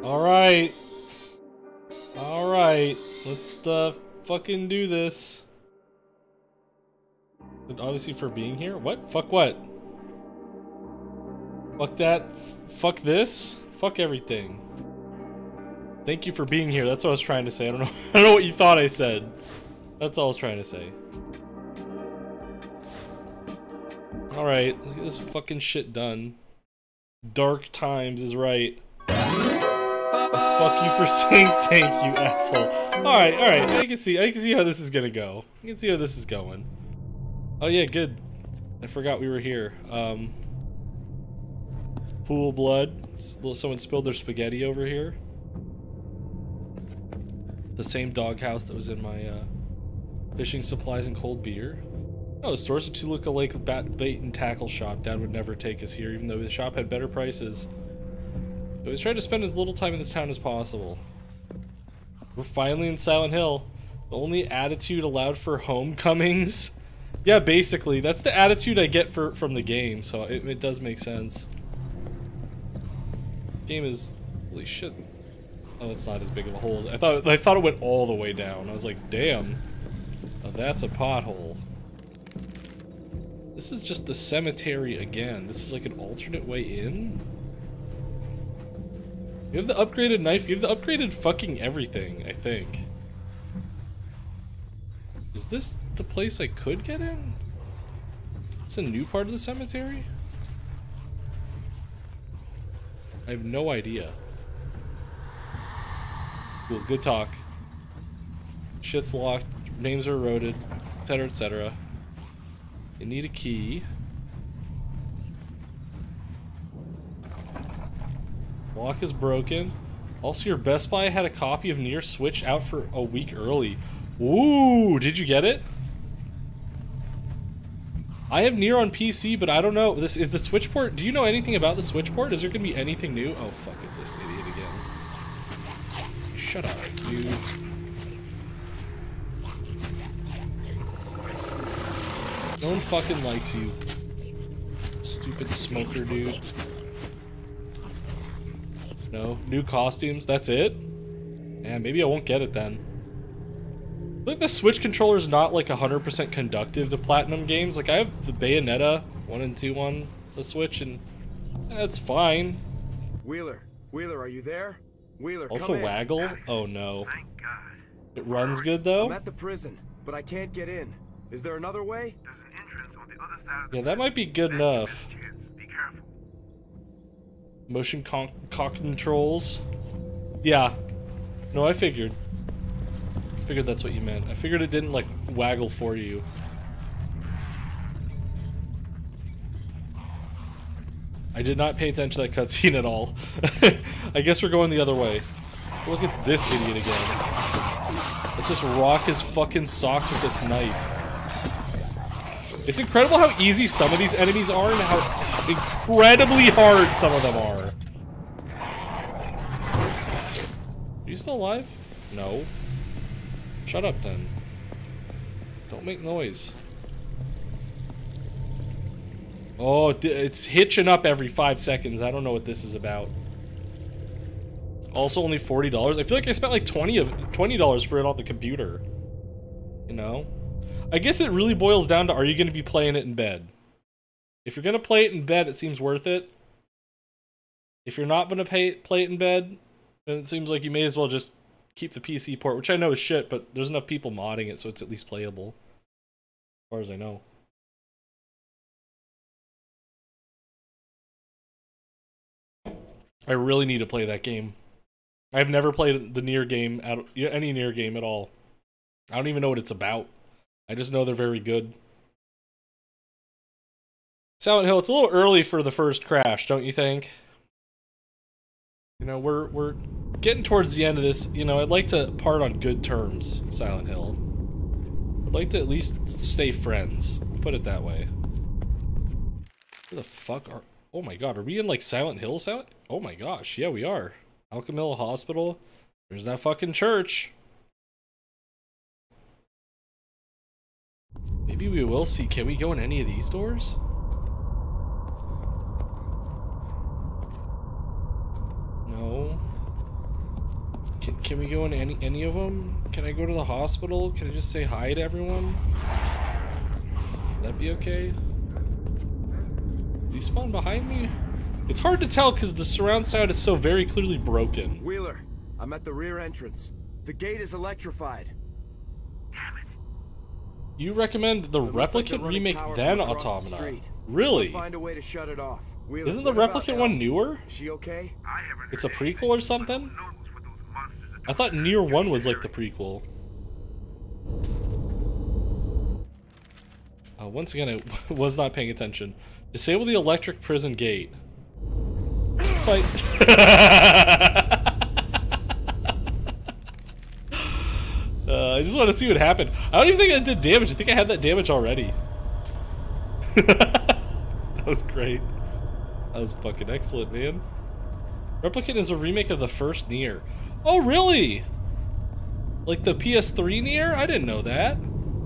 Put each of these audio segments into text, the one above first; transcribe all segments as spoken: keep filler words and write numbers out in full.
Alright. Alright. Let's uh, fucking do this. But obviously for being here? What? Fuck what? Fuck that. F fuck this? Fuck everything. Thank you for being here. That's what I was trying to say. I don't know. I don't know what you thought I said. That's all I was trying to say. Alright, let's get this fucking shit done. Dark times is right. Fuck you for saying thank you, asshole. Alright, alright. I can see I can see how this is gonna go. I can see how this is going. Oh yeah, good. I forgot we were here. Um Pool blood. Someone spilled their spaghetti over here. The same doghouse that was in my uh, fishing supplies and cold beer. No, the store's a two look-alike bat bait and tackle shop. Dad would never take us here, even though the shop had better prices. I always tried to spend as little time in this town as possible. We're finally in Silent Hill. The only attitude allowed for homecomings. Yeah, basically, that's the attitude I get for from the game, so it, it does make sense. Game is holy shit. Oh, it's not as big of a hole as I thought. I thought it went all the way down. I was like, damn, now that's a pothole. This is just the cemetery again. This is like an alternate way in. You have the upgraded knife. You have the upgraded fucking everything, I think. Is this the place I could get in? It's a new part of the cemetery? I have no idea. Cool, good talk. Shit's locked, names are eroded, et cetera, et cetera. You need a key. Lock is broken. Also, your Best Buy had a copy of Nier Switch out for a week early. Ooh, did you get it? I have Nier on P C, but I don't know. This is the Switch port. Do you know anything about the Switch port? Is there gonna be anything new? Oh fuck, it's this idiot again. Shut up, dude. No one fucking likes you. Stupid smoker dude. No, new costumes, that's it? Yeah, maybe I won't get it then. I think the Switch controller is not like one hundred percent conductive to Platinum games. Like, I have the Bayonetta one and two on the Switch, and that's fine. Wheeler, Wheeler, are you there? Wheeler, also come Waggle? in. Oh no. Thank God. It runs good though? I'm at the prison, but I can't get in. Is there another way? There's an entrance on the other side of the Yeah, that might be good enough. Be careful. Motion con cock controls. Yeah. No, I figured. Figured that's what you meant. I figured it didn't like waggle for you. I did not pay attention to that cutscene at all. I guess we're going the other way. Look, it's this idiot again. Let's just rock his fucking socks with this knife. It's incredible how easy some of these enemies are and how incredibly hard some of them are. Are you still alive? No. Shut up then. Don't make noise. Oh, it's hitching up every five seconds. I don't know what this is about. Also only forty dollars. I feel like I spent like twenty of twenty dollars for it on the computer. You know? I guess it really boils down to, are you going to be playing it in bed? If you're going to play it in bed, it seems worth it. If you're not going to pay, play it in bed, then it seems like you may as well just keep the P C port, which I know is shit, but there's enough people modding it so it's at least playable. As far as I know. I really need to play that game. I've never played the Nier game, at, any Nier game at all. I don't even know what it's about. I just know they're very good. Silent Hill, it's a little early for the first crash, don't you think? You know, we're we're getting towards the end of this. You know, I'd like to part on good terms, Silent Hill. I'd like to at least stay friends. Put it that way. Where the fuck are... Oh my god, are we in like Silent Hill? Silent... Oh my gosh, yeah we are. Alchemilla Hospital. There's that fucking church. Maybe we will see. Can we go in any of these doors? No. Can, can we go in any any of them? Can I go to the hospital? Can I just say hi to everyone? Would that be okay? Do you spawn behind me? It's hard to tell because the surround sound is so very clearly broken. Wheeler, I'm at the rear entrance. The gate is electrified. Damn it. You recommend the It looks like they're Replicant running remake power then from across the Automata? street. Really? We'll find a way to shut it off. Wheeler, Isn't the what about Replicant Elle? one newer? Is she okay? I haven't It's a heard prequel anything, or but something? who knows what those monsters are I thought doing. Nier one was like the prequel. Uh, once again, I was not paying attention. Disable the electric prison gate. Fight. uh, I just want to see what happened. I don't even think I did damage. I think I had that damage already. That was great. That was fucking excellent, man. Replicant is a remake of the first Nier. Oh, really? Like the P S three Nier? I didn't know that.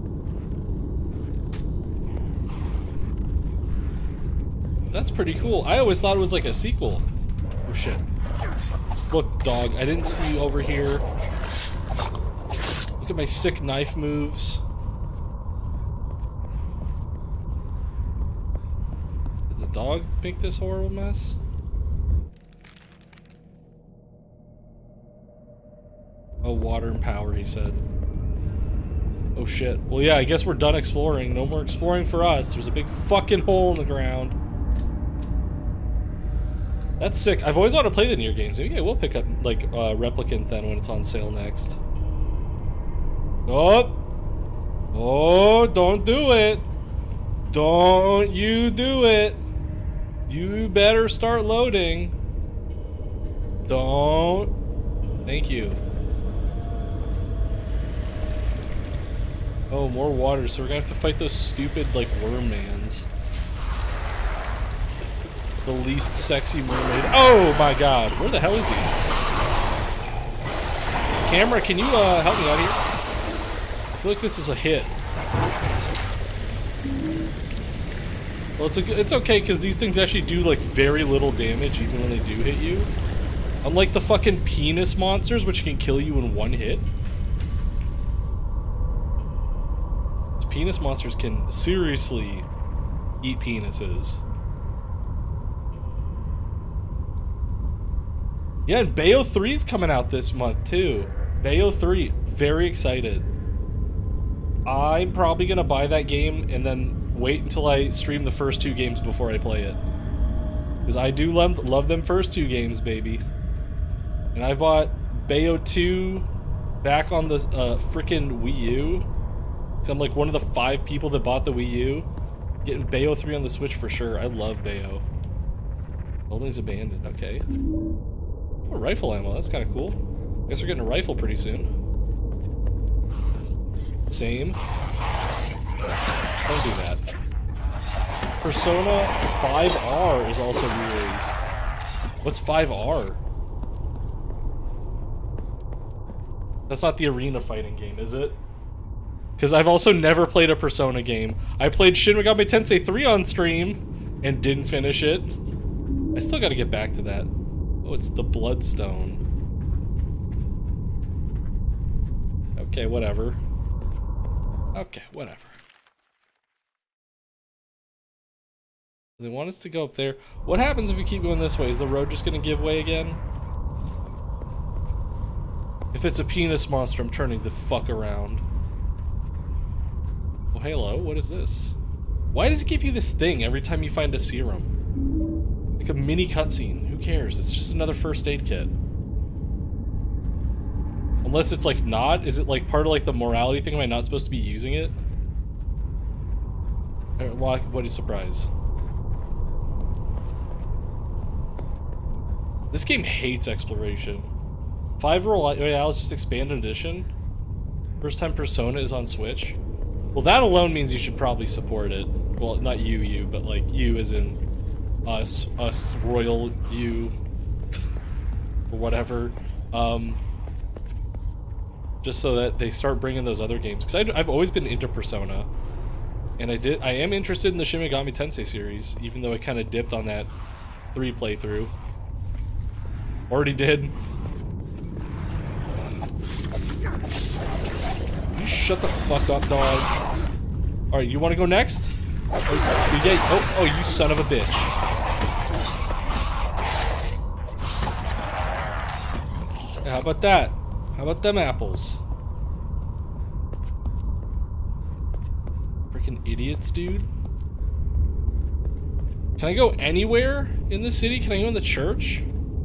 That's pretty cool. I always thought it was like a sequel. Oh shit. Look, dog, I didn't see you over here. Look at my sick knife moves. Did the dog make this horrible mess? Oh, water and power, he said. Oh shit. Well, yeah, I guess we're done exploring. No more exploring for us. There's a big fucking hole in the ground. That's sick. I've always wanted to play the Nier games. Maybe I will pick up, like, uh, Replicant then when it's on sale next. Oh! Oh, don't do it! Don't you do it! You better start loading. Don't. Thank you. Oh, more water, so we're gonna have to fight those stupid, like, worm mans. The least sexy mermaid. Oh my god, where the hell is he? Camera, can you uh, help me out here? I feel like this is a hit. Well, it's, a, it's okay, because these things actually do, like, very little damage even when they do hit you. Unlike the fucking penis monsters, which can kill you in one hit. Penis monsters can seriously eat penises. Yeah, and Bayo three is coming out this month too. Bayo three, very excited. I'm probably gonna buy that game and then wait until I stream the first two games before I play it. Because I do love, love them first two games, baby. And I bought Bayo two back on the uh, frickin' Wii U. Because I'm like one of the five people that bought the Wii U. Getting Bayo three on the Switch for sure. I love Bayo. Building's abandoned, okay. Oh, rifle ammo, that's kind of cool. Guess we're getting a rifle pretty soon. Same. Don't do that. Persona five R is also re-released. What's five R? That's not the arena fighting game, is it? Because I've also never played a Persona game. I played Shin Megami Tensei three on stream and didn't finish it. I still gotta get back to that. Oh, it's the Bloodstone. Okay, whatever. Okay, whatever. They want us to go up there. What happens if we keep going this way? Is the road just gonna give way again? If it's a penis monster, I'm turning the fuck around. Oh, hello, what is this? Why does it give you this thing every time you find a serum? Like a mini cutscene. Who cares? It's just another first aid kit. Unless it's like not? Is it like part of like the morality thing? Am I not supposed to be using it? Like, what a surprise. This game hates exploration. Five Royale is just expanded edition. First time Persona is on Switch. Well, that alone means you should probably support it. Well, not you, you, but like you as in us, us, royal you, or whatever. Um, just so that they start bringing those other games. Because I've always been into Persona. And I did. I am interested in the Shin Megami Tensei series, even though I kind of dipped on that three playthrough. Already did. shut the fuck up, dog. Alright, you want to go next? Oh, yeah, oh, oh, you son of a bitch. Yeah, how about that? How about them apples? Freaking idiots, dude. Can I go anywhere in the city? Can I go in the church?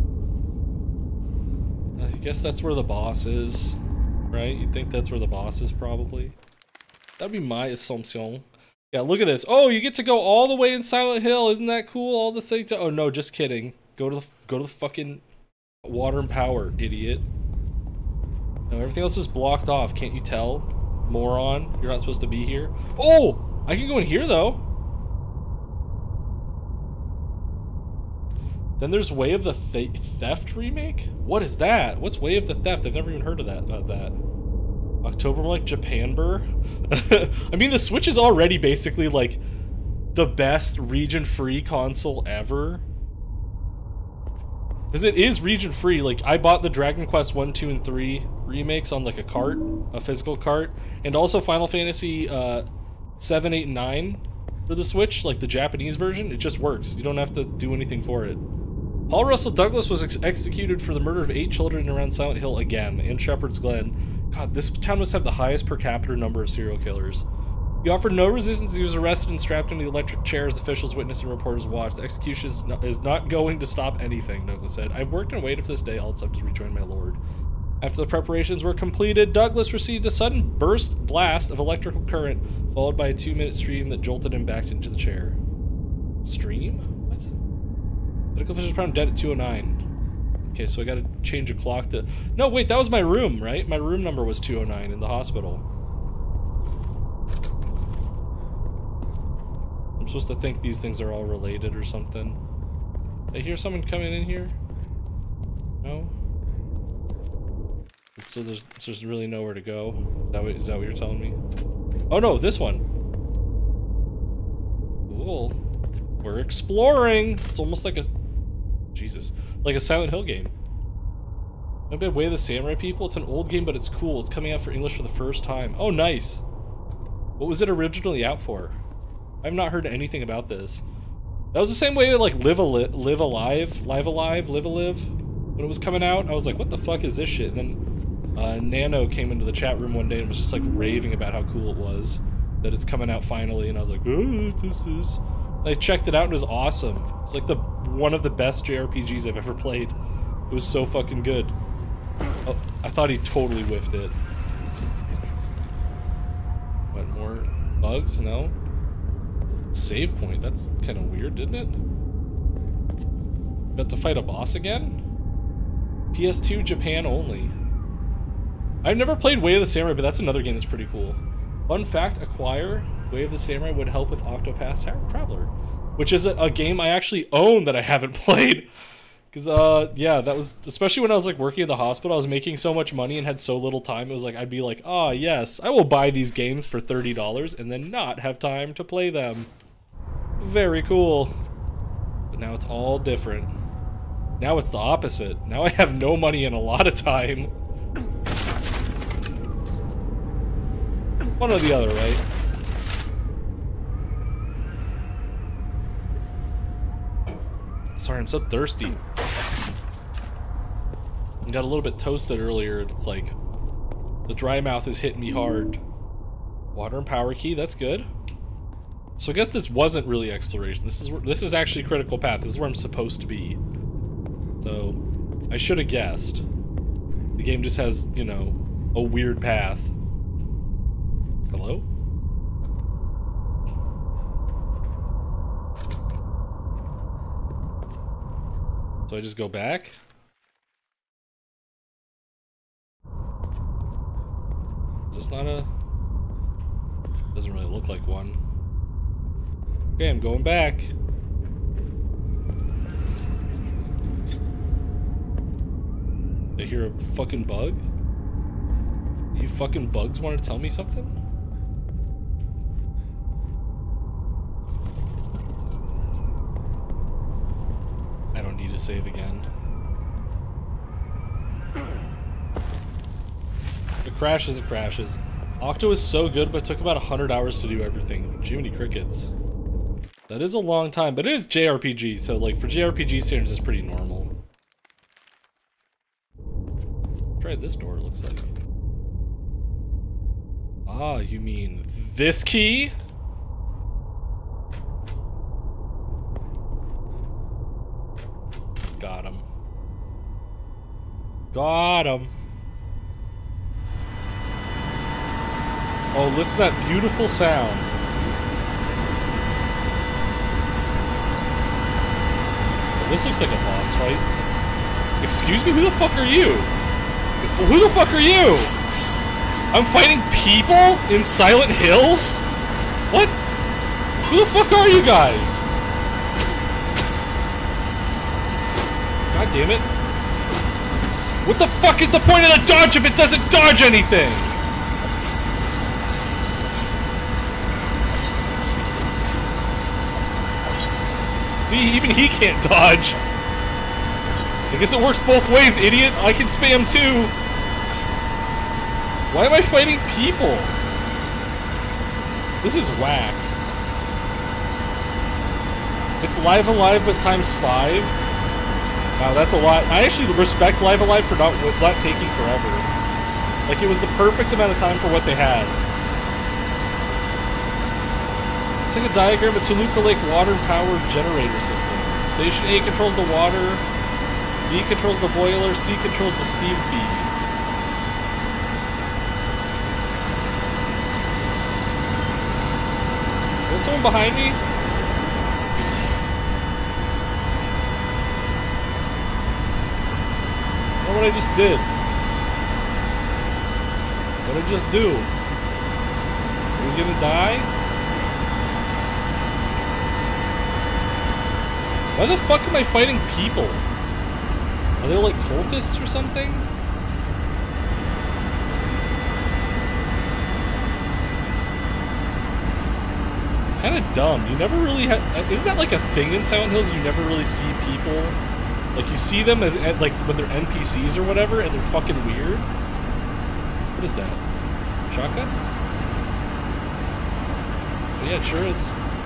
I guess that's where the boss is, right? You'd think that's where the boss is, probably. That'd be my assumption. Yeah, look at this. Oh, you get to go all the way in Silent Hill. Isn't that cool? All the things. To, oh no, just kidding. Go to the go to the fucking water and power, idiot. No, everything else is blocked off. Can't you tell, moron? You're not supposed to be here. Oh, I can go in here though. Then there's Way of the Th Theft remake? What is that? What's Way of the Theft? I've never even heard of that. Of that. October, like Japan Burr? I mean, the Switch is already basically like the best region-free console ever. Because it is region-free. Like, I bought the Dragon Quest one, two, and three remakes on like a cart, a physical cart, and also Final Fantasy uh, seven, eight, and nine for the Switch, like the Japanese version. It just works. You don't have to do anything for it. Paul Russell Douglas was ex executed for the murder of eight children around Silent Hill again, in Shepherd's Glen. God, this town must have the highest per capita number of serial killers. He offered no resistance. He was arrested and strapped into the electric chair as officials, witnessed, and reporters watched. The execution is not, is not going to stop anything, Douglas said. I've worked and waited for this day, all it's up to rejoin my lord. After the preparations were completed, Douglas received a sudden burst blast of electrical current, followed by a two-minute stream that jolted him back into the chair. Stream? What? Medical officials found dead at two oh nine. Okay, so I gotta change a clock to... No, wait, that was my room, right? My room number was two oh nine in the hospital. I'm supposed to think these things are all related or something. I hear someone coming in here? No? So there's, so there's really nowhere to go? Is that, what, is that what you're telling me? Oh no, this one! Cool. We're exploring! It's almost like a... Jesus. Like a Silent Hill game. I've been Way of the Samurai people. It's an old game, but it's cool. It's coming out for English for the first time. Oh, nice! What was it originally out for? I've not heard anything about this. That was the same way that like Live a li Live Alive, Live Alive, Live a Live, when it was coming out. I was like, what the fuck is this shit? And then uh, Nano came into the chat room one day and was just like raving about how cool it was that it's coming out finally. And I was like, oh, this is. And I checked it out and it was awesome. It's like the one of the best J R P Gs I've ever played. It was so fucking good. Oh, I thought he totally whiffed it. What, more bugs? No. Save point, that's kind of weird, didn't it? About to fight a boss again? P S two Japan only. I've never played Way of the Samurai, but that's another game that's pretty cool. Fun fact, acquire Way of the Samurai would help with Octopath Traveler, which is a, a game I actually own that I haven't played. Because, uh, yeah, that was, especially when I was, like, working in the hospital, I was making so much money and had so little time, it was like, I'd be like, ah, oh, yes, I will buy these games for thirty dollars and then not have time to play them. Very cool. But now it's all different. Now it's the opposite. Now I have no money and a lot of time. One or the other, right? Sorry, I'm so thirsty. Got a little bit toasted earlier. It's like the dry mouth is hitting me hard. Water and power key, that's good. So I guess this wasn't really exploration. This is this is actually critical path. This is where I'm supposed to be. So I should have guessed. The game just has, you know, a weird path. Hello? So I just go back? Is this not a... Doesn't really look like one. Okay, I'm going back. I hear a fucking bug? You fucking bugs want to tell me something? I don't need to save again. If it crashes, it crashes. Octo is so good, but it took about one hundred hours to do everything. Jiminy Crickets. That is a long time, but it is J R P G, so like for J R P G standards, it's pretty normal. Try this door, it looks like. Ah, you mean this key? Got him. Got him. Oh, listen to that beautiful sound. This looks like a boss fight. Excuse me, who the fuck are you? Who the fuck are you? I'm fighting people in Silent Hill? What? Who the fuck are you guys? God damn it. What the fuck is the point of the dodge if it doesn't dodge anything? See, even he can't dodge. I guess it works both ways, idiot. I can spam too. Why am I fighting people? This is whack. It's Live Alive but times five. Wow, that's a lot. I actually respect Live Alive for not, not taking forever. Like, it was the perfect amount of time for what they had. It's like a diagram of Toluca Lake water powered generator system. Station A controls the water, B controls the boiler, C controls the steam feed. Is there someone behind me? I don't know what I just did. What did I just do? Are we gonna die? Why the fuck am I fighting people? Are they like cultists or something? Kinda dumb. You never really have... Isn't that like a thing in Silent Hills? You never really see people... Like, you see them as, like, when they're N P Cs or whatever, and they're fucking weird? What is that? Shotgun? Oh, yeah, it sure is.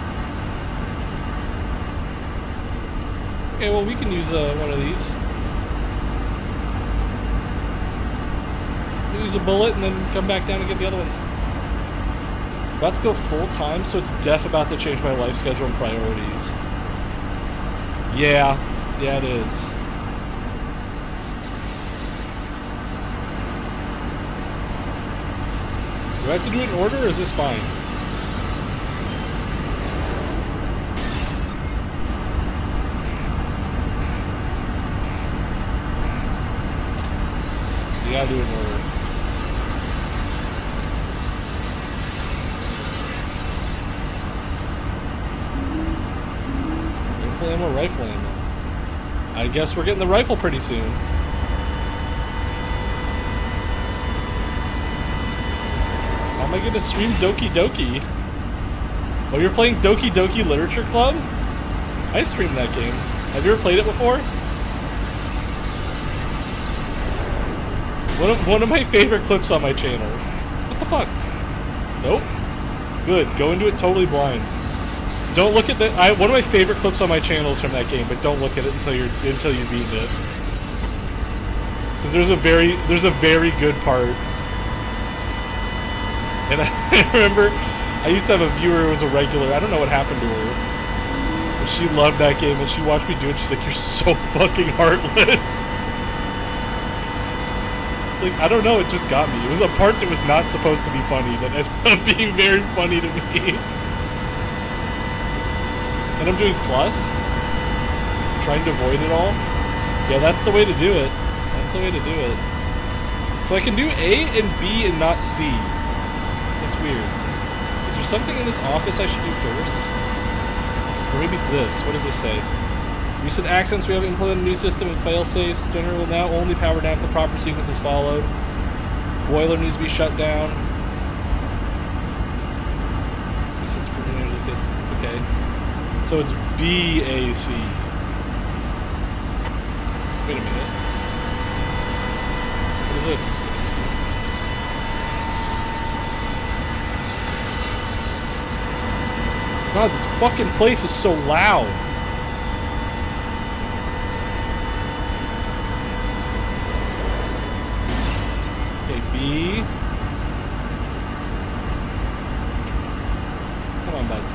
Okay, well, we can use uh, one of these. We'll use a bullet and then come back down and get the other ones. About to go full time, so it's def about to change my life schedule and priorities. Yeah, yeah, it is. Do I have to do it in order, or is this fine? You gotta do it in order. Rifle ammo, rifle ammo. I guess we're getting the rifle pretty soon. How am I gonna stream Doki Doki? Oh, you're playing Doki Doki Literature Club? I streamed that game. Have you ever played it before? One of, one of my favorite clips on my channel. What the fuck? Nope. Good. Go into it totally blind. Don't look at the. I, one of my favorite clips on my channel is from that game, but don't look at it until you're until you've beaten it. Because there's a very there's a very good part. And I remember I used to have a viewer who was a regular. I don't know what happened to her. But she loved that game, and she watched me do it. She's like, "You're so fucking heartless." It's like, I don't know, it just got me. It was a part that was not supposed to be funny that ended up being very funny to me. And I'm doing plus. Trying to avoid it all. Yeah, that's the way to do it. That's the way to do it. So I can do A and B and not C. That's weird. Is there something in this office I should do first? Or maybe it's this. What does this say? Recent accents, we have implemented a new system and failsafes. Generator will now only power down if the proper sequence is followed. Boiler needs to be shut down. Recent preliminary fist. Okay. So it's B A C. Wait a minute. What is this? God, this fucking place is so loud. Okay, B. Come on, bud.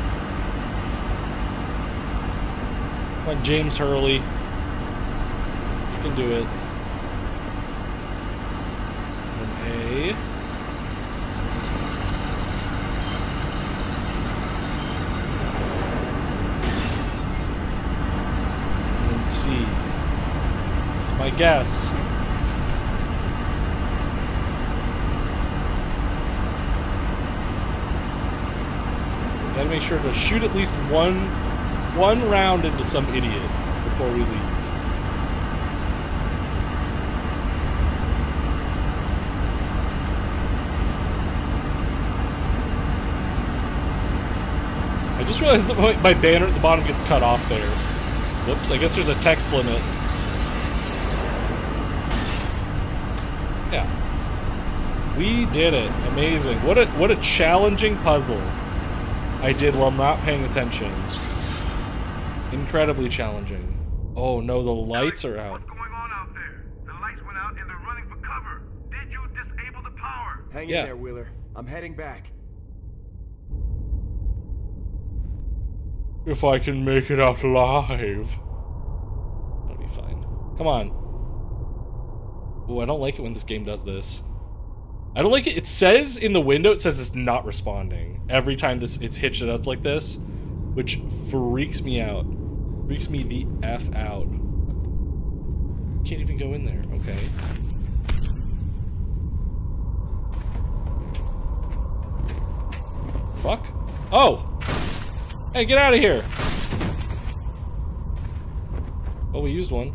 Come on, James Hurley. You can do it. And A. C. That's my guess. Gotta make sure to shoot at least one one round into some idiot before we leave. I just realized that my, my banner at the bottom gets cut off there. Whoops, I guess there's a text limit. Yeah. We did it. Amazing. What a what a challenging puzzle I did while not paying attention. Incredibly challenging. Oh no, the lights are out. What's going on out there? The lights went out and they're running for cover. Did you disable the power? Hang Yeah. in there, Wheeler. I'm heading back. If I can make it out alive. That'll be fine. Come on. Ooh, I don't like it when this game does this. I don't like it. It says in the window, it says it's not responding. Every time this it's hitched it up like this, which freaks me out. Freaks me the F out. Can't even go in there. Okay. Fuck. Oh! Hey, get out of here! Oh, we used one.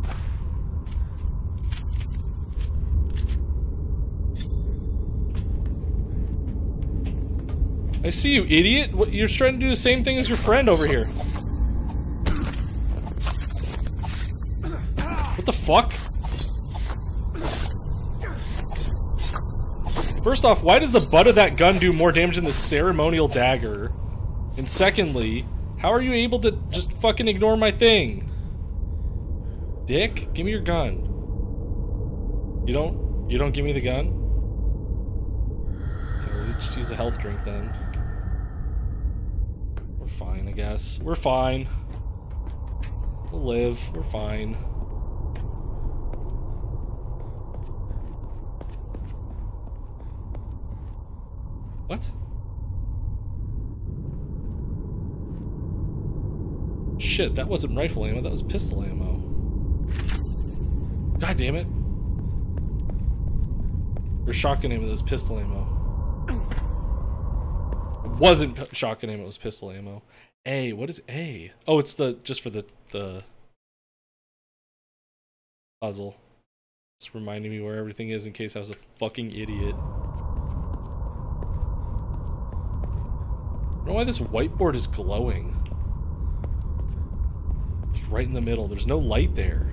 I see you, idiot! What, you're trying to do the same thing as your friend over here. What the fuck? First off, why does the butt of that gun do more damage than the ceremonial dagger? And secondly, how are you able to just fucking ignore my thing? Dick, give me your gun. You don't, you don't give me the gun? Okay, we'll just use a health drink then. We're fine, I guess. We're fine. We'll live, we're fine. What? Shit, that wasn't rifle ammo, that was pistol ammo. God damn it. Or shotgun ammo, that was pistol ammo. It wasn't p shotgun ammo, it was pistol ammo. A, what is A? Oh, it's the, just for the, the puzzle. It's reminding me where everything is in case I was a fucking idiot. I don't know why this whiteboard is glowing. Like right in the middle. There's no light there.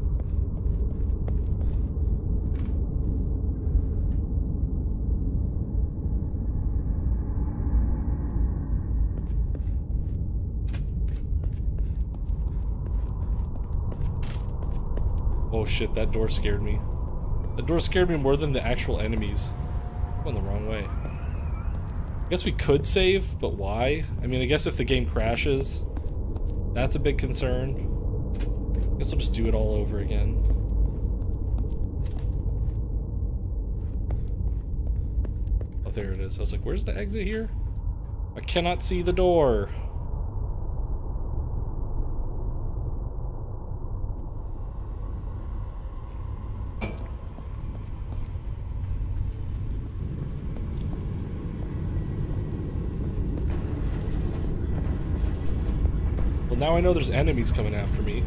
Oh shit, that door scared me. The door scared me more than the actual enemies. I'm going the wrong way. I guess we could save, but why? I mean, I guess if the game crashes, that's a big concern. I guess we'll just do it all over again. Oh, there it is. I was like, where's the exit here? I cannot see the door. Now I know there's enemies coming after me.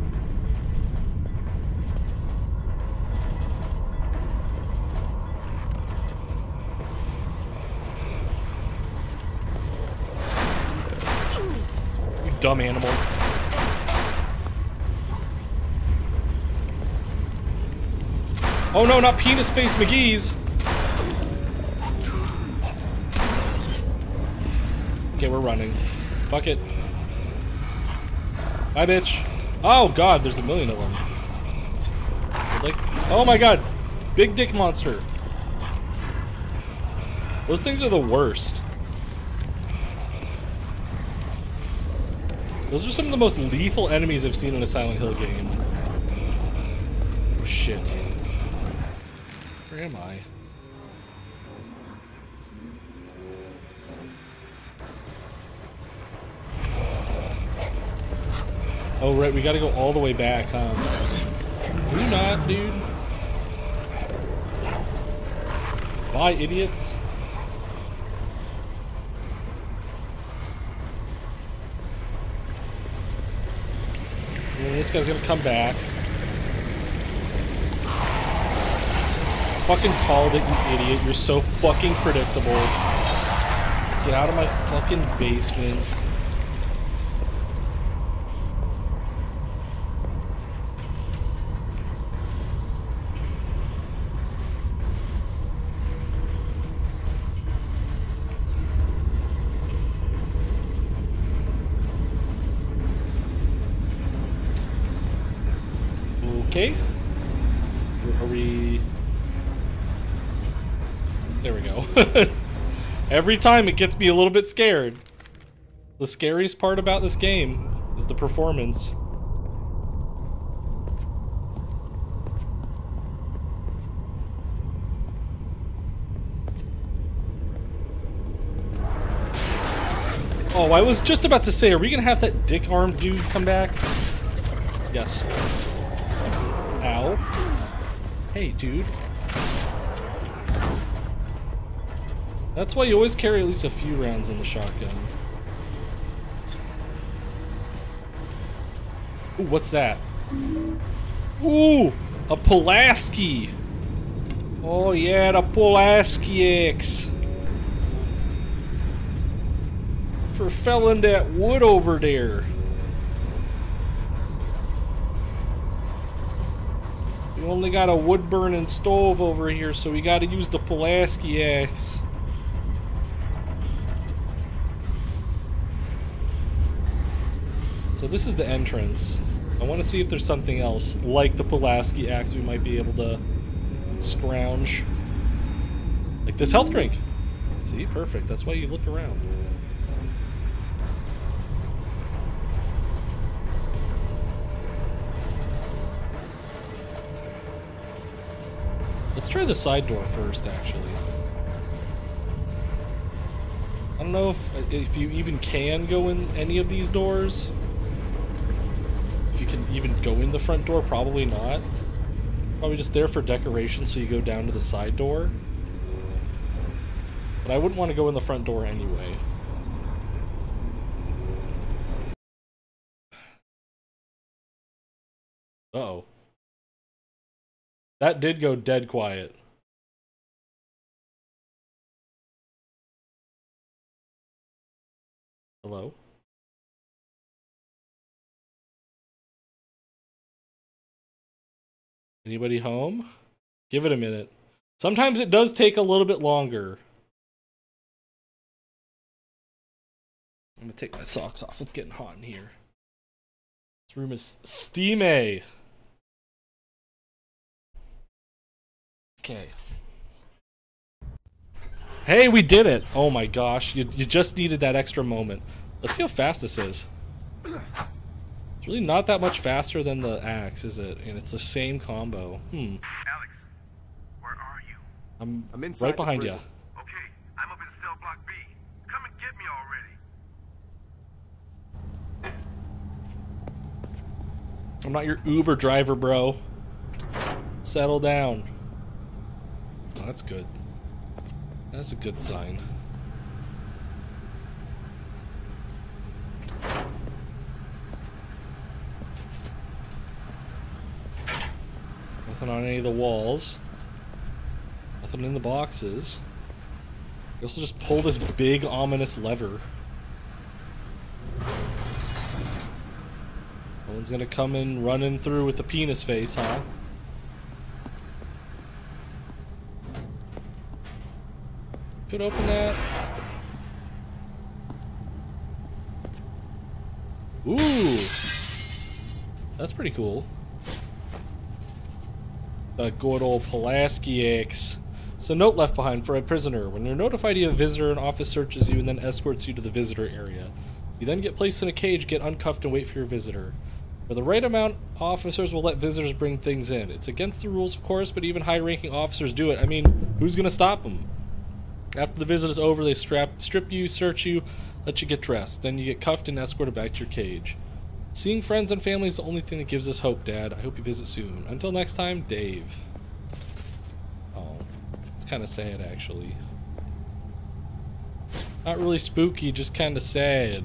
You dumb animal. Oh no, not Penis Face McGee's! Okay, we're running. Fuck it. Bye, bitch. Oh god, there's a million of them. Like, oh my god, big dick monster. Those things are the worst. Those are some of the most lethal enemies I've seen in a Silent Hill game. Oh shit. Where am I? Oh right, we gotta go all the way back, huh? Do not, dude. Bye, idiots. And this guy's gonna come back. Fucking called it, you idiot. You're so fucking predictable. Get out of my fucking basement. Okay. Are we... There we go. Every time it gets me a little bit scared. The scariest part about this game is the performance. Oh, I was just about to say, are we gonna have that dick-armed dude come back? Yes. Ow. Hey, dude. That's why you always carry at least a few rounds in the shotgun. Ooh, what's that? Ooh! A Pulaski! Oh yeah, the Pulaski X! For felling that wood over there. We only got a wood burning stove over here, so we gotta use the Pulaski axe. So this is the entrance. I want to see if there's something else, like the Pulaski axe, we might be able to scrounge. Like this health drink. See, perfect. That's why you look around. Let's try the side door first, actually. I don't know if if you even can go in any of these doors. If you can even go in the front door, probably not. Probably just there for decoration, so you go down to the side door. But I wouldn't want to go in the front door anyway. Uh-oh. That did go dead quiet. Hello? Anybody home? Give it a minute. Sometimes it does take a little bit longer. I'm gonna take my socks off. It's getting hot in here. This room is steamy. Okay. Hey, we did it! Oh my gosh, you, you just needed that extra moment. Let's see how fast this is. It's really not that much faster than the axe, is it? And it's the same combo. Hmm. Alex, where are you? I'm, I'm inside right behind the you. prison. Okay, I'm up in cell block B. Come and get me already. I'm not your Uber driver, bro. Settle down. Oh, that's good. That's a good sign. Nothing on any of the walls. Nothing in the boxes. You also just pull this big ominous lever. No one's gonna come in running through with a penis face, huh? Could open that. That's pretty cool. The good old Pulaski X. So note left behind for a prisoner. When you're notified you have a visitor, an office searches you and then escorts you to the visitor area. You then get placed in a cage, get uncuffed, and wait for your visitor. For the right amount, officers will let visitors bring things in. It's against the rules, of course, but even high-ranking officers do it. I mean, who's gonna stop them? After the visit is over, they strap, strip you, search you, let you get dressed. Then you get cuffed and escorted back to your cage. Seeing friends and family is the only thing that gives us hope, Dad. I hope you visit soon. Until next time, Dave. Oh, it's kind of sad, actually. Not really spooky, just kind of sad.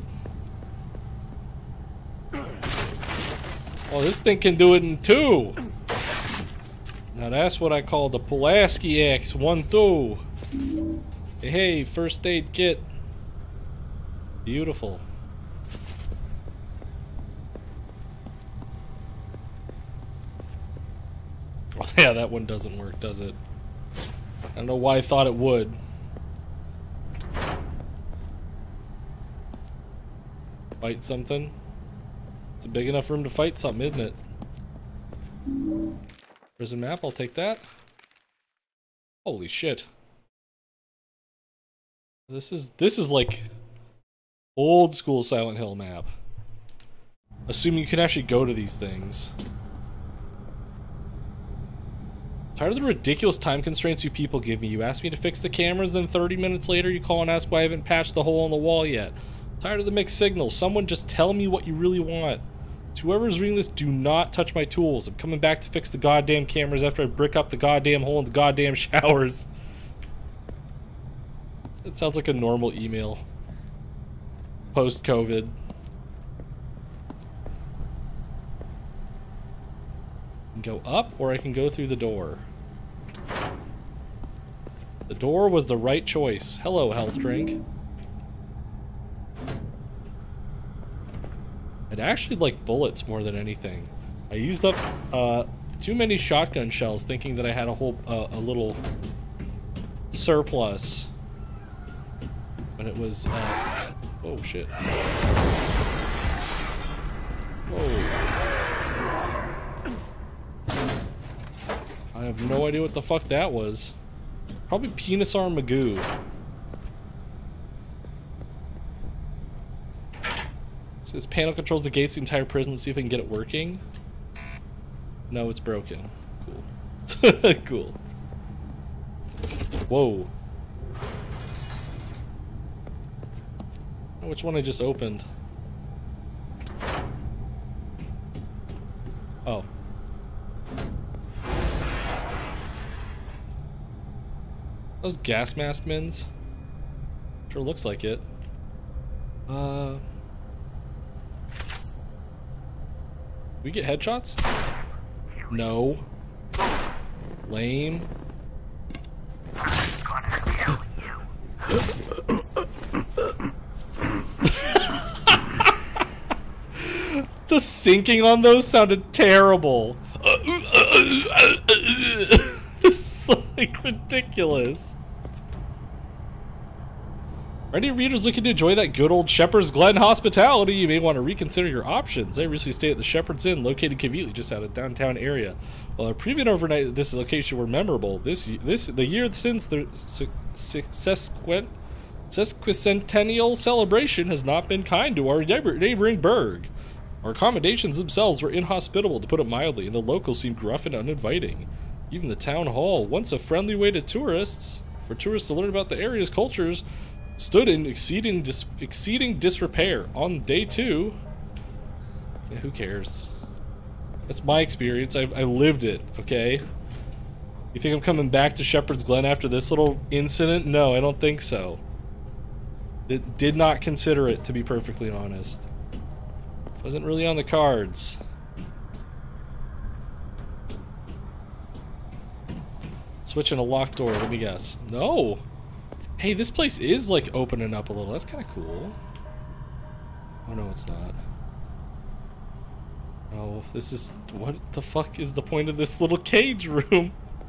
Oh, this thing can do it in two. Now that's what I call the Pulaski X. One, two. Hey, hey, first aid kit. Beautiful. Oh, yeah, that one doesn't work, does it? I don't know why I thought it would. Fight something? It's a big enough room to fight something, isn't it? Prison map, I'll take that. Holy shit. This is, this is like old school Silent Hill map. Assuming you can actually go to these things. Tired of the ridiculous time constraints you people give me. You ask me to fix the cameras, then thirty minutes later you call and ask why I haven't patched the hole in the wall yet. Tired of the mixed signals. Someone just tell me what you really want. To whoever's reading this, do not touch my tools. I'm coming back to fix the goddamn cameras after I brick up the goddamn hole in the goddamn showers. That sounds like a normal email. Post-COVID. Go up, or I can go through the door. The door was the right choice. Hello, health drink. I'd actually like bullets more than anything. I used up uh, too many shotgun shells thinking that I had a whole, uh, a little surplus. When it was, uh, oh shit. Whoa. I have no idea what the fuck that was. Probably Penisar Magoo. So this panel controls the gates of the entire prison. Let's see if I can get it working. No, it's broken. Cool. Cool. Whoa. Oh, which one I just opened? Oh. Those gas mask mins? Sure looks like it. Uh... We get headshots? No. Lame. The syncing on those sounded terrible. It's like ridiculous. For any readers looking to enjoy that good old Shepherd's Glen hospitality, you may want to reconsider your options. I recently stayed at the Shepherd's Inn, located conveniently just out of the downtown area. While our previous overnight at this location were memorable, this this the year since the sesquent, sesquicentennial celebration has not been kind to our neighbor, neighboring burg. Our accommodations themselves were inhospitable, to put it mildly, and the locals seemed gruff and uninviting. Even the town hall, once a friendly way to tourists, for tourists to learn about the area's cultures, stood in exceeding dis exceeding disrepair. On day two, yeah, who cares? That's my experience. I, I lived it, okay? You think I'm coming back to Shepherd's Glen after this little incident? No, I don't think so. It did not consider it, to be perfectly honest. Wasn't really on the cards. Switching a locked door, let me guess. No! Hey, this place is like opening up a little. That's kind of cool. Oh no, it's not. Oh, this is... What the fuck is the point of this little cage room?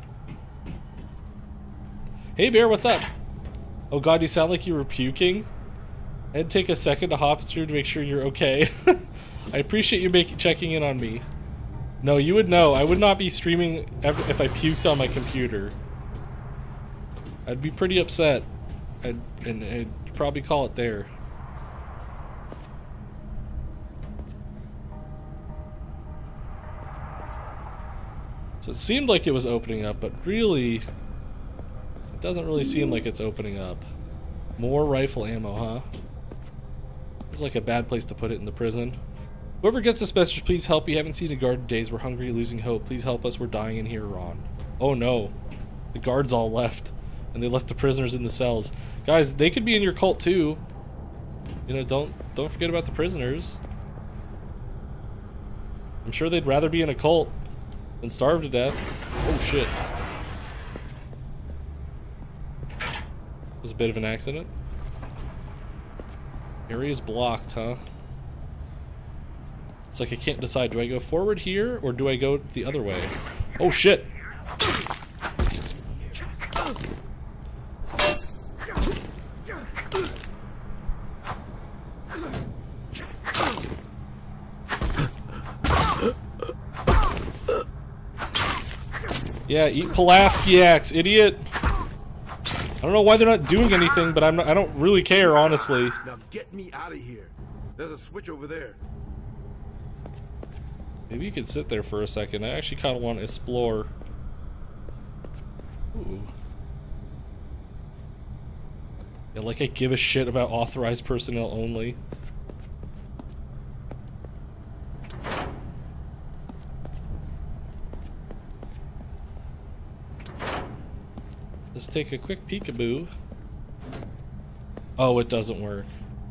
Hey Bear, what's up? Oh god, you sound like you were puking. I'd take a second to hop through to make sure you're okay. I appreciate you making checking in on me. No, you would know. I would not be streaming ev- if I puked on my computer. I'd be pretty upset. I'd, and I'd probably call it there. So it seemed like it was opening up, but really, it doesn't really seem like it's opening up. More rifle ammo, huh? It's like a bad place to put it in the prison. Whoever gets this message, please help. We haven't seen a guard in days. We're hungry, losing hope. Please help us. We're dying in here, Ron. Oh no. The guards all left. And they left the prisoners in the cells. Guys, they could be in your cult too. You know, don't don't forget about the prisoners. I'm sure they'd rather be in a cult than starve to death. Oh shit. It was a bit of an accident. Area's blocked, huh? It's like I can't decide. Do I go forward here or do I go the other way? Oh shit! Yeah, eat Pulaskiacs, idiot! I don't know why they're not doing anything, but I'm not, I don't really care, honestly. Now get me out of here. There's a switch over there. Maybe you could sit there for a second. I actually kind of want to explore. Ooh. Yeah, like I give a shit about authorized personnel only. Let's take a quick peekaboo. Oh, it doesn't work.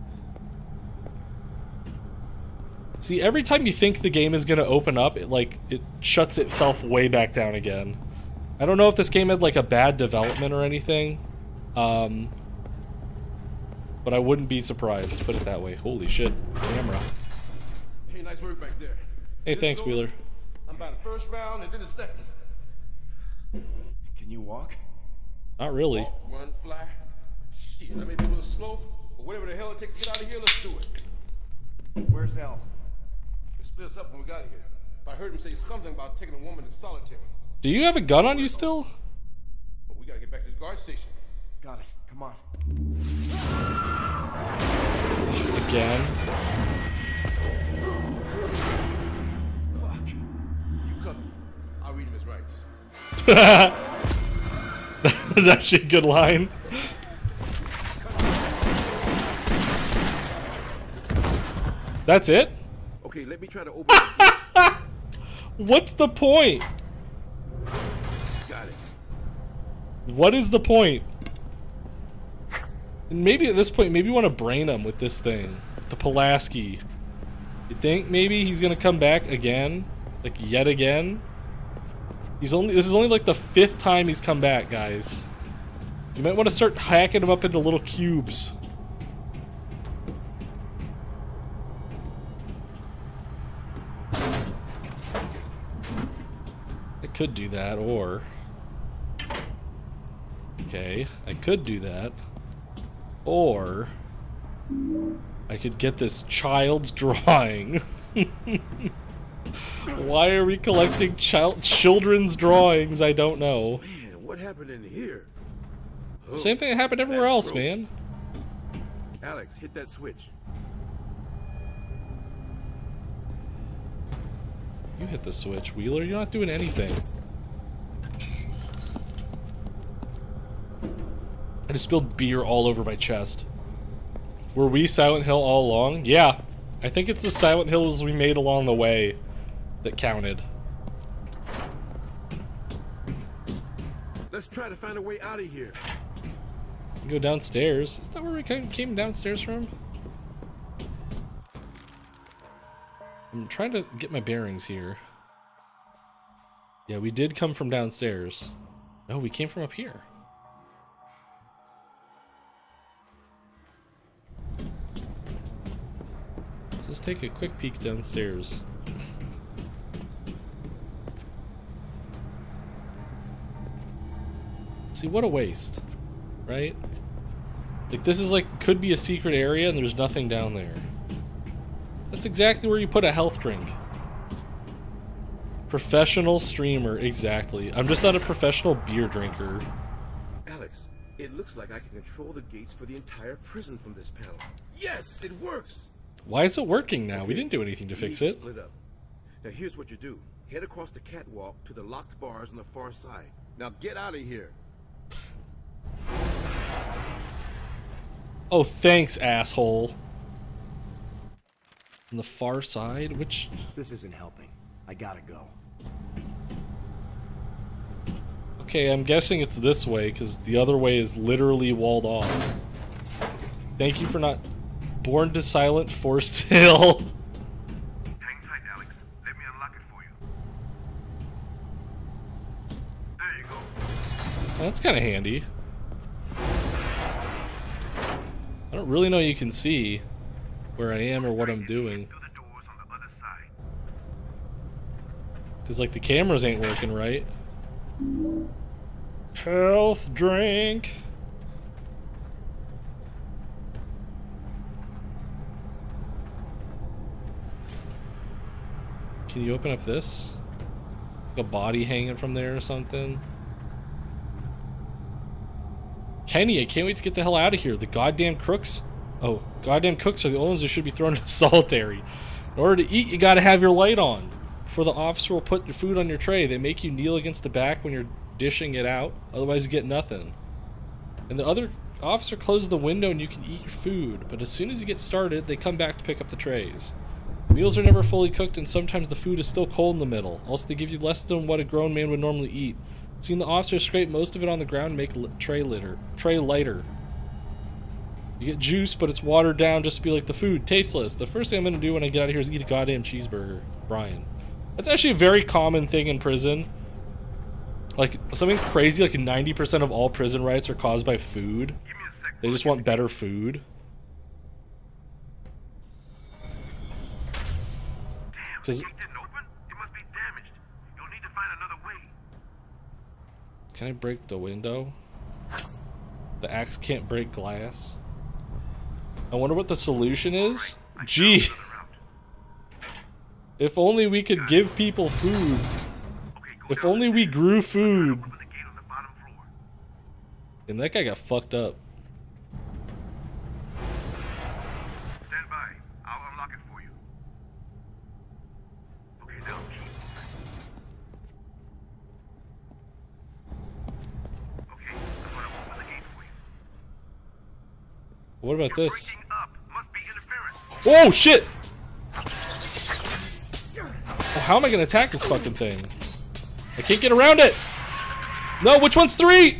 See, every time you think the game is gonna open up, it like it shuts itself way back down again. I don't know if this game had like a bad development or anything, um, but I wouldn't be surprised. Let's put it that way. Holy shit, camera. Hey, nice work back there. Hey, This thanks, is over. Wheeler. I'm by the first round and then the second. Can you walk? Not really. Walk, run, fly. Shit, I may be a little slow, but whatever the hell it takes to get out of here, let's do it. Where's Elle? It split us up when we got here. I heard him say something about taking a woman to solitary. Do you have a gun on you still? But we gotta get back to the guard station. Got it. Come on. Again. Fuck. You cover me. I'll read him his rights. That was actually a good line. That's it? Okay, let me try to open it. What's the point? Got it. What is the point? And maybe at this point, maybe you want to brain him with this thing. The Pulaski. You think maybe he's gonna come back again? Like, yet again? He's only, this is only like the fifth time he's come back, guys. You might want to start hacking him up into little cubes. I could do that, or... Okay, I could do that. Or... I could get this child's drawing. Why are we collecting child children's drawings? I don't know. Man, what happened in here? Oh, Same thing that happened everywhere that's else, gross. man. Alex, hit that switch. You hit the switch, Wheeler. You're not doing anything. I just spilled beer all over my chest. Were we Silent Hill all along? Yeah. I think it's the Silent Hills we made along the way that counted. Let's try to find a way out of here. We go downstairs. Is that where we came downstairs from? I'm trying to get my bearings here. Yeah, we did come from downstairs. No, we came from up here. So let's take a quick peek downstairs. See, what a waste, right? Like, this is like, could be a secret area and there's nothing down there. That's exactly where you put a health drink. Professional streamer, exactly. I'm just not a professional beer drinker. Alex, it looks like I can control the gates for the entire prison from this panel. Yes, it works! Why is it working now? Okay, We didn't do anything to you fix need it. Split up. Now here's what you do. Head across the catwalk to the locked bars on the far side. Now get out of here. Oh, thanks, asshole. On the far side? Which... This isn't helping. I gotta go. Okay, I'm guessing it's this way, because the other way is literally walled off. Thank you for not... Born to Silent Forest Hill. Hang tight, Alex. Let me unlock it for you. There you go. That's kind of handy. I don't really know you can see where I am or what I'm doing. Through the doors on the other side. Because, like, the cameras ain't working right. Health drink. Can you open up this? Like a body hanging from there or something? Kenny, I can't wait to get the hell out of here. The goddamn crooks. Oh, goddamn cooks are the only ones who should be thrown into solitary. In order to eat, you gotta have your light on. Before the officer will put your food on your tray, they make you kneel against the back when you're dishing it out. Otherwise, you get nothing. And the other officer closes the window and you can eat your food. But as soon as you get started, they come back to pick up the trays. Meals are never fully cooked, and sometimes the food is still cold in the middle. Also, they give you less than what a grown man would normally eat. Seeing the officer scrape most of it on the ground and make li tray litter, tray lighter. You get juice, but it's watered down just to be like the food, tasteless. The first thing I'm gonna do when I get out of here is eat a goddamn cheeseburger. Brian. That's actually a very common thing in prison. Like, something crazy, like ninety percent of all prison riots are caused by food. Give me a sec. They just want better food. Damn, the gate didn't open? It must be damaged. You'll need to find another way. Can I break the window? The axe can't break glass. I wonder what the solution is. Gee. If only we could give people food. If only we grew food. Open the gate on the bottom floor. And that guy got fucked up. Stand by. I'll unlock it for you. Okay, now keep moving. Okay, I'm gonna open the gate for you. What about You're this? breaking up. Must be interference. Oh shit! Oh, how am I gonna attack this fucking thing? I can't get around it! No, which one's three?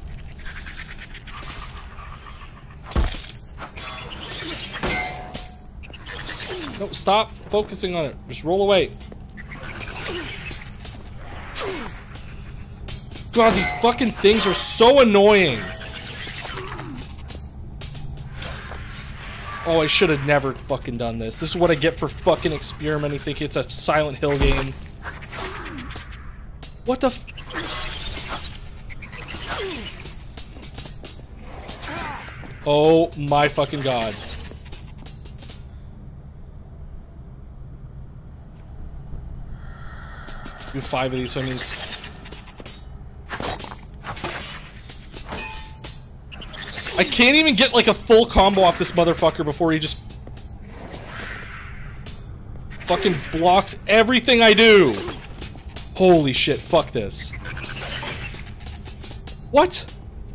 No, stop focusing on it. Just roll away. God, these fucking things are so annoying. Oh, I should have never fucking done this. This is what I get for fucking experimenting, thinking it's a Silent Hill game. What the f- Oh my fucking god. Do five of these, so I mean... I can't even get like a full combo off this motherfucker before he just... fucking blocks everything I do! Holy shit, fuck this. What?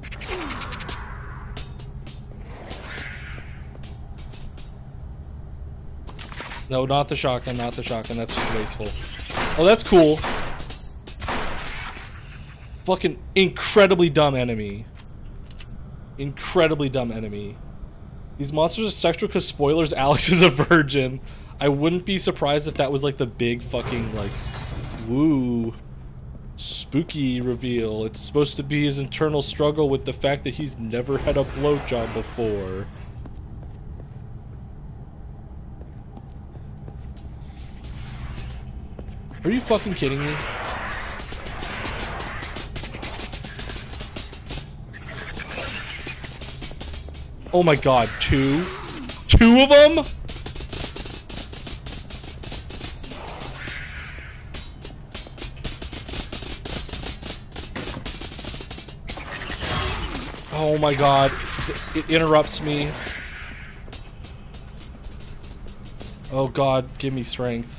No, not the shotgun, not the shotgun, that's just wasteful. Oh, that's cool. Fucking incredibly dumb enemy. Incredibly dumb enemy. These monsters are sexual because spoilers, Alex is a virgin. I wouldn't be surprised if that was like the big fucking like... Woo. Spooky reveal. It's supposed to be his internal struggle with the fact that he's never had a blowjob before. Are you fucking kidding me? Oh my god, two? Two of them? Oh my god. It interrupts me. Oh god, give me strength.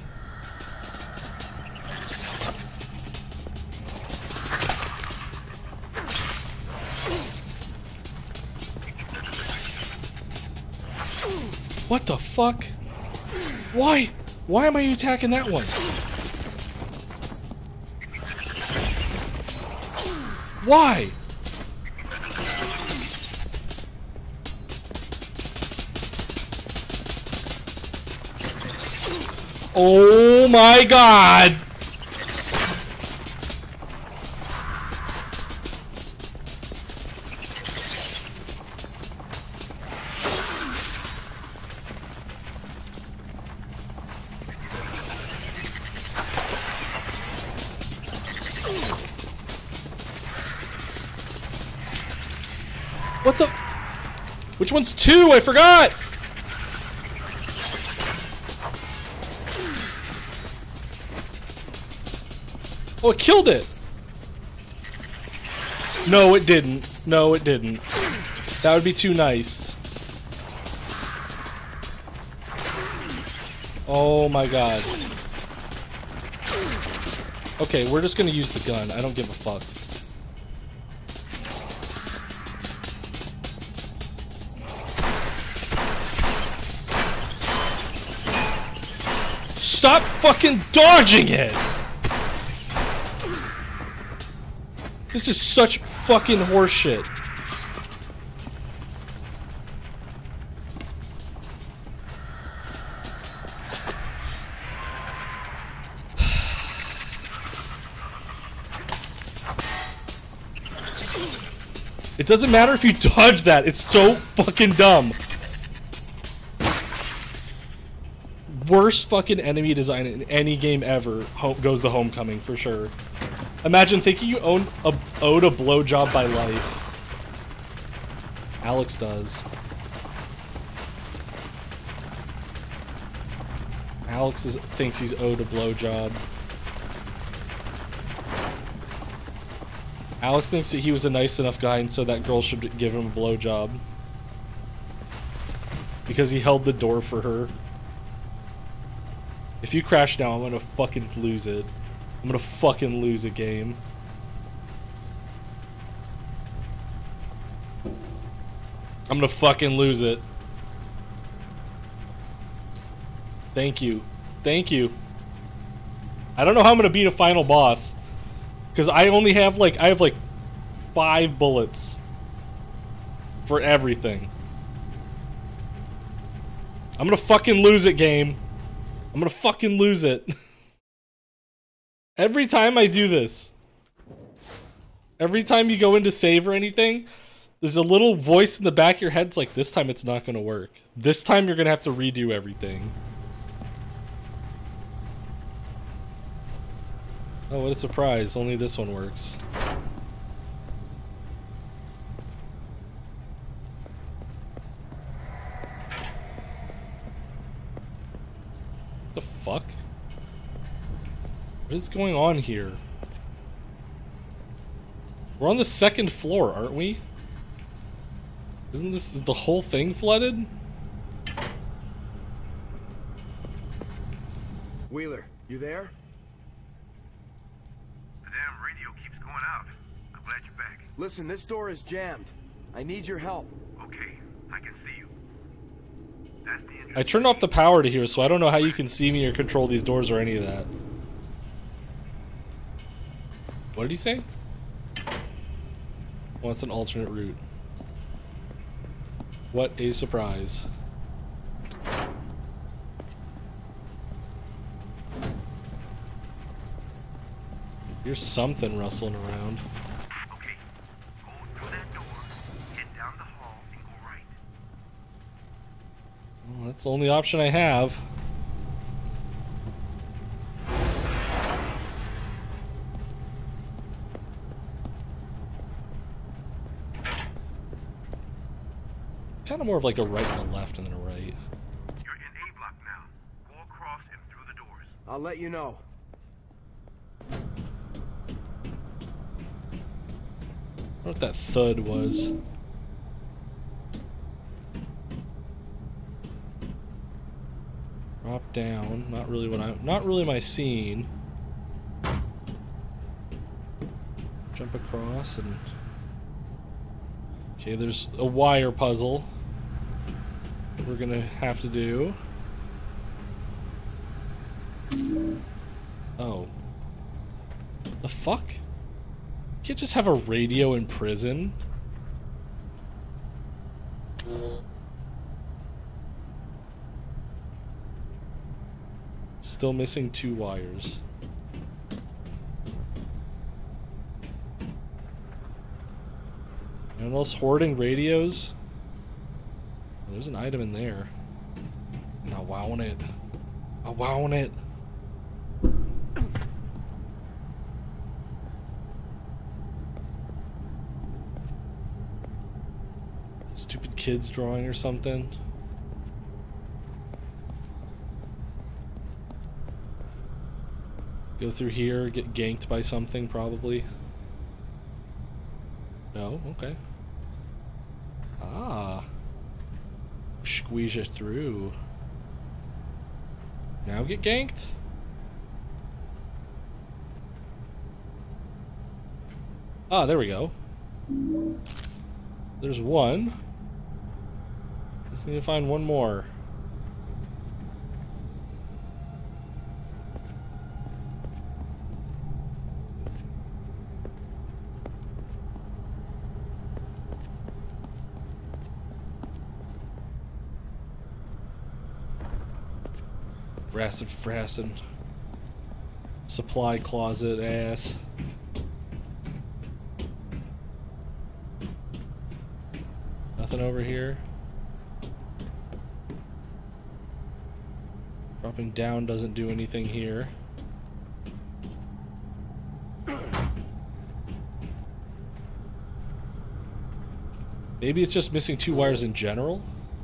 What the fuck? Why? Why am I attacking that one? Why? Oh my god! What the? Which one's two? I forgot! Oh, it killed it! No, it didn't. No, it didn't. That would be too nice. Oh my god. Okay, we're just gonna use the gun. I don't give a fuck. Stop fucking dodging it! This is such fucking horseshit. It doesn't matter if you dodge that, it's so fucking dumb. Worst fucking enemy design in any game ever Home goes to Homecoming for sure. Imagine thinking you own a, owed a blowjob by life. Alex does. Alex is, thinks he's owed a blowjob. Alex thinks that he was a nice enough guy and so that girl should give him a blowjob. Because he held the door for her. If you crash now, I'm gonna fucking lose it. I'm gonna fucking lose a game. I'm gonna fucking lose it. Thank you. Thank you. I don't know how I'm gonna beat a final boss. Because I only have like, I have like five bullets for everything. I'm gonna fucking lose it, game. I'm gonna fucking lose it. Every time I do this, every time you go into save or anything, there's a little voice in the back of your head. It's like, this time it's not gonna work. This time you're gonna have to redo everything. Oh, what a surprise. Only this one works. The fuck? What is going on here? We're on the second floor, aren't we? Isn't this is the whole thing flooded? Wheeler, you there? The damn radio keeps going out. I'm glad you're back. Listen, this door is jammed. I need your help. Okay, I can see you. That's the entrance. I turned off the power to here, so I don't know how you can see me or control these doors or any of that. What did he say? Well, it's an alternate route. What a surprise. Here's something rustling around. Okay, go through that door, head down the hall, and go right. Well, that's the only option I have. Kind of more of like a right and a left and then a right. You're in A block now. Go across and through the doors. I'll let you know. I don't know what that thud was. down. Not really what I not really my scene. Jump across and okay, there's a wire puzzle that we're gonna have to do. Oh. The fuck? You can't just have a radio in prison. Still missing two wires. Anyone else hoarding radios? There's an item in there. And I wowing it. I wowing it. Stupid kids drawing or something. Go through here, get ganked by something probably. No? Okay. Ah. Squeeze it through. Now get ganked? Ah, there we go. There's one. Just need to find one more. Fracin' fracin'. Supply closet ass. Nothing over here. Dropping down doesn't do anything here. Maybe it's just missing two wires in general?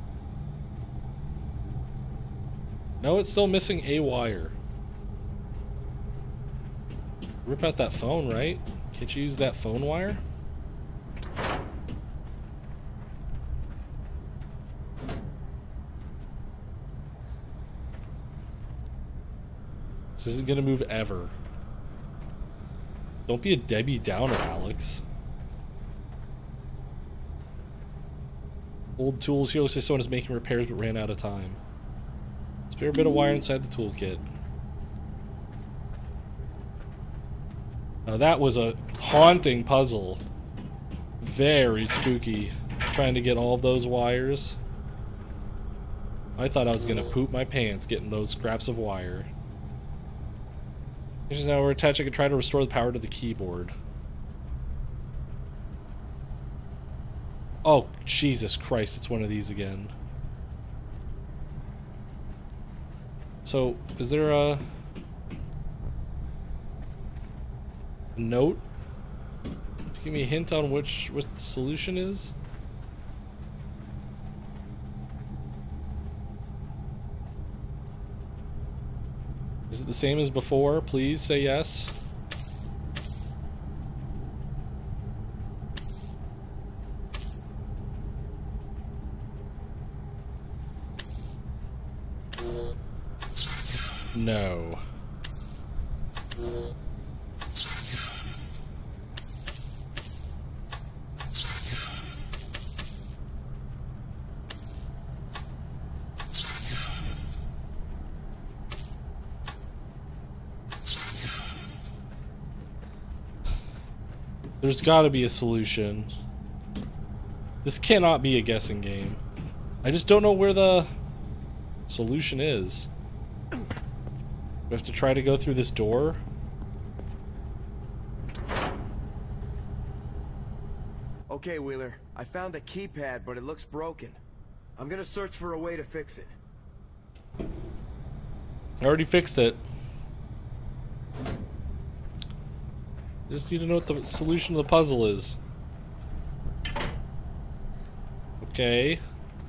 No, it's still missing a wire. Rip out that phone, right? Can't you use that phone wire? This isn't gonna move ever. Don't be a Debbie Downer, Alex. Old tools here. Looks like someone is making repairs but ran out of time. Spare bit of wire inside the toolkit. Now that was a haunting puzzle. Very spooky. Trying to get all of those wires. I thought I was gonna poop my pants getting those scraps of wire. Now we're attached. I can try to restore the power to the keyboard. Oh, Jesus Christ, it's one of these again. So, is there a, a note? Give me a hint on which what the solution is? Is it the same as before? Please say yes. No. There's gotta be a solution. This cannot be a guessing game. I just don't know where the solution is. We have to try to go through this door. Okay, Wheeler. I found a keypad, but it looks broken. I'm gonna search for a way to fix it. I already fixed it. I just need to know what the solution to the puzzle is. Okay.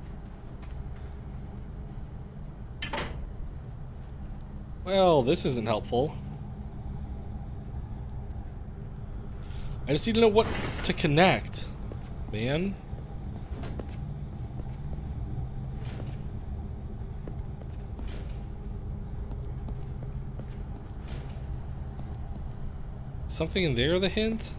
Well, this isn't helpful. I just need to know what to connect, man. something in there the hint?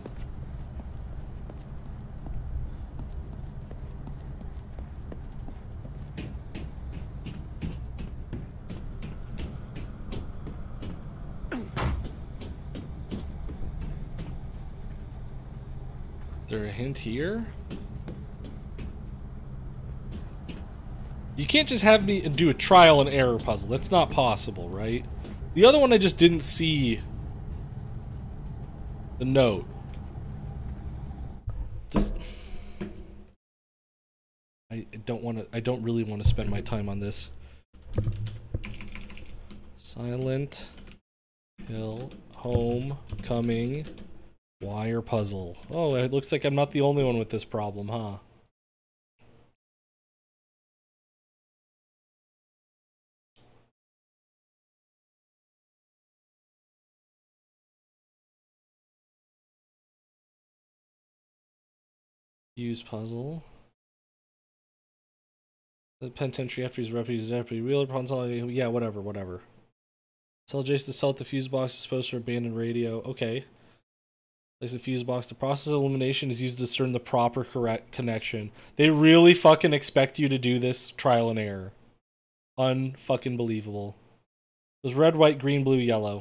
Is there a hint here? You can't just have me do a trial and error puzzle. That's not possible, right? The other one I just didn't see the note. Just I don't want to I don't really want to spend my time on this. Silent Hill Home Coming Wire puzzle. Oh, it looks like I'm not the only one with this problem, huh? Use puzzle. The penitentiary after he's deputy deputy wheeler puzzle. Yeah, whatever, whatever. Tell Jace to sell the fuse box disposed for abandoned radio. Okay. Place the fuse box. The process of elimination is used to discern the proper correct connection. They really fucking expect you to do this trial and error. Unfucking believable. It was red, white, green, blue, yellow.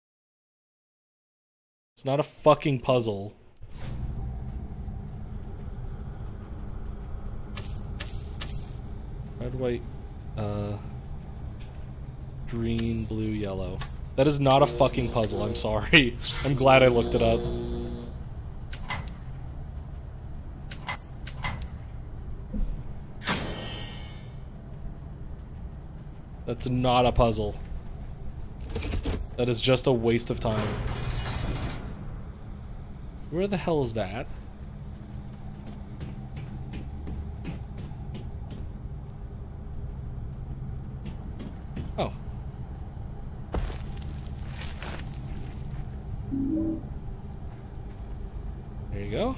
It's not a fucking puzzle. Red, white, uh, green, blue, yellow. That is not a fucking puzzle, I'm sorry. I'm glad I looked it up. That's not a puzzle. That is just a waste of time. Where the hell is that? Oh. There you go.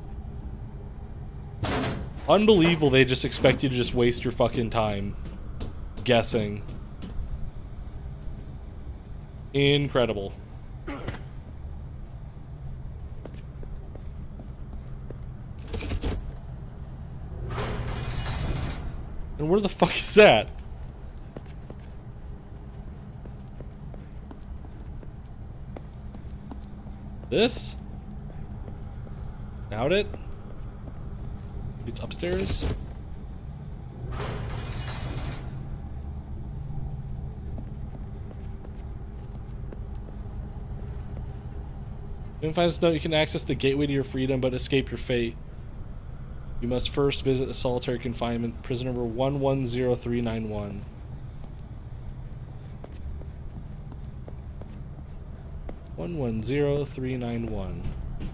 Unbelievable, they just expect you to just waste your fucking time guessing. Incredible. And where the fuck is that? This? Doubt it. Maybe it's upstairs. When you find this note, you can access the gateway to your freedom, but escape your fate. You must first visit the solitary confinement, prison number one one zero three nine one. one one zero three nine one.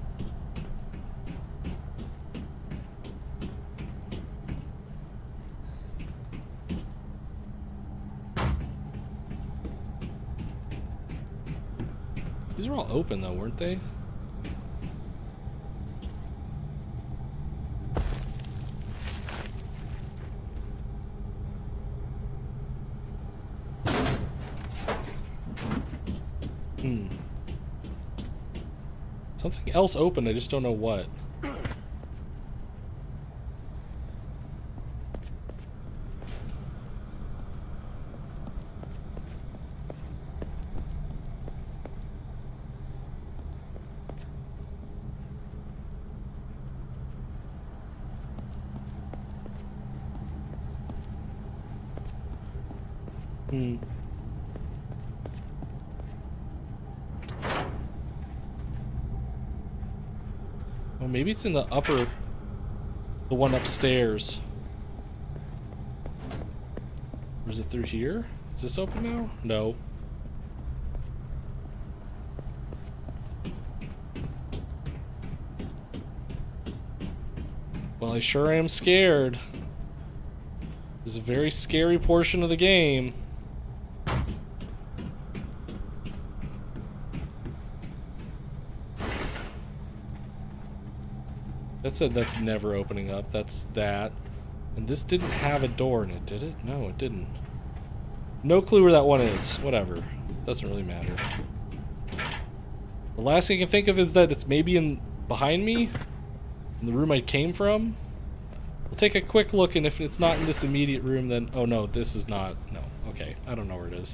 These were all open though, weren't they? Hmm. Something else open, I just don't know what. Hmm. Well, maybe it's in the upper, the one upstairs. Or is it through here? Is this open now? No. Well, I sure am scared. This is a very scary portion of the game. That said that's never opening up. That's that. And this didn't have a door in it, did it? No, it didn't. No clue where that one is. Whatever. Doesn't really matter. The last thing I can think of is that it's maybe in behind me, in the room I came from. We'll take a quick look, and if it's not in this immediate room, then... Oh no, this is not... No. Okay, I don't know where it is.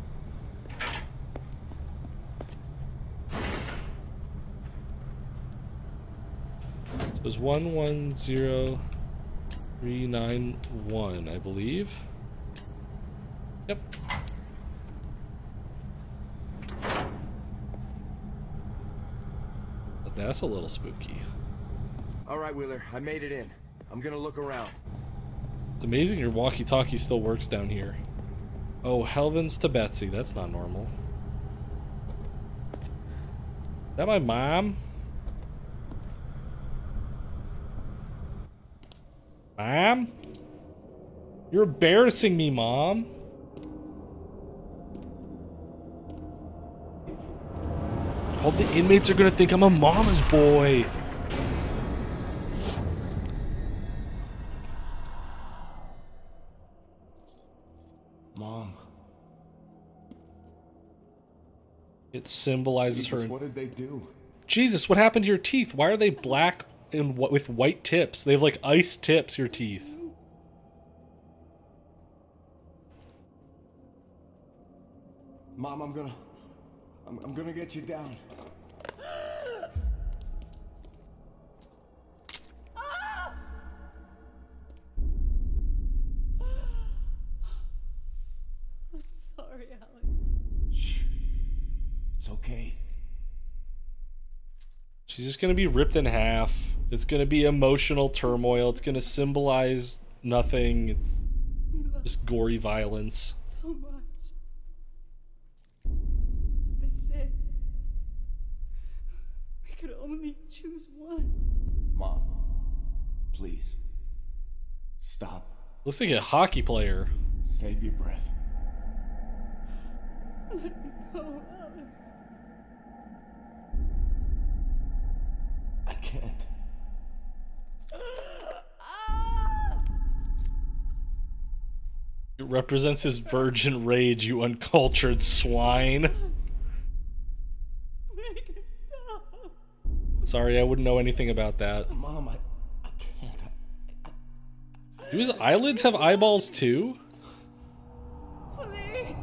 It was one one zero three nine one, I believe. Yep. But that's a little spooky. All right, Wheeler, I made it in. I'm gonna look around. It's amazing your walkie-talkie still works down here. Oh, Helvins to Betsy. That's not normal. Is that my mom? Mom? You're embarrassing me, Mom. All the inmates are gonna think I'm a mama's boy. Mom. It symbolizes Jesus, her. what did they do? Jesus, what happened to your teeth? Why are they black and wh with white tips? They have like ice tips, your teeth. Mom, I'm gonna... I'm, I'm gonna get you down. I'm sorry, Alex. Shh. It's okay. She's just gonna be ripped in half. It's gonna be emotional turmoil. It's gonna symbolize nothing. It's just gory violence. So much. They said we could only choose one. Mom, please. Stop. Looks like a hockey player. Save your breath. Let me go, Alex. I can't. It represents his virgin rage, you uncultured swine. Make it stop. Sorry, I wouldn't know anything about that. Mom, I, I can't. I, I... Do his eyelids have eyeballs too? Please.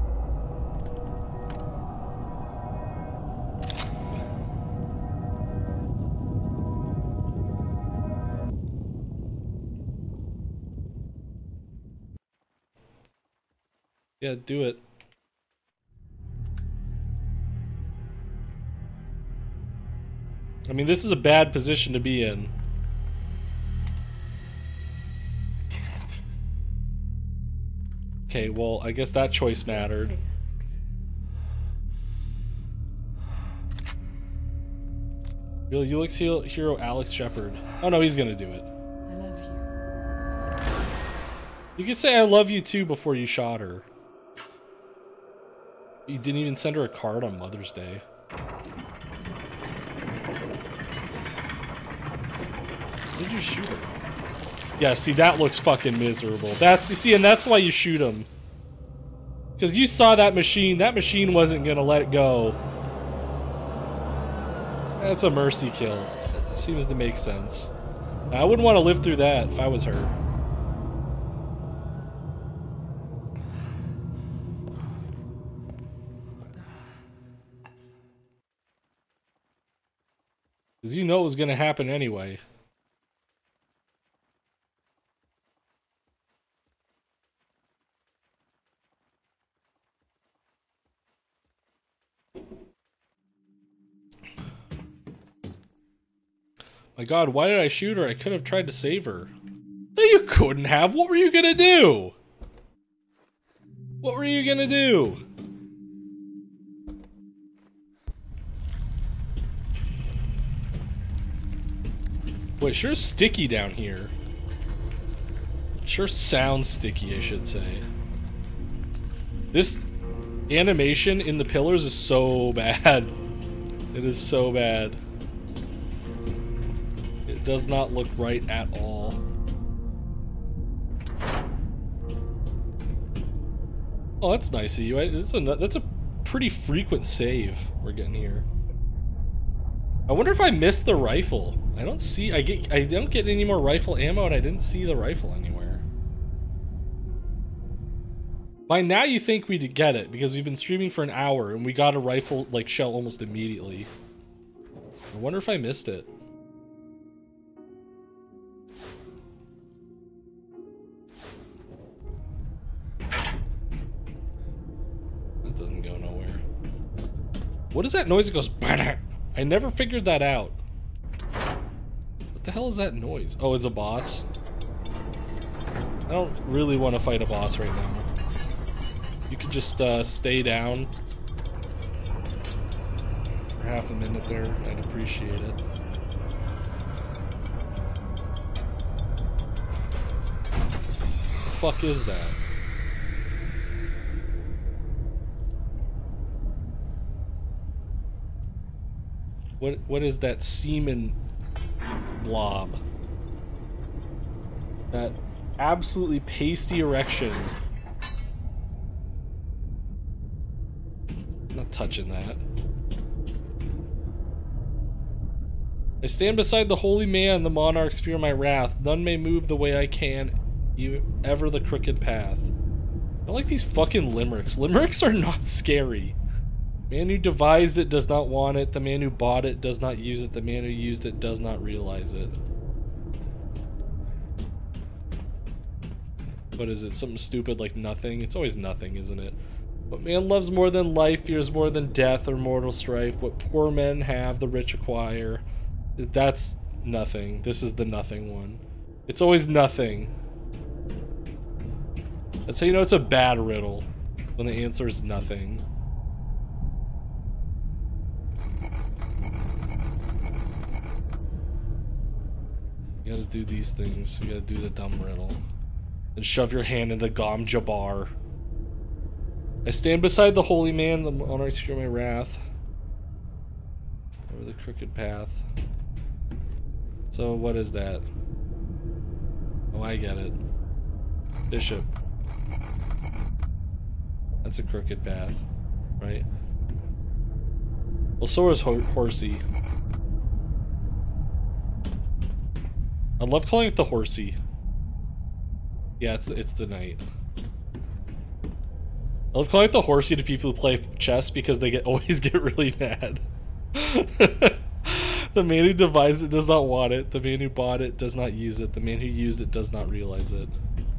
Yeah, do it. I mean, this is a bad position to be in. I can't. Okay, well, I guess that choice mattered. Okay, Alex. Real U X hero, hero Alex Shepard. Oh no, he's gonna do it. I love you. You could say I love you too before you shot her. You didn't even send her a card on Mother's Day. Did you shoot her? Yeah, see, that looks fucking miserable. That's, you see, and that's why you shoot him. Because you saw that machine. That machine wasn't gonna let it go. That's a mercy kill. That seems to make sense. I wouldn't want to live through that if I was her. Because you know it was going to happen anyway. My God, why did I shoot her? I could have tried to save her. No, you couldn't have. What were you going to do? What were you going to do? Boy, it sure is sticky down here. Sure sounds sticky, I should say. This animation in the pillars is so bad. It is so bad. It does not look right at all. Oh, that's nice of you. That's a, that's a pretty frequent save we're getting here. I wonder if I missed the rifle. I don't see. I get. I don't get any more rifle ammo, and I didn't see the rifle anywhere. By now, you think we'd get it because we've been streaming for an hour, and we got a rifle like shell almost immediately. I wonder if I missed it. That doesn't go nowhere. What is that noise? It goes. I never figured that out. What the hell is that noise? Oh, it's a boss. I don't really want to fight a boss right now. You could just uh, stay down for half a minute there. I'd appreciate it. The fuck is that? What what is that semen blob? That absolutely pasty erection. I'm not touching that. I stand beside the holy man, the monarchs fear my wrath. None may move the way I can, ever the crooked path. I don't like these fucking limericks. Limericks are not scary. Man who devised it does not want it. The man who bought it does not use it. The man who used it does not realize it. What is it? Something stupid like nothing? It's always nothing, isn't it? What man loves more than life, fears more than death or mortal strife. What poor men have, the rich acquire. That's nothing. This is the nothing one. It's always nothing. That's how you know it's a bad riddle. When the answer is nothing. You gotta do these things. You gotta do the dumb riddle. And shove your hand in the Gom Jabbar. I stand beside the holy man, the monarchs fear my wrath. Over the crooked path. So what is that? Oh, I get it. Bishop. That's a crooked path, right? Well, so is Ho Horsey. I love calling it the Horsey. Yeah, it's it's the knight. I love calling it the Horsey to people who play chess because they get always get really mad. The man who devised it does not want it. The man who bought it does not use it. The man who used it does not realize it.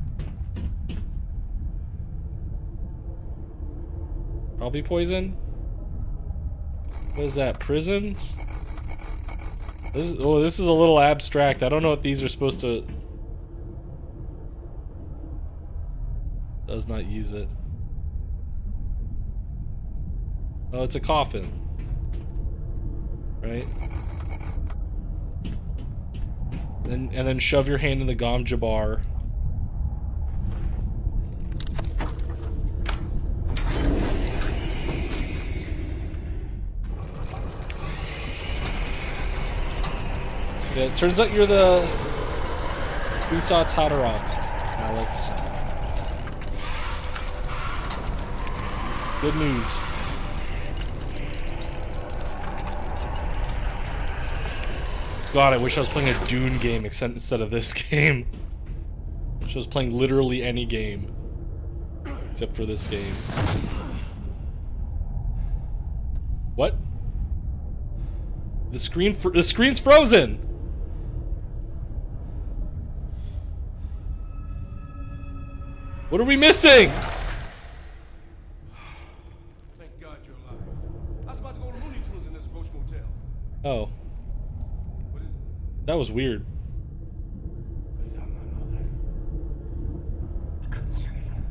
Probably poison. What is that? Prison? This is, oh, this is a little abstract. I don't know if these are supposed to. Does not use it. Oh, it's a coffin. Right? And, and then shove your hand in the Gom Jabbar. Yeah, it turns out you're the Kwisatz Haderach, Alex. Good news. God, I wish I was playing a Dune game except instead of this game. I wish I was playing literally any game except for this game. What? The screen fr the screen's frozen. What are we missing? Thank God you're alive. I was about to go to Looney Tunes in this Roach Motel. Oh. What is it? That was weird. I found my mother. I couldn't save her.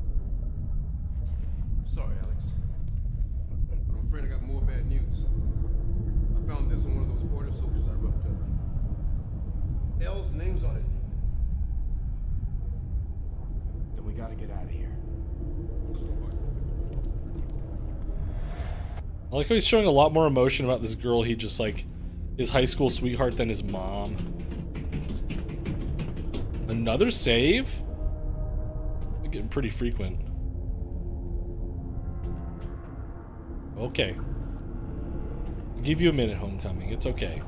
Sorry, Alex. But I'm afraid I got more bad news. I found this on one of those border soldiers I roughed up. L's name's on it. Then we gotta get out of here. I like how he's showing a lot more emotion about this girl he just like his high school sweetheart than his mom. Another save? They're getting pretty frequent. I'll give you a minute, Homecoming. It's okay.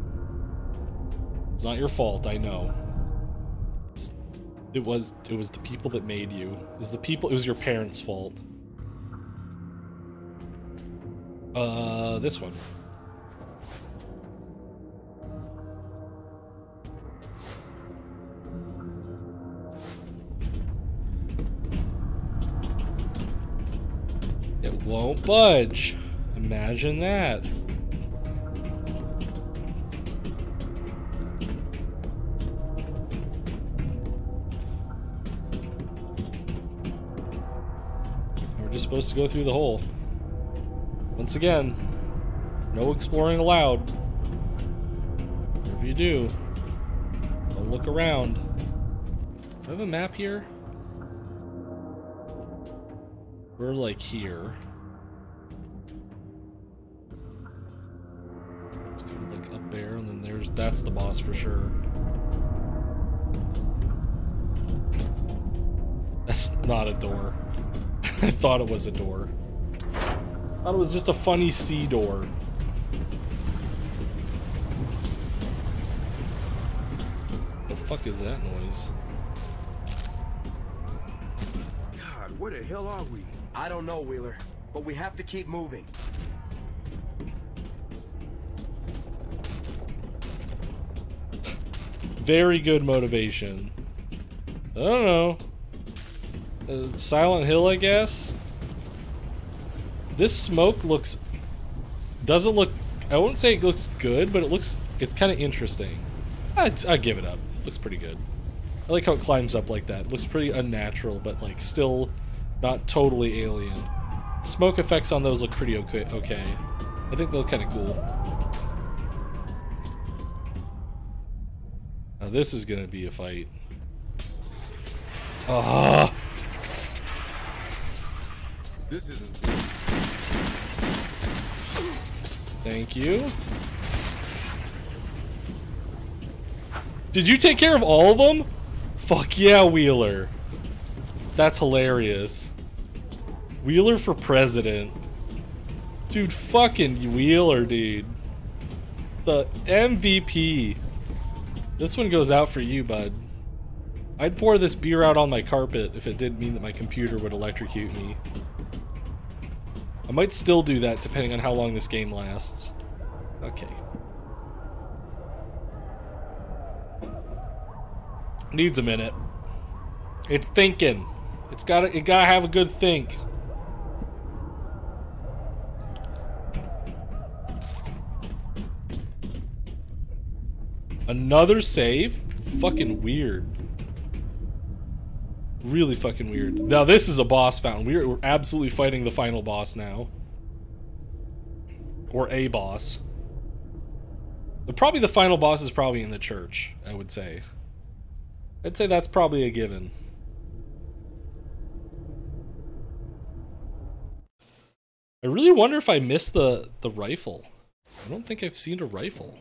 It's not your fault, I know. It's, it was it was the people that made you. It was the people, it was your parents' fault. Uh, this one. It won't budge. Imagine that. We're just supposed to go through the hole. Once again, no exploring allowed. Whatever you do, don't look around. Do I have a map here? We're like here. It's kind of like up there, and then there's, that's the boss for sure. That's not a door. I thought it was a door. I thought it was just a funny C door. The fuck is that noise? God, where the hell are we? I don't know, Wheeler, but we have to keep moving. Very good motivation. I don't know. Uh, Silent Hill, I guess? This smoke looks... Doesn't look... I wouldn't say it looks good, but it looks... It's kind of interesting. I'd, I'd give it up. It looks pretty good. I like how it climbs up like that. It looks pretty unnatural, but like still not totally alien. Smoke effects on those look pretty okay. okay. I think they look kind of cool. Now this is gonna be a fight. Ah! This isn't. Thank you. Did you take care of all of them? Fuck yeah, Wheeler. That's hilarious. Wheeler for president. Dude, fucking Wheeler, dude. The M V P. This one goes out for you, bud. I'd pour this beer out on my carpet if it didn't mean that my computer would electrocute me. I might still do that depending on how long this game lasts. Okay. Needs a minute. It's thinking. It's gotta it gotta have a good think. Another save? Fucking weird. Really fucking weird. Now this is a boss fountain. We're, we're absolutely fighting the final boss now. Or a boss. But probably the final boss is probably in the church, I would say. I'd say that's probably a given. I really wonder if I missed the, the rifle. I don't think I've seen a rifle.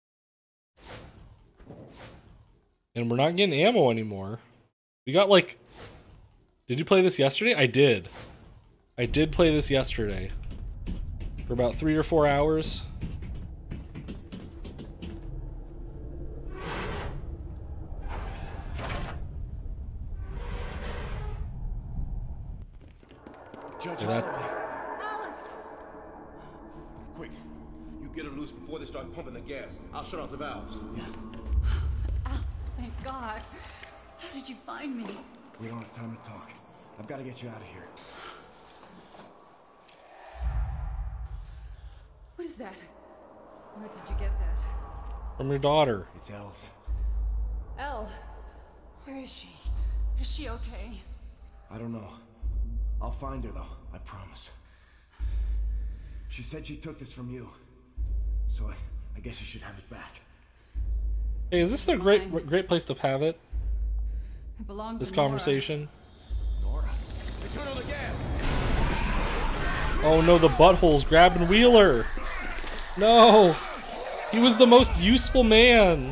And we're not getting ammo anymore. We got like... Did you play this yesterday? I did. I did play this yesterday. For about three or four hours. Judge, that... Alex! Quick, you get her loose before they start pumping the gas. I'll shut off the valves. Yeah. Alex, thank God. How did you find me? We don't have time to talk. I've got to get you out of here. What is that? Where did you get that? From your daughter. It's Els. Elle, where is she? Is she okay? I don't know. I'll find her, though. I promise. She said she took this from you. So I, I guess you should have it back. Hey, is this a great great place to have it? It belonged This to Nora. conversation? Nora? Hey, turn on the gas! Oh no, the butthole's grabbing Wheeler! No! He was the most useful man!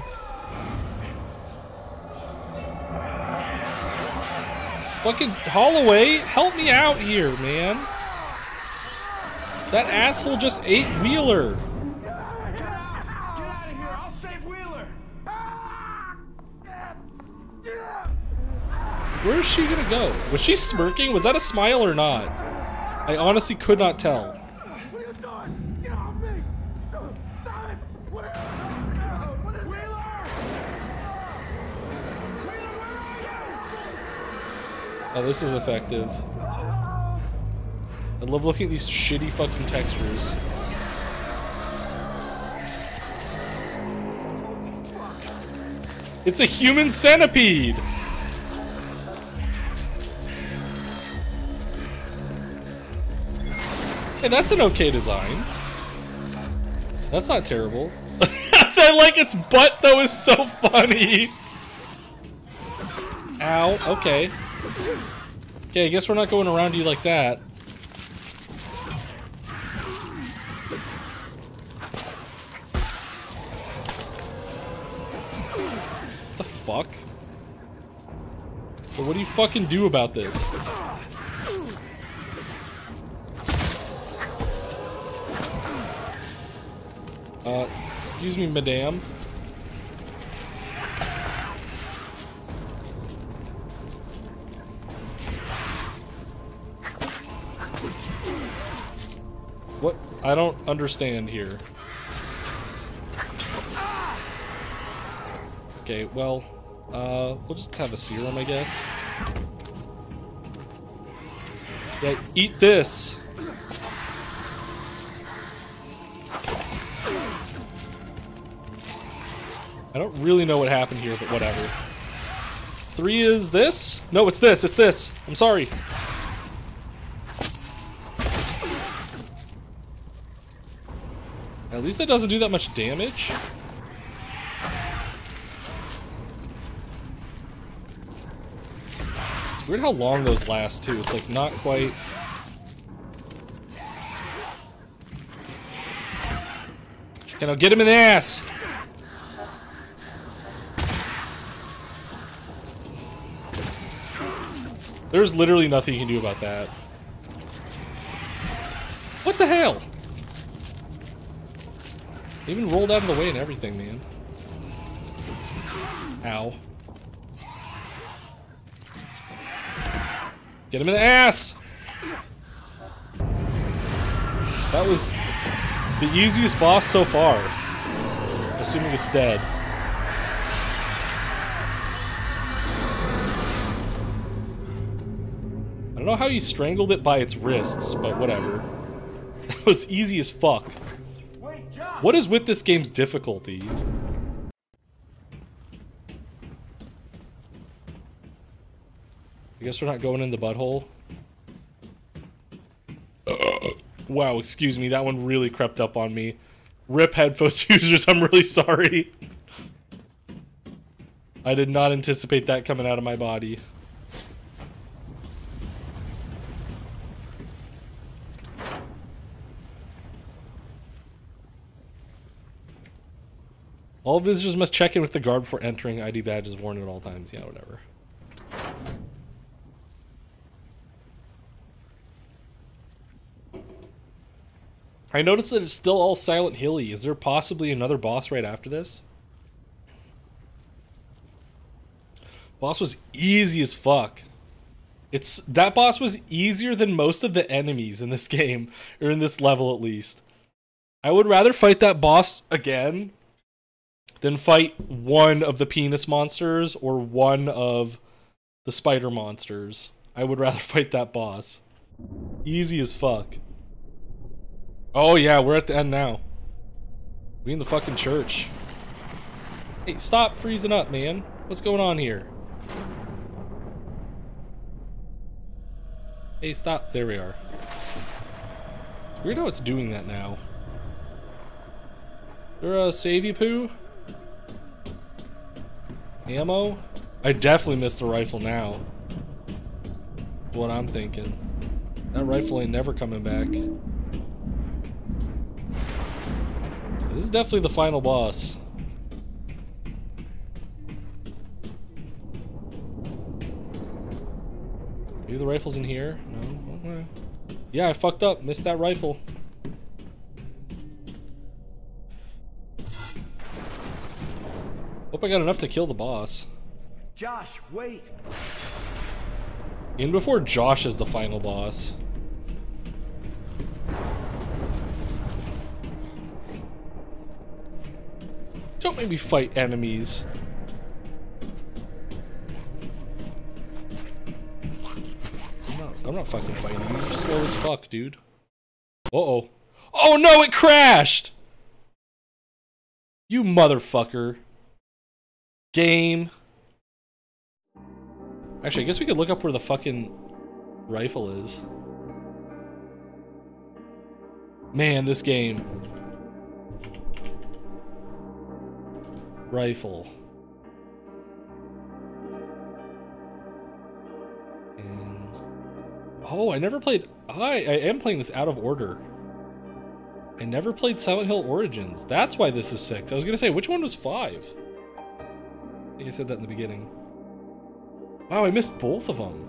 Fucking Holloway, help me out here, man! That asshole just ate Wheeler! Where is she gonna go? Was she smirking? Was that a smile or not? I honestly could not tell. What are you doing? Get off me! Stop it! What are you... What is it? Wheeler! Wheeler, where are you? Oh, this is effective. I love looking at these shitty fucking textures. It's a human centipede! Hey, that's an okay design. That's not terrible. I like its butt though is so funny. Ow, okay. Okay, I guess we're not going around you like that. What the fuck? So what do you fucking do about this? Uh, excuse me, madame. What? I don't understand here. Okay, well, uh, we'll just have a serum, I guess. Yeah, eat this! I don't really know what happened here, but whatever. Three is this? No, it's this, it's this. I'm sorry. At least it doesn't do that much damage. It's weird how long those last, too. It's like not quite... Okay, now get him in the ass! There's literally nothing you can do about that. What the hell? They even rolled out of the way and everything, man. Ow. Get him in the ass! That was the easiest boss so far. Assuming it's dead. I don't know how you strangled it by its wrists, but whatever. That was easy as fuck. What is with this game's difficulty? I guess we're not going in the butthole. Wow, excuse me, that one really crept up on me. Rip headphones users, I'm really sorry. I did not anticipate that coming out of my body. All visitors must check in with the guard before entering. I D badge is worn at all times. Yeah, whatever. I noticed that it's still all Silent Hill-y. Is there possibly another boss right after this? Boss was easy as fuck. It's that boss was easier than most of the enemies in this game, or in this level at least. I would rather fight that boss again than fight one of the penis monsters or one of the spider monsters. I would rather fight that boss. Easy as fuck. Oh yeah, we're at the end now. We in the fucking church. Hey, stop freezing up, man. What's going on here? Hey, stop. There we are. It's weird how it's doing that now. Is there a save you poo? Ammo? I definitely missed the rifle now. That's what I'm thinking. That rifle ain't never coming back. This is definitely the final boss. Maybe the rifle's in here? No? Okay. Yeah, I fucked up. Missed that rifle. Hope I got enough to kill the boss. Josh, wait! In before Josh is the final boss. Don't make me fight enemies. I'm not, I'm not fucking fighting you. You're slow as fuck, dude. Uh-oh. Oh no, it crashed! You motherfucker. Game. Actually, I guess we could look up where the fucking rifle is. Man, this game. Rifle. And oh, I never played. I I am playing this out of order. I never played Silent Hill Origins. That's why this is six. I was gonna say, which one was five? I think I said that in the beginning. Wow, I missed both of them.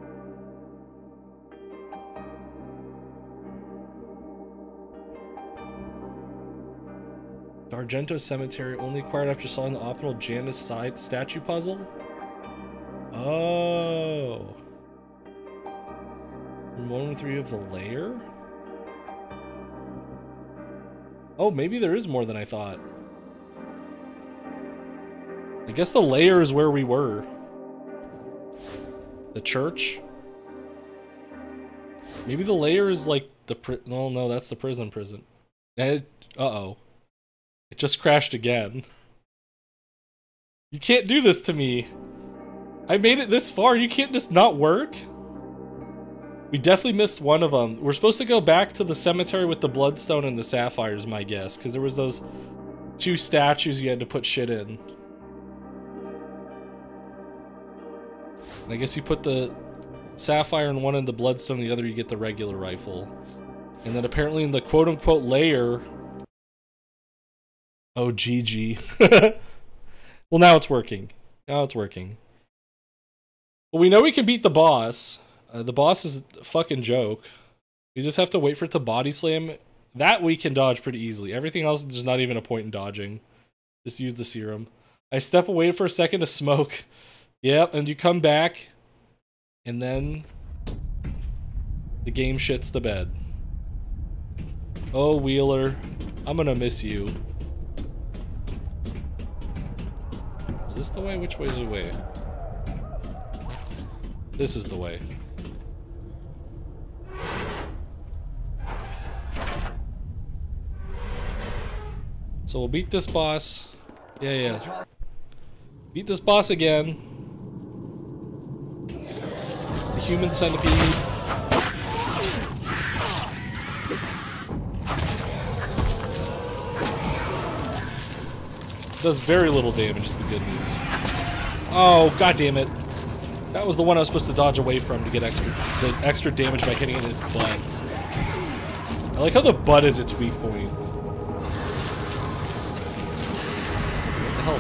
The Argento Cemetery only acquired after solving the optional Janus side statue puzzle? Oh. From one and three of the layer? Oh, maybe there is more than I thought. I guess the layer is where we were. The church? Maybe the layer is like the pri- no, no, that's the prison prison. Uh oh. It just crashed again. You can't do this to me. I made it this far. You can't just not work? We definitely missed one of them. We're supposed to go back to the cemetery with the bloodstone and the sapphires, my guess. Because there was those two statues you had to put shit in. And I guess you put the sapphire in one and the bloodstone in the other, you get the regular rifle. And then apparently in the quote-unquote layer... Oh, G G. Well, now it's working. Now it's working. Well, we know we can beat the boss. Uh, the boss is a fucking joke. We just have to wait for it to body slam. That we can dodge pretty easily. Everything else, there's not even a point in dodging. Just use the serum. I step away for a second to smoke. Yep, and you come back. And then... the game shits the bed. Oh, Wheeler. I'm gonna miss you. Is this the way? Which way is the way? This is the way. So we'll beat this boss. Yeah, yeah. Beat this boss again. The human centipede. Does very little damage is the good news. Oh, god damn it. That was the one I was supposed to dodge away from to get extra the extra damage by hitting it in its butt. I like how the butt is its weak point. What the hell is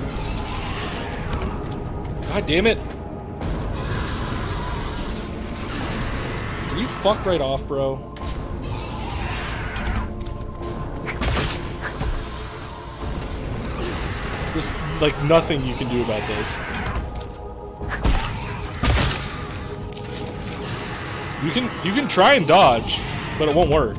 that? God damn it. Can you fuck right off, bro? There's like nothing you can do about this. You can you can try and dodge, but it won't work.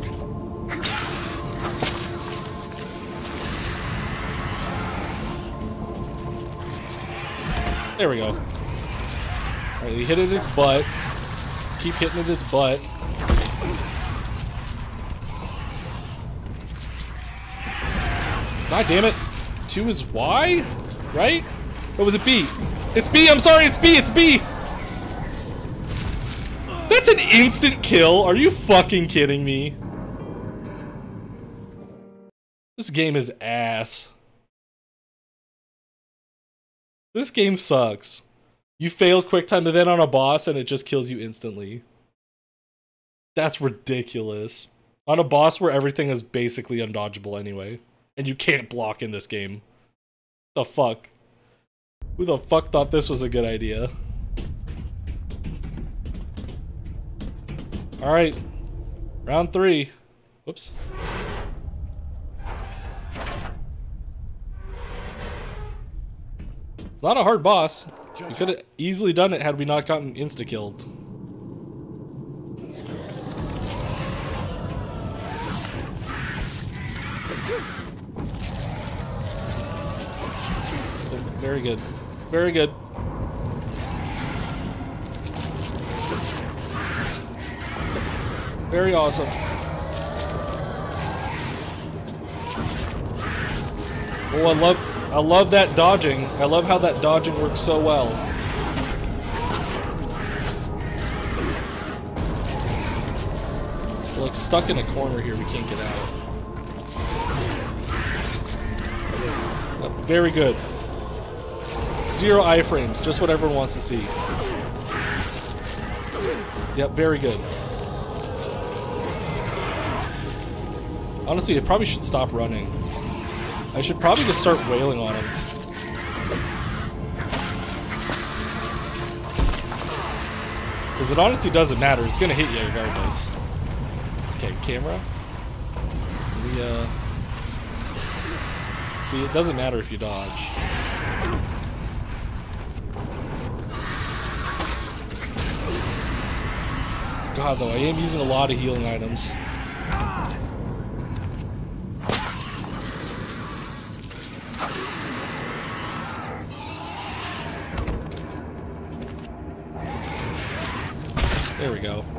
There we go. Alright, you hit it in its butt. Keep hitting it in its butt. God damn it. Two is Y? Right? Or was it B? It's B, I'm sorry, it's B, it's B! That's an instant kill? Are you fucking kidding me? This game is ass. This game sucks. You fail quick time event on a boss and it just kills you instantly. That's ridiculous. On a boss where everything is basically undodgeable anyway. And you can't block in this game. The fuck? Who the fuck thought this was a good idea? Alright. Round three. Whoops. Not a hard boss. We could have easily done it had we not gotten insta-killed. Very good. Very good. Very awesome. Oh, I love I love that dodging. I love how that dodging works so well. We're like stuck in a corner here, we can't get out. Yep, very good. Zero iframes, just what everyone wants to see. Yep, very good. Honestly, I probably should stop running. I should probably just start wailing on him. Because it honestly doesn't matter. It's going to hit you regardless. Okay, camera. We, uh... See, it doesn't matter if you dodge. God, though, I am using a lot of healing items. There we go.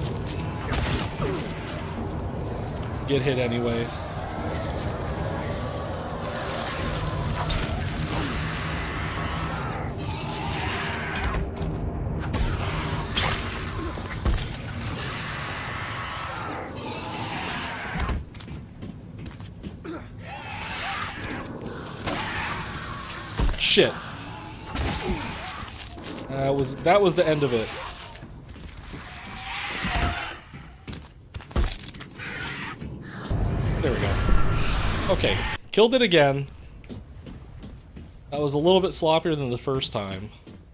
Get hit anyway. Shit. That was that was the end of it. There we go. Okay, killed it again. That was a little bit sloppier than the first time.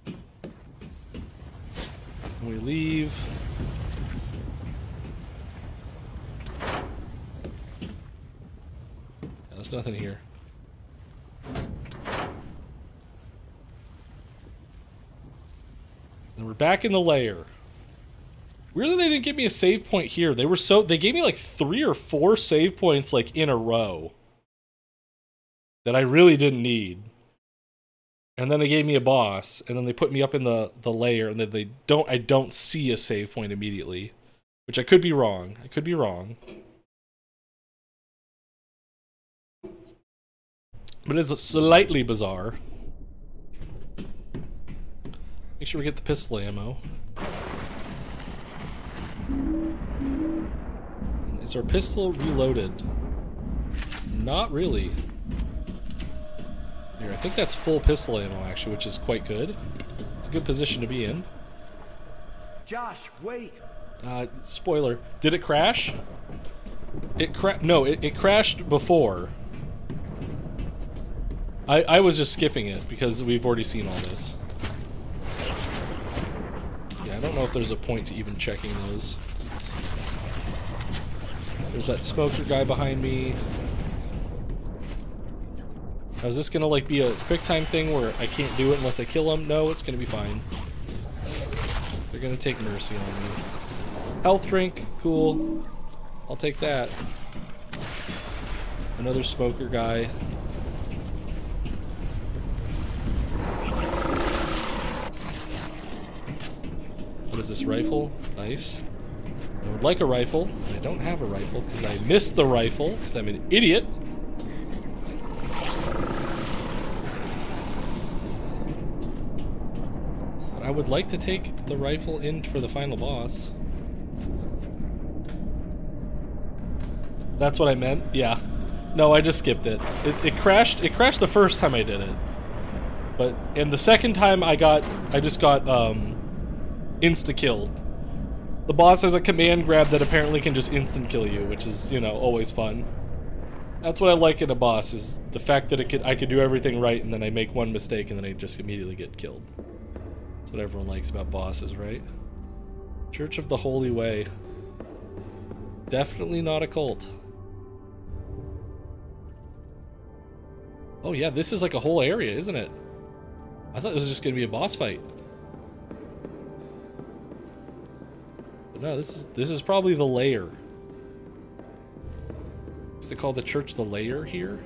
We leave. Yeah, there's nothing here. And we're back in the lair. Weirdly, they didn't give me a save point here. They were so they gave me like three or four save points like in a row that I really didn't need. And then they gave me a boss, and then they put me up in the the lair, and then they don't I don't see a save point immediately, which I could be wrong. I could be wrong. But it's slightly bizarre. Make sure we get the pistol ammo. Is our pistol reloaded? Not really. Here, I think that's full pistol ammo actually, which is quite good. It's a good position to be in. Josh, wait. Uh, spoiler. Did it crash? It cra- No, it, it crashed before. I, I was just skipping it because we've already seen all this. Yeah, I don't know if there's a point to even checking those. There's that smoker guy behind me. Now, is this gonna like be a quick time thing where I can't do it unless I kill him? No, it's gonna be fine. They're gonna take mercy on me. Health drink, cool. I'll take that. Another smoker guy. What is this, rifle? Nice. I would like a rifle. I don't have a rifle because I missed the rifle because I'm an idiot. But I would like to take the rifle in for the final boss. That's what I meant? Yeah. No, I just skipped it. It, it crashed. It crashed the first time I did it. But, and the second time I got, I just got, um, insta-killed. The boss has a command grab that apparently can just instant kill you, which is, you know, always fun. That's what I like in a boss, is the fact that it could, I could do everything right and then I make one mistake and then I just immediately get killed. That's what everyone likes about bosses, right? Church of the Holy Way. Definitely not a cult. Oh yeah, this is like a whole area, isn't it? I thought this was just gonna be a boss fight. But no, this is this is probably the lair. What's they call the church the lair here?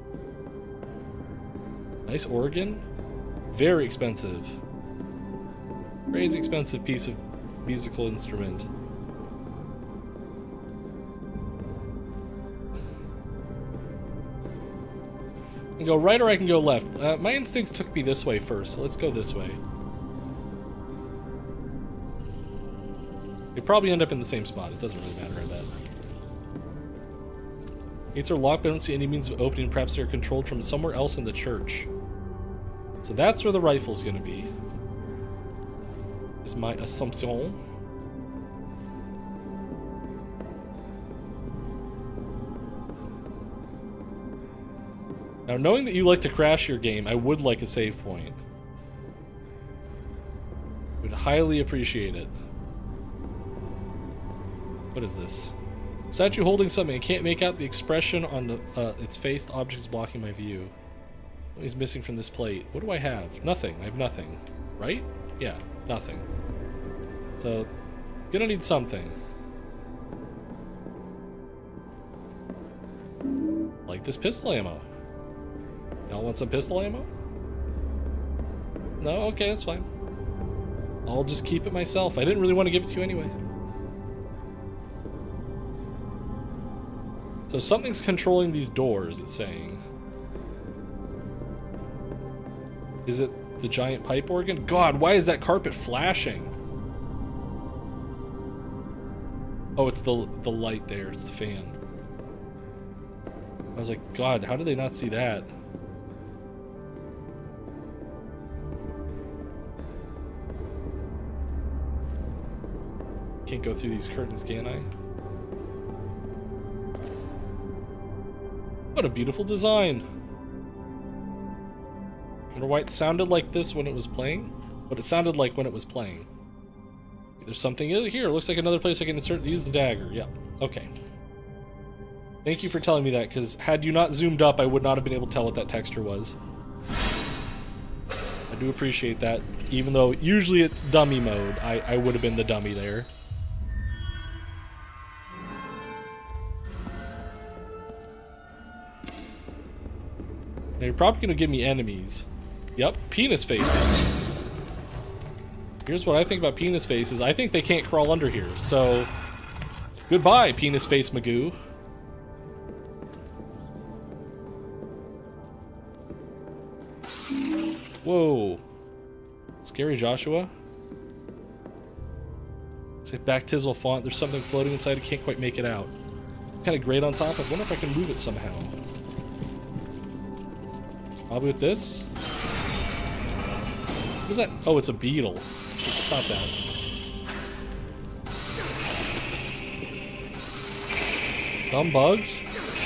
Nice organ. Very expensive. Crazy expensive piece of musical instrument. I can go right or I can go left. Uh, my instincts took me this way first, so let's go this way. We'd probably end up in the same spot. It doesn't really matter, I bet. Gates are locked, but I don't see any means of opening. Perhaps they're controlled from somewhere else in the church. So that's where the rifle's gonna be. Is my assumption. Now, knowing that you like to crash your game, I would like a save point. Would highly appreciate it. What is this? Statue holding something. I can't make out the expression on the, uh, its face. The object is blocking my view. What is missing from this plate? What do I have? Nothing. I have nothing. Right? Yeah, nothing. So, gonna need something. Like this pistol ammo. Y'all want some pistol ammo? No? Okay, that's fine. I'll just keep it myself. I didn't really want to give it to you anyway. So something's controlling these doors, it's saying. Is it the giant pipe organ? God, why is that carpet flashing? Oh, it's the the light there. It's the fan. I was like, God, how did they not see that? Can't go through these curtains, can I? What a beautiful design. I wonder why it sounded like this when it was playing. What it sounded like when it was playing. There's something here. It looks like another place I can insert use the dagger. Yep. Okay. Thank you for telling me that, because had you not zoomed up, I would not have been able to tell what that texture was. I do appreciate that. Even though usually it's dummy mode, I, I would have been the dummy there. Now you're probably going to give me enemies. Yep, penis faces. Here's what I think about penis faces. I think they can't crawl under here, so... Goodbye, penis face Magoo. Whoa. Scary Joshua. It's a baptismal font. There's something floating inside. I can't quite make it out. Kind of grate on top. I wonder if I can move it somehow. Probably with this. What is that? Oh, it's a beetle. Stop that. Dumb bugs.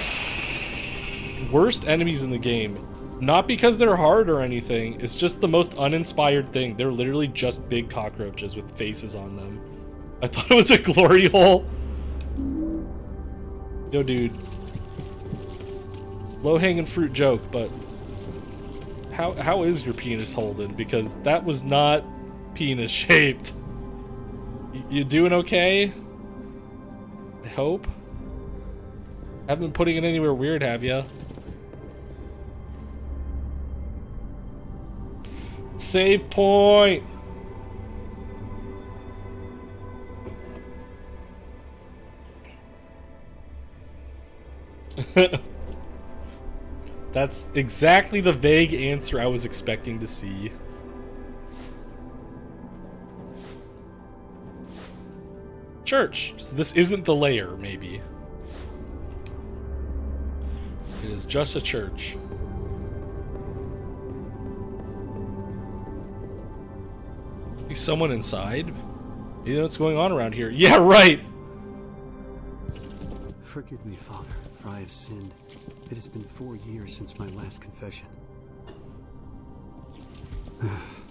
Worst enemies in the game. Not because they're hard or anything. It's just the most uninspired thing. They're literally just big cockroaches with faces on them. I thought it was a glory hole. Yo, dude. Low-hanging fruit joke, but... How, how is your penis holding? Because that was not penis shaped. Y you doing okay? I hope. Haven't been putting it anywhere weird, have ya? Save point. That's exactly the vague answer I was expecting to see. Church. So this isn't the lair, maybe. It is just a church. Is someone inside? You know what's going on around here? Yeah, right! Forgive me, Father, for I have sinned. It has been four years since my last confession. I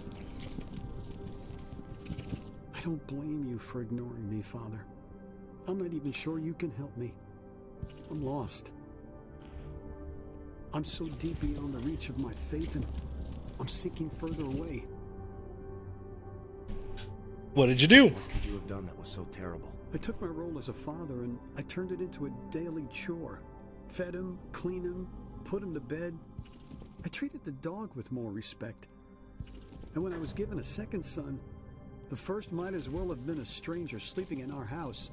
don't blame you for ignoring me, Father. I'm not even sure you can help me. I'm lost. I'm so deep beyond the reach of my faith, and I'm sinking further away. What did you do? What could you have done that was so terrible? I took my role as a father and I turned it into a daily chore. Fed him, cleaned him, put him to bed. I treated the dog with more respect. And when I was given a second son, the first might as well have been a stranger sleeping in our house.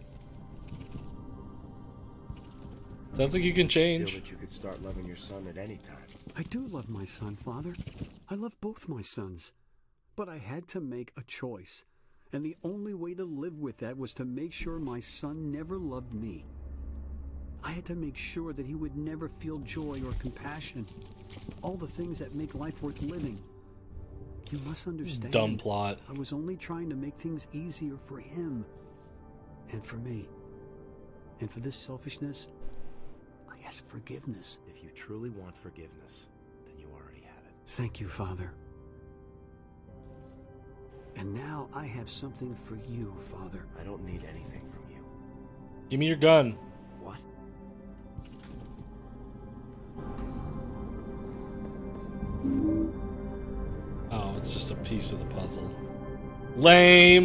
Sounds like you can I feel change. that you could start loving your son at any time. I do love my son, Father. I love both my sons. But I had to make a choice. And the only way to live with that was to make sure my son never loved me. I had to make sure that he would never feel joy or compassion. All the things that make life worth living. You must understand. Dumb plot. I was only trying to make things easier for him. And for me. And for this selfishness, I ask forgiveness. If you truly want forgiveness, then you already have it. Thank you, Father. And now I have something for you, Father. I don't need anything from you. Give me your gun. What? Oh, it's just a piece of the puzzle. Lame!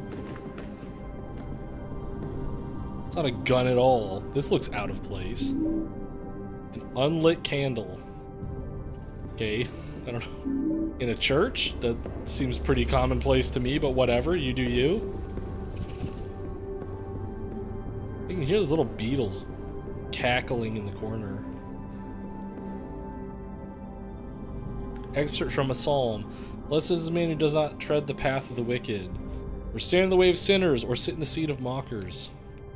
It's not a gun at all. This looks out of place. An unlit candle. Okay, I don't know. In a church? That seems pretty commonplace to me, but whatever, you do you. You can hear those little beetles cackling in the corner. Excerpt from a psalm. Blessed is the man who does not tread the path of the wicked, or stand in the way of sinners, or sit in the seat of mockers.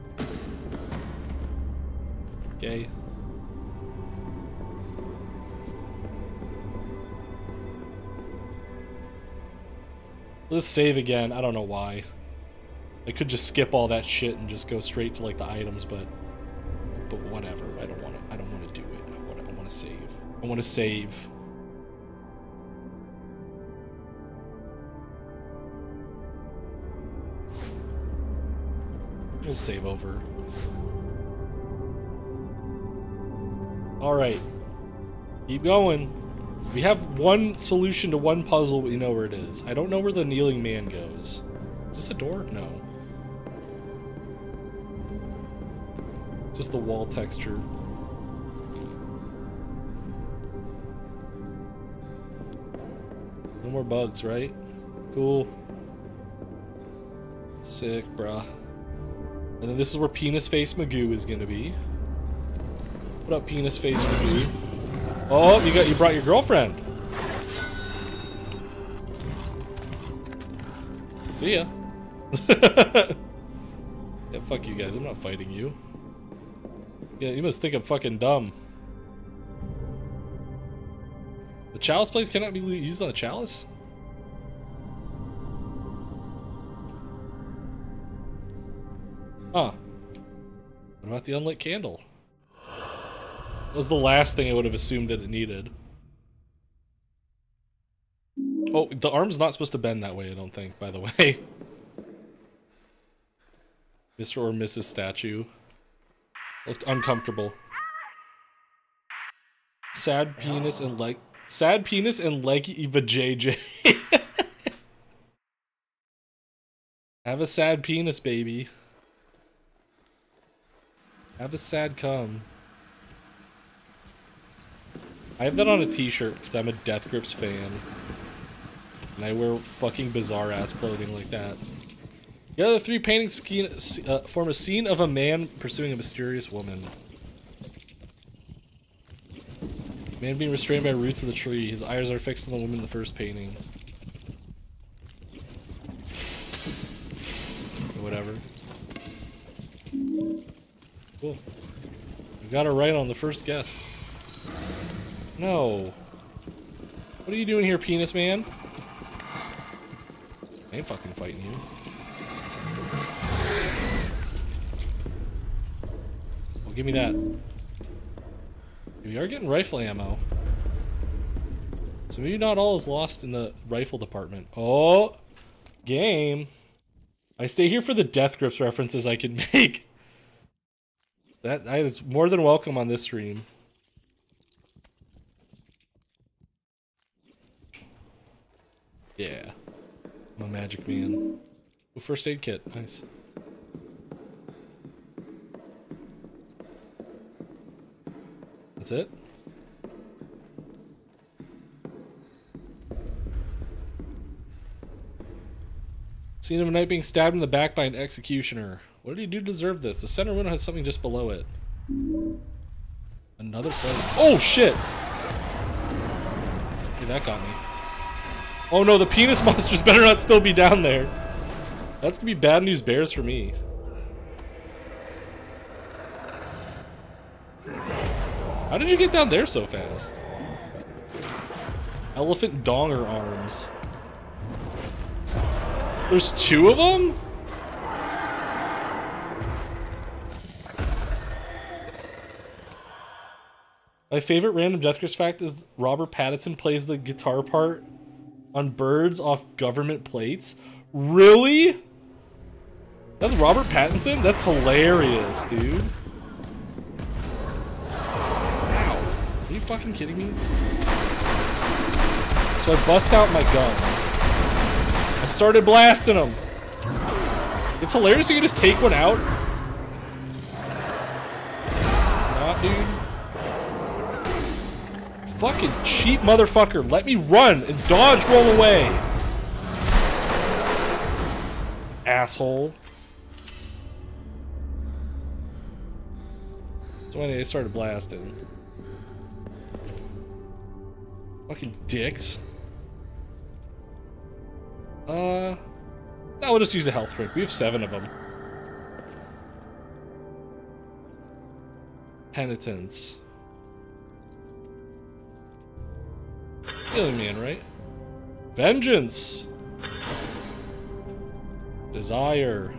Okay. Let's save again. I don't know why. I could just skip all that shit and just go straight to like the items, but but whatever. I don't want to. I don't want to do it. I want. I want to save. I want to save. We'll save over. All right. Keep going. We have one solution to one puzzle, but you know where it is. I don't know where the kneeling man goes. Is this a door? No. Just the wall texture. No more bugs, right? Cool. Sick, bruh. And then this is where Penis Face Magoo is gonna be. What up, Penis Face Magoo? Oh, you got you brought your girlfriend. See ya. Yeah, fuck you guys. I'm not fighting you. Yeah, you must think I'm fucking dumb. The chalice place cannot be used on the chalice? Huh. What about the unlit candle? That was the last thing I would have assumed that it needed. Oh, the arm's not supposed to bend that way, I don't think, by the way. Mister or Missus Statue. Looked uncomfortable. Sad penis and leg... Sad penis and leggy vajayjay. Have a sad penis, baby. Have a sad cum. I have that on a t-shirt because I'm a Death Grips fan. And I wear fucking bizarre ass clothing like that. The other three paintings uh, form a scene of a man pursuing a mysterious woman. Man being restrained by roots of the tree. His eyes are fixed on the woman in the first painting. Or whatever. Cool. We got it right on the first guess. No. What are you doing here, penis man? I ain't fucking fighting you. Well, give me that. We are getting rifle ammo. So maybe not all is lost in the rifle department. Oh! Game! I stay here for the Death Grips references I can make. That, that is more than welcome on this stream. Yeah. I'm a magic man. Ooh, first aid kit. Nice. That's it? Scene of a knight being stabbed in the back by an executioner. What did he do to deserve this? The center window has something just below it. Another plate. Oh shit! Okay, that got me. Oh no, the penis monsters better not still be down there. That's gonna be bad news bears for me. How did you get down there so fast? Elephant donger arms. There's two of them? My favorite random Death Chris fact is Robert Pattinson plays the guitar part on Birds off government plates. Really? That's Robert Pattinson? That's hilarious, dude. Wow. Are you fucking kidding me? So I bust out my gun. I started blasting them. It's hilarious you can just take one out. Not, dude. Fucking cheap motherfucker. Let me run and dodge roll away. Asshole. So when they started blasting. Fucking dicks. Uh, now we'll just use a health drink. We have seven of them. Penitence. Healing man, right? Vengeance. Desire.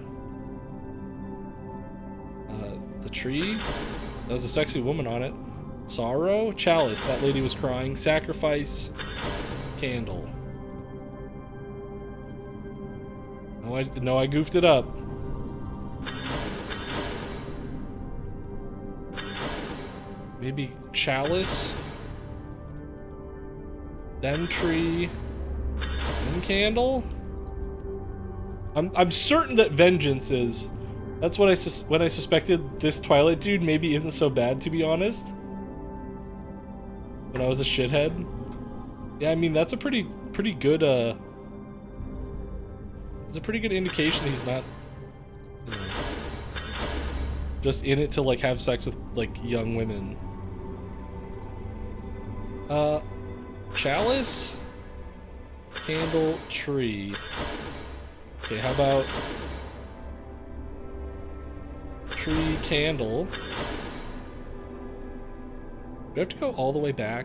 Uh, the tree. That was a sexy woman on it. Sorrow. Chalice. That lady was crying. Sacrifice. Candle. No, I, no, I goofed it up. Maybe chalice. Then tree. Then candle. I'm I'm certain that vengeance is. That's what I sus when I suspected this Twilight dude maybe isn't so bad, to be honest. When I was a shithead. Yeah, I mean that's a pretty pretty good uh. It's a pretty good indication he's not, you know, just in it to like have sex with like young women. Uh, chalice, candle, tree. Okay, how about tree, candle? Do I have to go all the way back?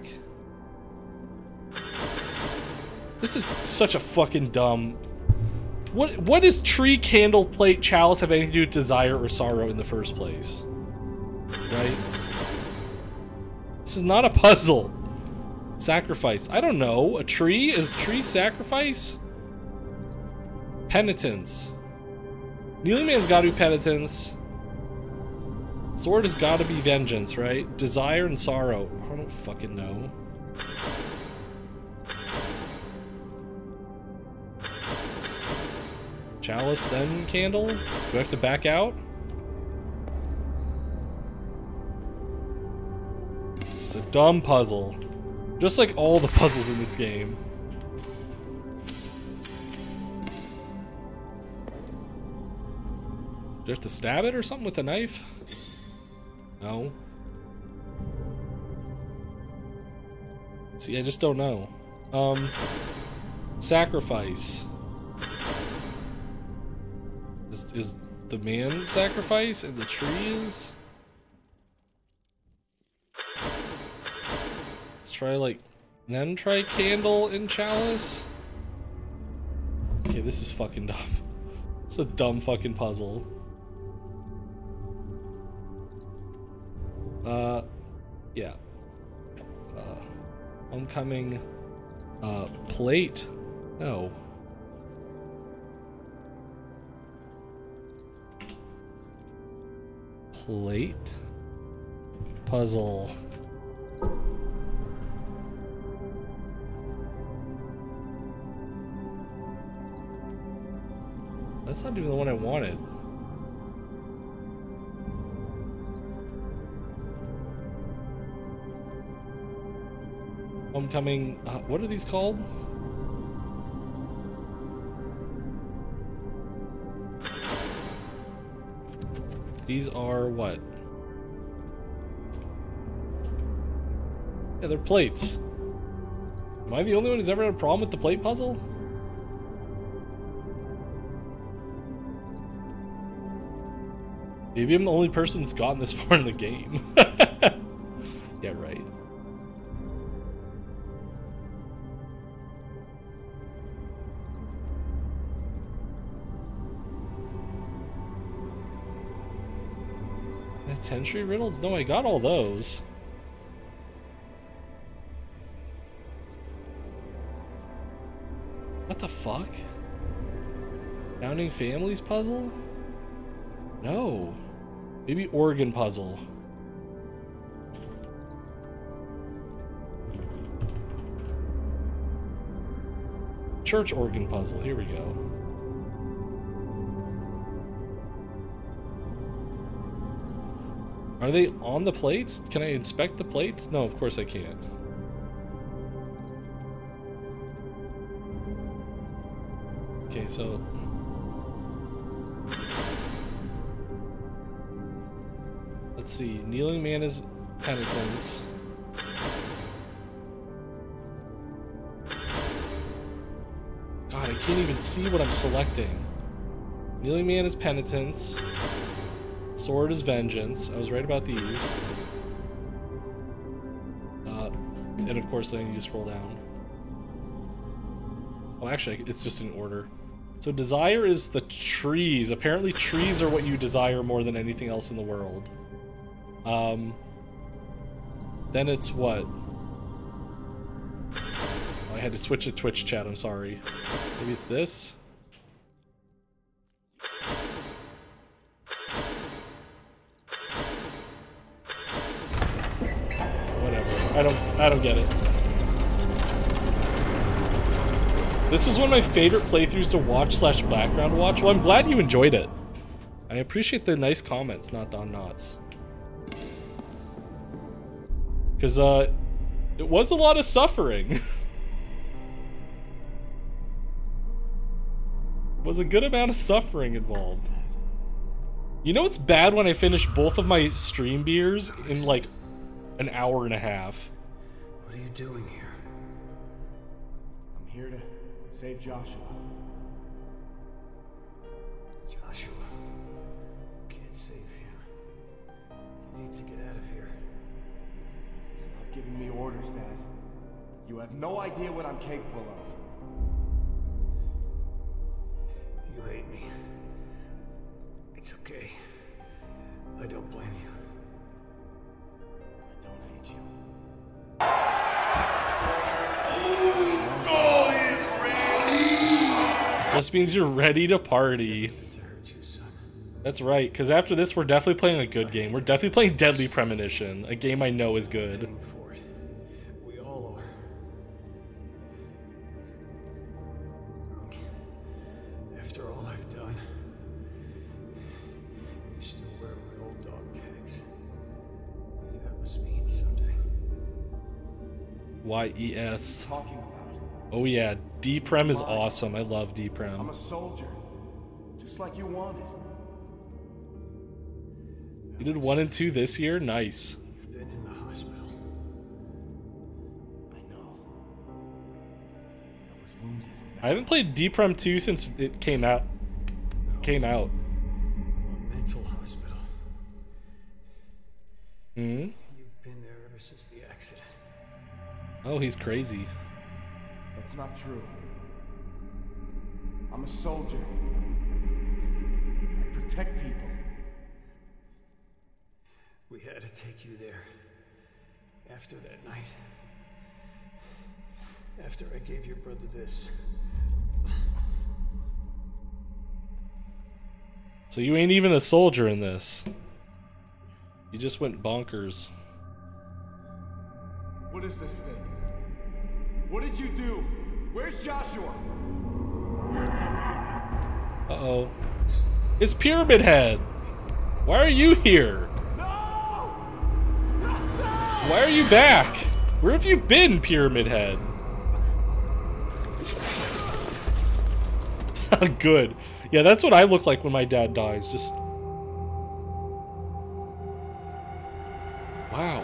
This is such a fucking dumb. What what does tree, candle, plate, chalice have anything to do with desire or sorrow in the first place? Right? This is not a puzzle. Sacrifice. I don't know. A tree? Is tree sacrifice? Penitence. Kneeling man's gotta be penitence. Sword has gotta be vengeance, right? Desire and sorrow. I don't fucking know. Chalice, then candle? Do I have to back out? It's a dumb puzzle. Just like all the puzzles in this game. Do you have to stab it or something with a knife? No. See, I just don't know. Um, sacrifice. Is, is the man sacrifice and the tree is? Let's try like, then try candle and chalice. Okay, this is fucking dumb. It's a dumb fucking puzzle. Uh, yeah. Uh, homecoming. Uh, plate. No. Plate. Puzzle. That's not even the one I wanted. Homecoming, uh, what are these called? These are what? Yeah, they're plates. Am I the only one who's ever had a problem with the plate puzzle? Maybe I'm the only person that's gotten this far in the game. Yeah, right. Penitentiary riddles? No, I got all those. What the fuck? Founding Families puzzle? No. Maybe Oregon puzzle. Church organ puzzle. Here we go. Are they on the plates? Can I inspect the plates? No, of course I can't. Okay, so... let's see. Kneeling Man is penitence. God, I can't even see what I'm selecting. Kneeling Man is penitence. Sword is vengeance. I was right about these. Uh, and of course, then you just scroll down. Oh, actually, it's just in order. So desire is the trees. Apparently, trees are what you desire more than anything else in the world. Um. Then it's what? Oh, I had to switch to Twitch chat. I'm sorry. Maybe it's this. I don't I don't get it. This was one of my favorite playthroughs to watch slash background watch. Well, I'm glad you enjoyed it. I appreciate the nice comments, not Don Knotts. Because, uh, it was a lot of suffering. Was a good amount of suffering involved. You know what's bad when I finish both of my stream beers in, like, an hour and a half? What are you doing here? I'm here to save Joshua. Joshua, you can't save him. You need to get out of here. Stop giving me orders, Dad. You have no idea what I'm capable of. You hate me. It's okay. I don't blame you. This means you're ready to party. That's right, because after this, we're definitely playing a good game. We're definitely playing Deadly Premonition, a game I know is good. We all are. After all I've done, you still wear my old dog tags. That must mean something. Y E S. Talking about. Oh yeah, D-Prem is awesome. I love D-Prem. I'm a soldier, just like you wanted. You did one and two this year? Nice. You've been in the hospital. I know. I was wounded. I haven't played D-Prem two since it came out. No. Came out. A mental hospital. Hmm? You've been there ever since the accident. Oh, he's crazy. That's not true. I'm a soldier. I protect people. We had to take you there. After that night. After I gave your brother this. So you ain't even a soldier in this. You just went bonkers. What is this thing? What did you do? Where's Joshua? Uh-oh. Uh-oh. It's Pyramid Head! Why are you here? Why are you back? Where have you been, Pyramid Head? Good. Yeah, that's what I look like when my dad dies. Just... Wow.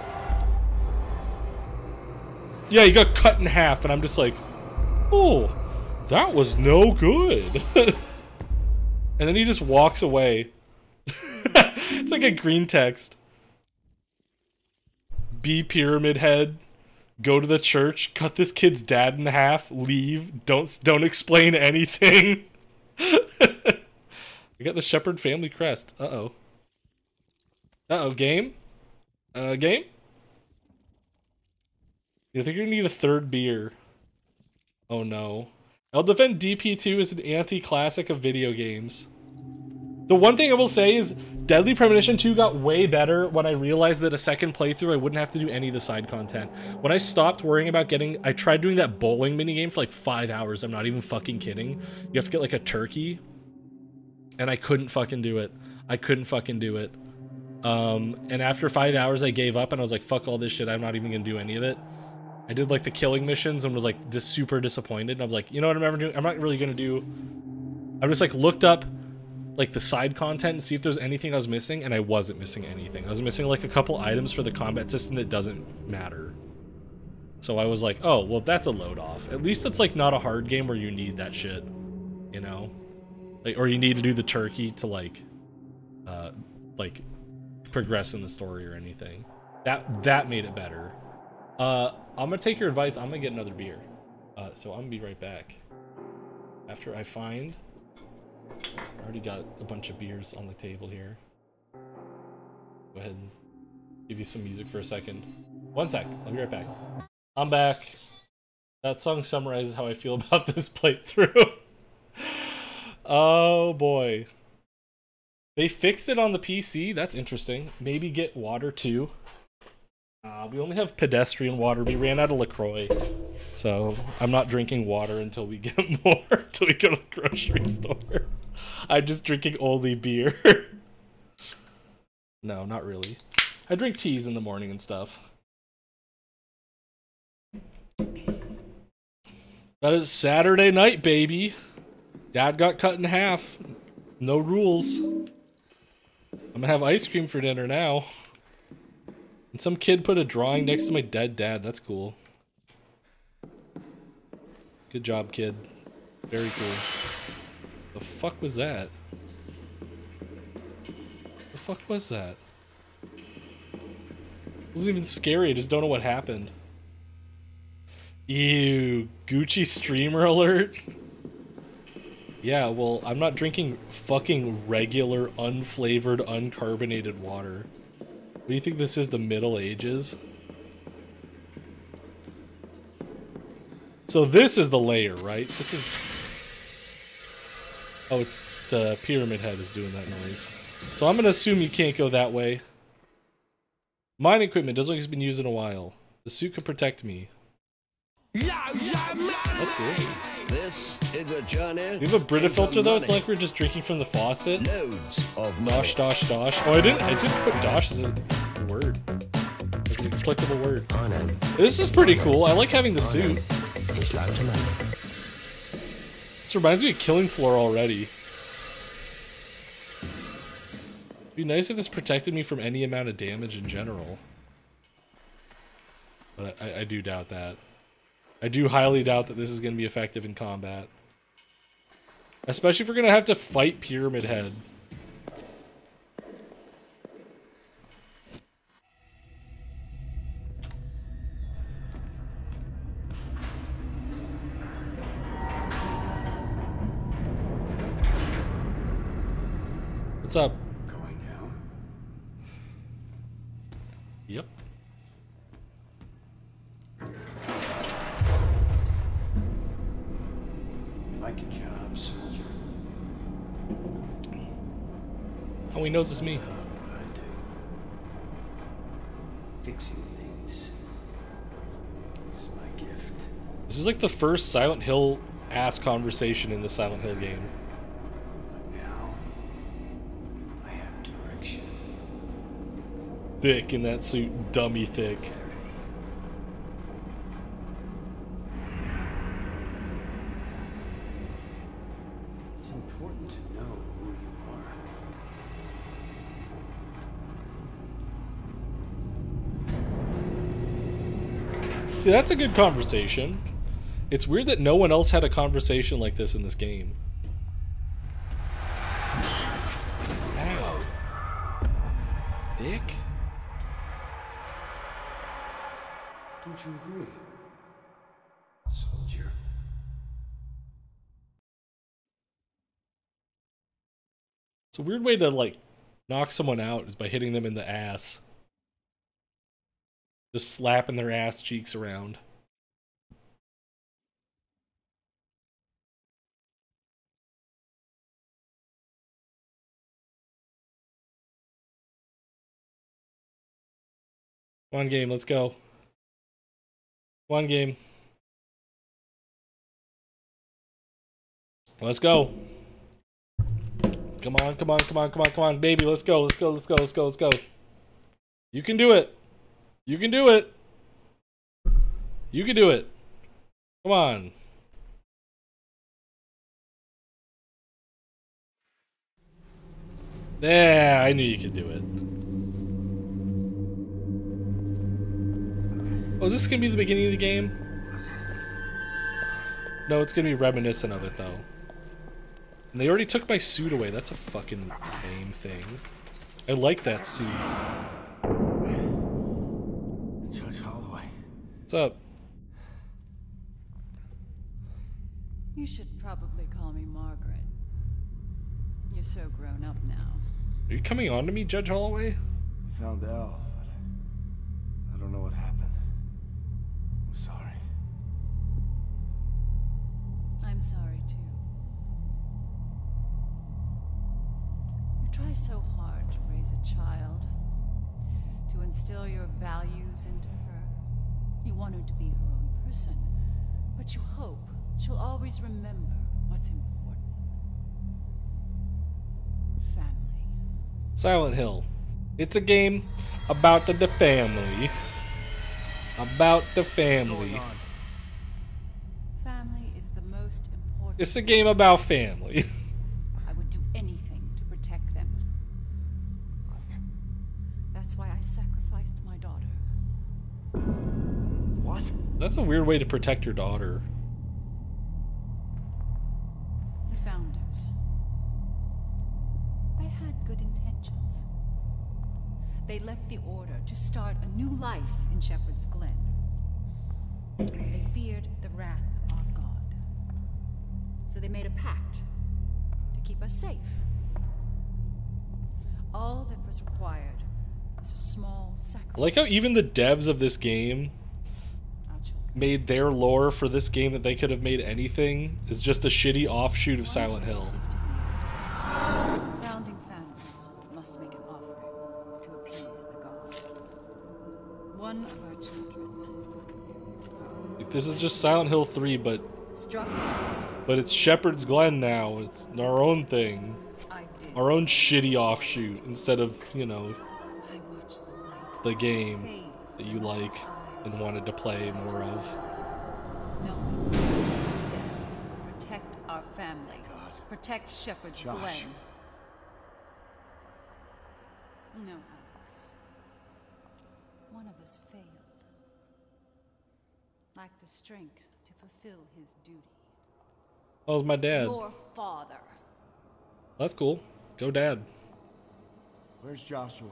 Yeah, he got cut in half, and I'm just like, oh, that was no good. And then he just walks away. It's like a green text. Be Pyramid Head. Go to the church. Cut this kid's dad in half. Leave. Don't don't explain anything. We got the Shepherd family crest. Uh oh. Uh oh. Game. Uh game. You think you're gonna need a third beer? Oh no. I'll defend D P two as an anti-classic of video games. The one thing I will say is Deadly Premonition two got way better when I realized that a second playthrough I wouldn't have to do any of the side content. When I stopped worrying about getting... I tried doing that bowling minigame for like five hours. I'm not even fucking kidding. You have to get like a turkey. And I couldn't fucking do it. I couldn't fucking do it. Um, and after five hours I gave up and I was like, fuck all this shit. I'm not even gonna do any of it. I did like the killing missions and was like just super disappointed. And I was like, you know what I'm ever doing? I'm not really gonna do... I just like looked up like the side content and see if there's anything I was missing, and I wasn't missing anything. I was missing like a couple items for the combat system that doesn't matter. So I was like, oh, well that's a load off. At least it's like not a hard game where you need that shit, you know? Like, or you need to do the turkey to like, uh, like progress in the story or anything. That, that made it better. Uh, I'm gonna take your advice. I'm gonna get another beer. Uh, so I'm gonna be right back. After I find... I already got a bunch of beers on the table here. Go ahead and give you some music for a second. One sec, I'll be right back. I'm back. That song summarizes how I feel about this playthrough. Oh boy. They fixed it on the P C, that's interesting. Maybe get water too. Uh, we only have pedestrian water. We ran out of LaCroix. So I'm not drinking water until we get more, until we go to the grocery store. I'm just drinking only beer. No, not really. I drink teas in the morning and stuff. That is Saturday night, baby. Dad got cut in half. No rules. I'm gonna have ice cream for dinner now. And some kid put a drawing next to my dead dad. That's cool. Good job, kid. Very cool. The fuck was that? The fuck was that? It wasn't even scary, I just don't know what happened. Ew, Gucci streamer alert? Yeah, well, I'm not drinking fucking regular, unflavored, uncarbonated water. What do you think this is, the Middle Ages? So this is the layer, right? This is... Oh, it's the Pyramid Head is doing that noise. So I'm gonna assume you can't go that way. Mine equipment doesn't look like it's been used in a while. The suit could protect me. That's cool. This is a journey. We have a Brita filter though. It's not like we're just drinking from the faucet. Loads of dosh, dosh, dosh. Oh, I didn't. I didn't put dosh as a word. It's an explicable word. This is pretty cool. I like having the suit. This reminds me of Killing Floor already. It'd be nice if this protected me from any amount of damage in general. But I, I do doubt that. I do highly doubt that this is going to be effective in combat. Especially if we're going to have to fight Pyramid Head. What's up? Going down. Yep. You like your job, soldier? How he knows it's me. I love what I do. Fixing things. It's my gift. This is like the first Silent Hill ass conversation in the Silent Hill game. But thick in that suit, dummy thick. It's important to know who you are. See, that's a good conversation. It's weird that no one else had a conversation like this in this game. Ow. Dick? Don't you agree, soldier? It's a weird way to, like, knock someone out is by hitting them in the ass. Just slapping their ass cheeks around. Come on, game, let's go. Come on, game. Let's go. Come on, come on, come on, come on, come on, baby, let's go, let's go, let's go, let's go, let's go. You can do it. You can do it. You can do it. Come on. Yeah, I knew you could do it. Oh, is this gonna be the beginning of the game? No, it's gonna be reminiscent of it, though. And they already took my suit away. That's a fucking lame thing. I like that suit. Judge Holloway. What's up? You should probably call me Margaret. You're so grown up now. Are you coming on to me, Judge Holloway? I found Elle, but I don't know what happened. I'm sorry. I'm sorry too. You try so hard to raise a child, to instill your values into her. You want her to be her own person, but you hope she'll always remember what's important. Family. Silent Hill. It's a game about the, the family. About the family. Family is the most important. It's a game about family. I would do anything to protect them. That's why I sacrificed my daughter. What? That's a weird way to protect your daughter. The founders. They had good intentions. They left the Order to start a new life in Shepherd's Glen. They feared the wrath of our God. So they made a pact to keep us safe. All that was required was a small sacrifice. I like how even the devs of this game made their lore for this game that they could have made anything is just a shitty offshoot of Silent Hill. Founding families must make an offering to appease the god. One of our children. Like, this is just Silent Hill three, but Struck down. but it's Shepherd's Glen now. It's our own thing, I did. our own shitty offshoot instead of, you know, I watched the light the game fade that you like and wanted to play more of. No. Death would protect our family. God. Protect Shepherd's Josh. Glen. No, Alex. One of us failed. Lacked the strength to fulfill his duty. That was my dad. Your father. That's cool. Go dad. Where's Joshua?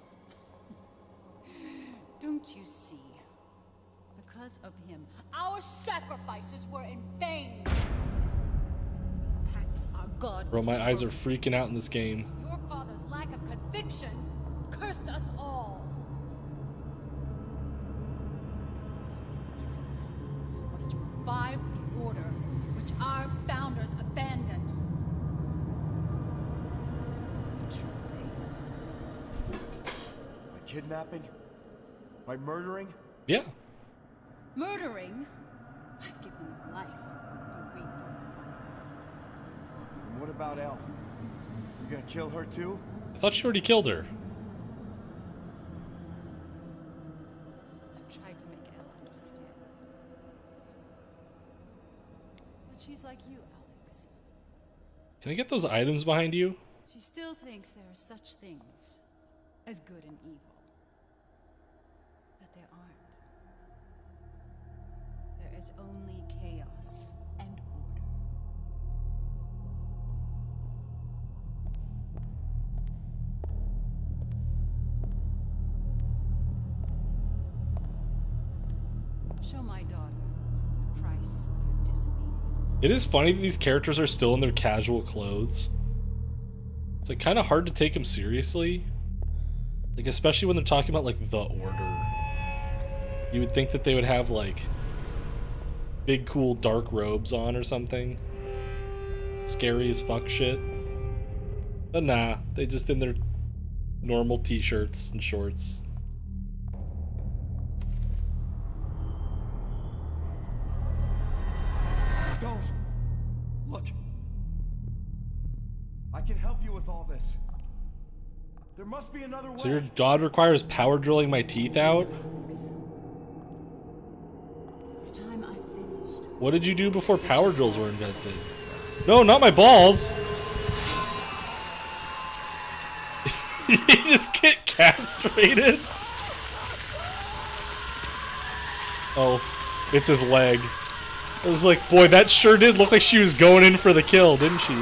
Don't you see? Because of him, our sacrifices were in vain. The pact with our God Bro, was my eyes are broken. freaking out in this game. Your father's lack of conviction cursed us all. Was to revive the order which our founders abandoned. The true faith. By kidnapping? By murdering? Yeah. Murdering? I've given them life to rebirth. And what about Elle? You gonna kill her too? I thought she already killed her. Can I get those items behind you? She still thinks there are such things as good and evil. But there aren't. There is only chaos and order. Show my daughter the price of her disobedience. It is funny that these characters are still in their casual clothes. It's like kind of hard to take them seriously. Like, especially when they're talking about like the Order. You would think that they would have like big cool dark robes on or something. Scary as fuck shit. But nah, they just in their normal t-shirts and shorts. Don't! Look! I can help you with all this. There must be another way. So your god requires power drilling my teeth out? It's time I finished. What did you do before power drills were invented? No, not my balls! You just get castrated? Oh, it's his leg. I was like, boy, that sure did look like she was going in for the kill, didn't she?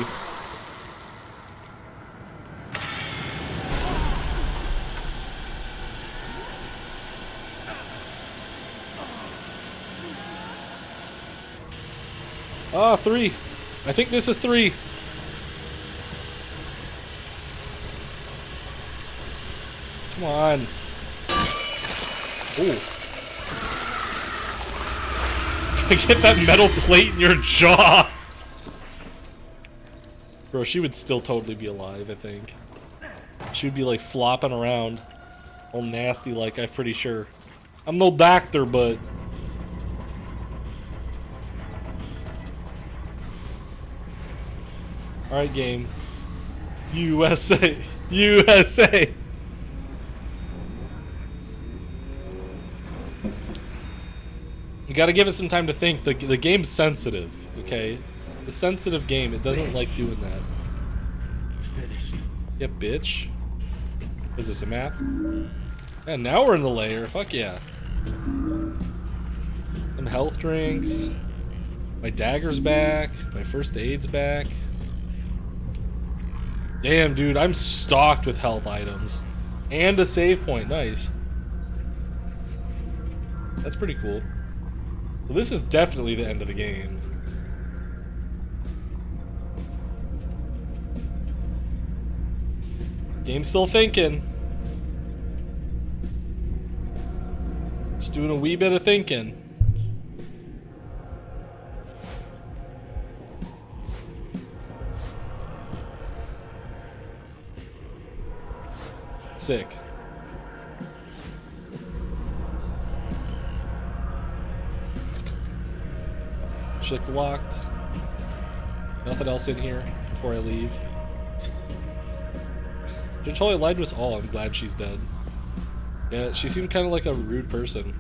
Ah, three. I think this is three. Come on. Ooh. Get that metal plate in your jaw. Bro, she would still totally be alive, I think. She would be like flopping around. All nasty like, I'm pretty sure. I'm no doctor, but... Alright, game. U S A. U S A. You gotta give it some time to think. The, the game's sensitive, okay? The sensitive game, it doesn't like doing that. It's finished. Yeah, bitch. Is this a map? And now we're in the lair. Fuck yeah. Some health drinks. My dagger's back. My first aid's back. Damn, dude, I'm stocked with health items. And a save point. Nice. That's pretty cool. Well, this is definitely the end of the game. Game's still thinking. Just doing a wee bit of thinking. Sick. Shit's locked. Nothing else in here before I leave. She totally lied to us all. I'm glad she's dead. Yeah, she seemed kind of like a rude person.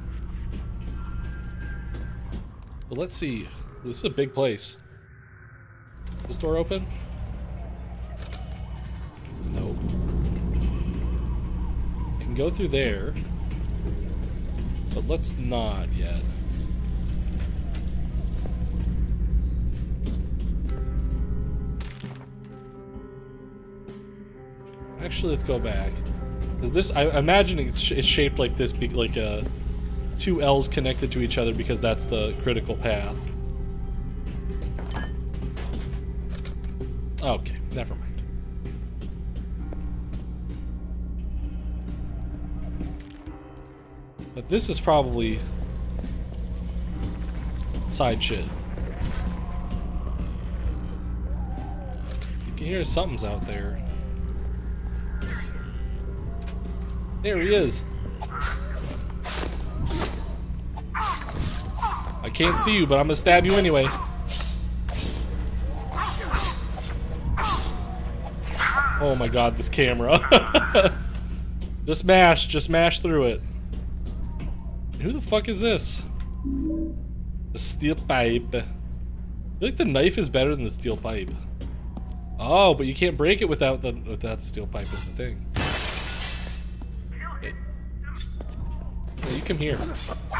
But let's see. This is a big place. Is this door open? Nope. I can go through there. But let's not yet. Actually, let's go back. Is this? I imagine it's, sh it's shaped like this, be like uh, two L's connected to each other because that's the critical path. Okay, never mind. But this is probably side shit. You can hear something's out there. There he is. I can't see you, but I'm gonna stab you anyway. Oh my god, this camera. Just mash, just mash through it. Who the fuck is this? The steel pipe. I feel like the knife is better than the steel pipe. Oh, but you can't break it without the without the steel pipe is the thing. It, yeah, you come here.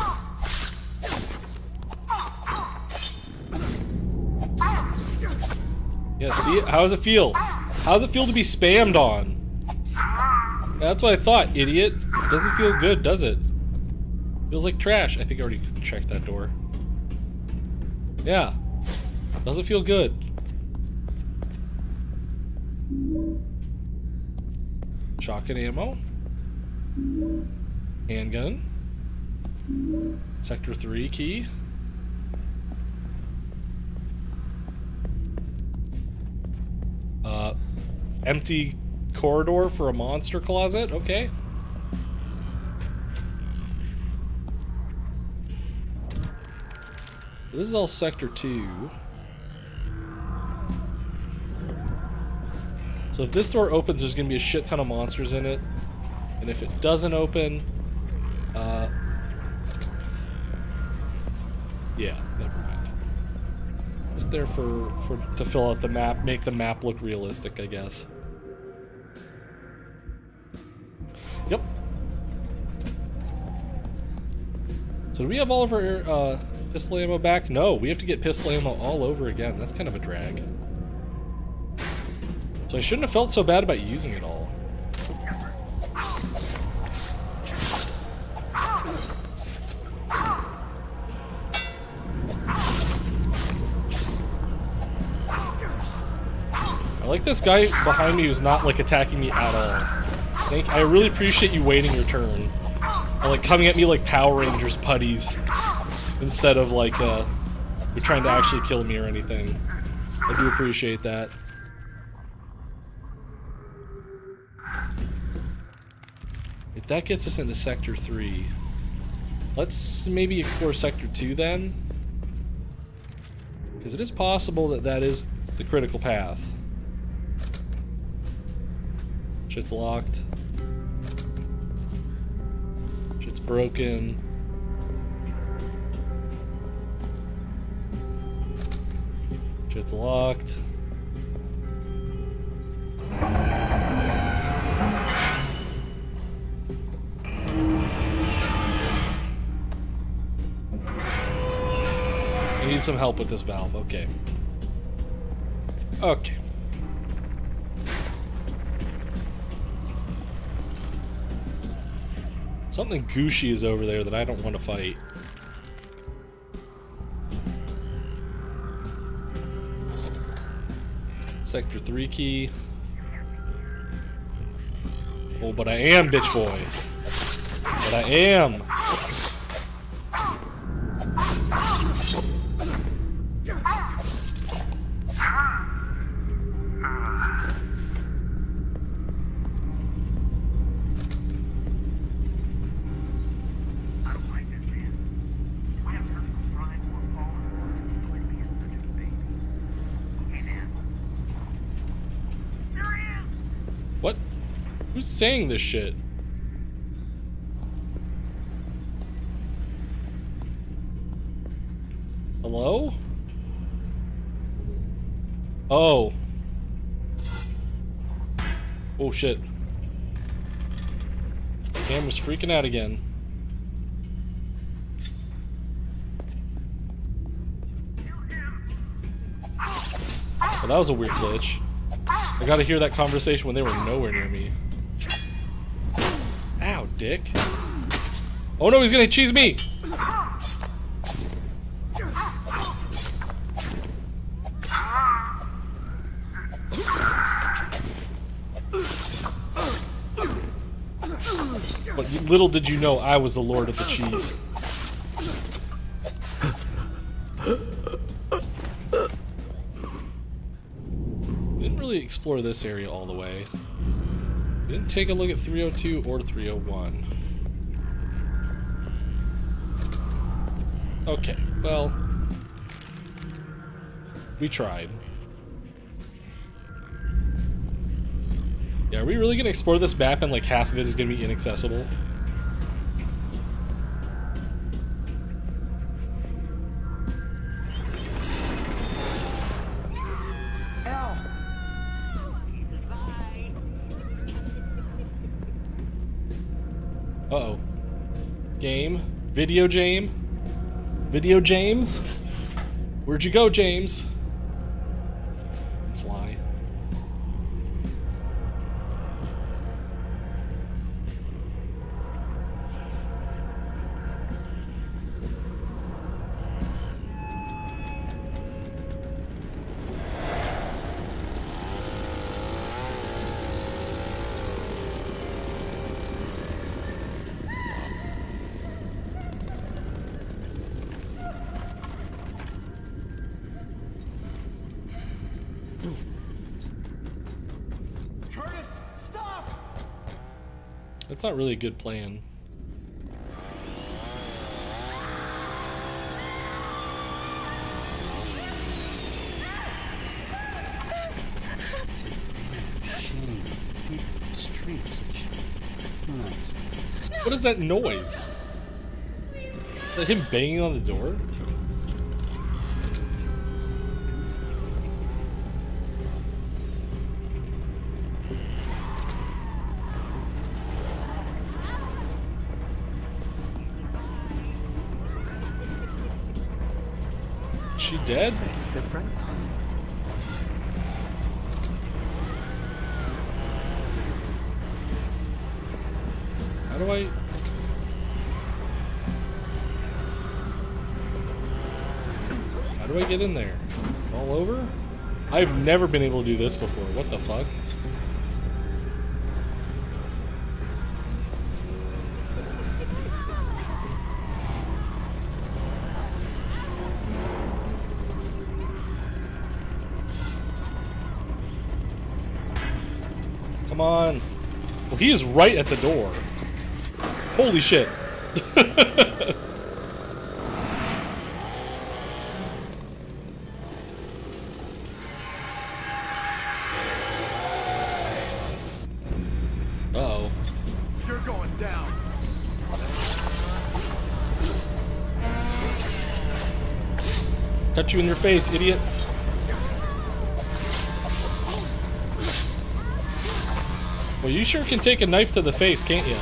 Yeah, see? How does it feel? How does it feel to be spammed on? Yeah, that's what I thought, idiot. It doesn't feel good, does it? Feels like trash. I think I already checked that door. Yeah. Doesn't feel good. Shotgun ammo. Handgun. Sector three key. Uh, empty corridor for a monster closet. Okay. This is all sector two. So if this door opens, there's gonna be a shit ton of monsters in it. And if it doesn't open, uh, yeah, never mind. Just there for, for to fill out the map, make the map look realistic, I guess. Yep. So do we have all of our uh, pistol ammo back? No, we have to get pistol ammo all over again. That's kind of a drag. So I shouldn't have felt so bad about using it all. I like this guy behind me who's not like attacking me at all. Thank, I really appreciate you waiting your turn. Or like coming at me like Power Rangers putties instead of like uh, you're trying to actually kill me or anything. I do appreciate that. If that gets us into Sector three, let's maybe explore Sector two then. Because it is possible that that is the critical path. Shit's locked. Shit's broken. Shit's locked. I need some help with this valve. Okay. Okay. Something Gucci is over there that I don't want to fight. Sector three key. Oh, but I am, bitch boy. But I am. What? Who's saying this shit? Hello? Oh. Oh shit. Camera's freaking out again. Well, that was a weird glitch. I gotta hear that conversation when they were nowhere near me. Ow, dick. Oh no, he's gonna cheese me! But little did you know I was the Lord of the Cheese. Didn't really explore this area all the way. Didn't take a look at three oh two or three oh one. Okay, well, we tried. Yeah, are we really gonna explore this map and like half of it is gonna be inaccessible? Al, Uh-oh. Game. Video James. Video James. Where'd you go, James? Fly. That's not really a good plan. What is that noise? Is that him banging on the door? Is she dead? That's the price. How do I... How do I get in there? All over? I've never been able to do this before. What the fuck? Come on. Well, he is right at the door. Holy shit. Uh-oh. You're going down. Cut you in your face, idiot. Well, you sure can take a knife to the face, can't you?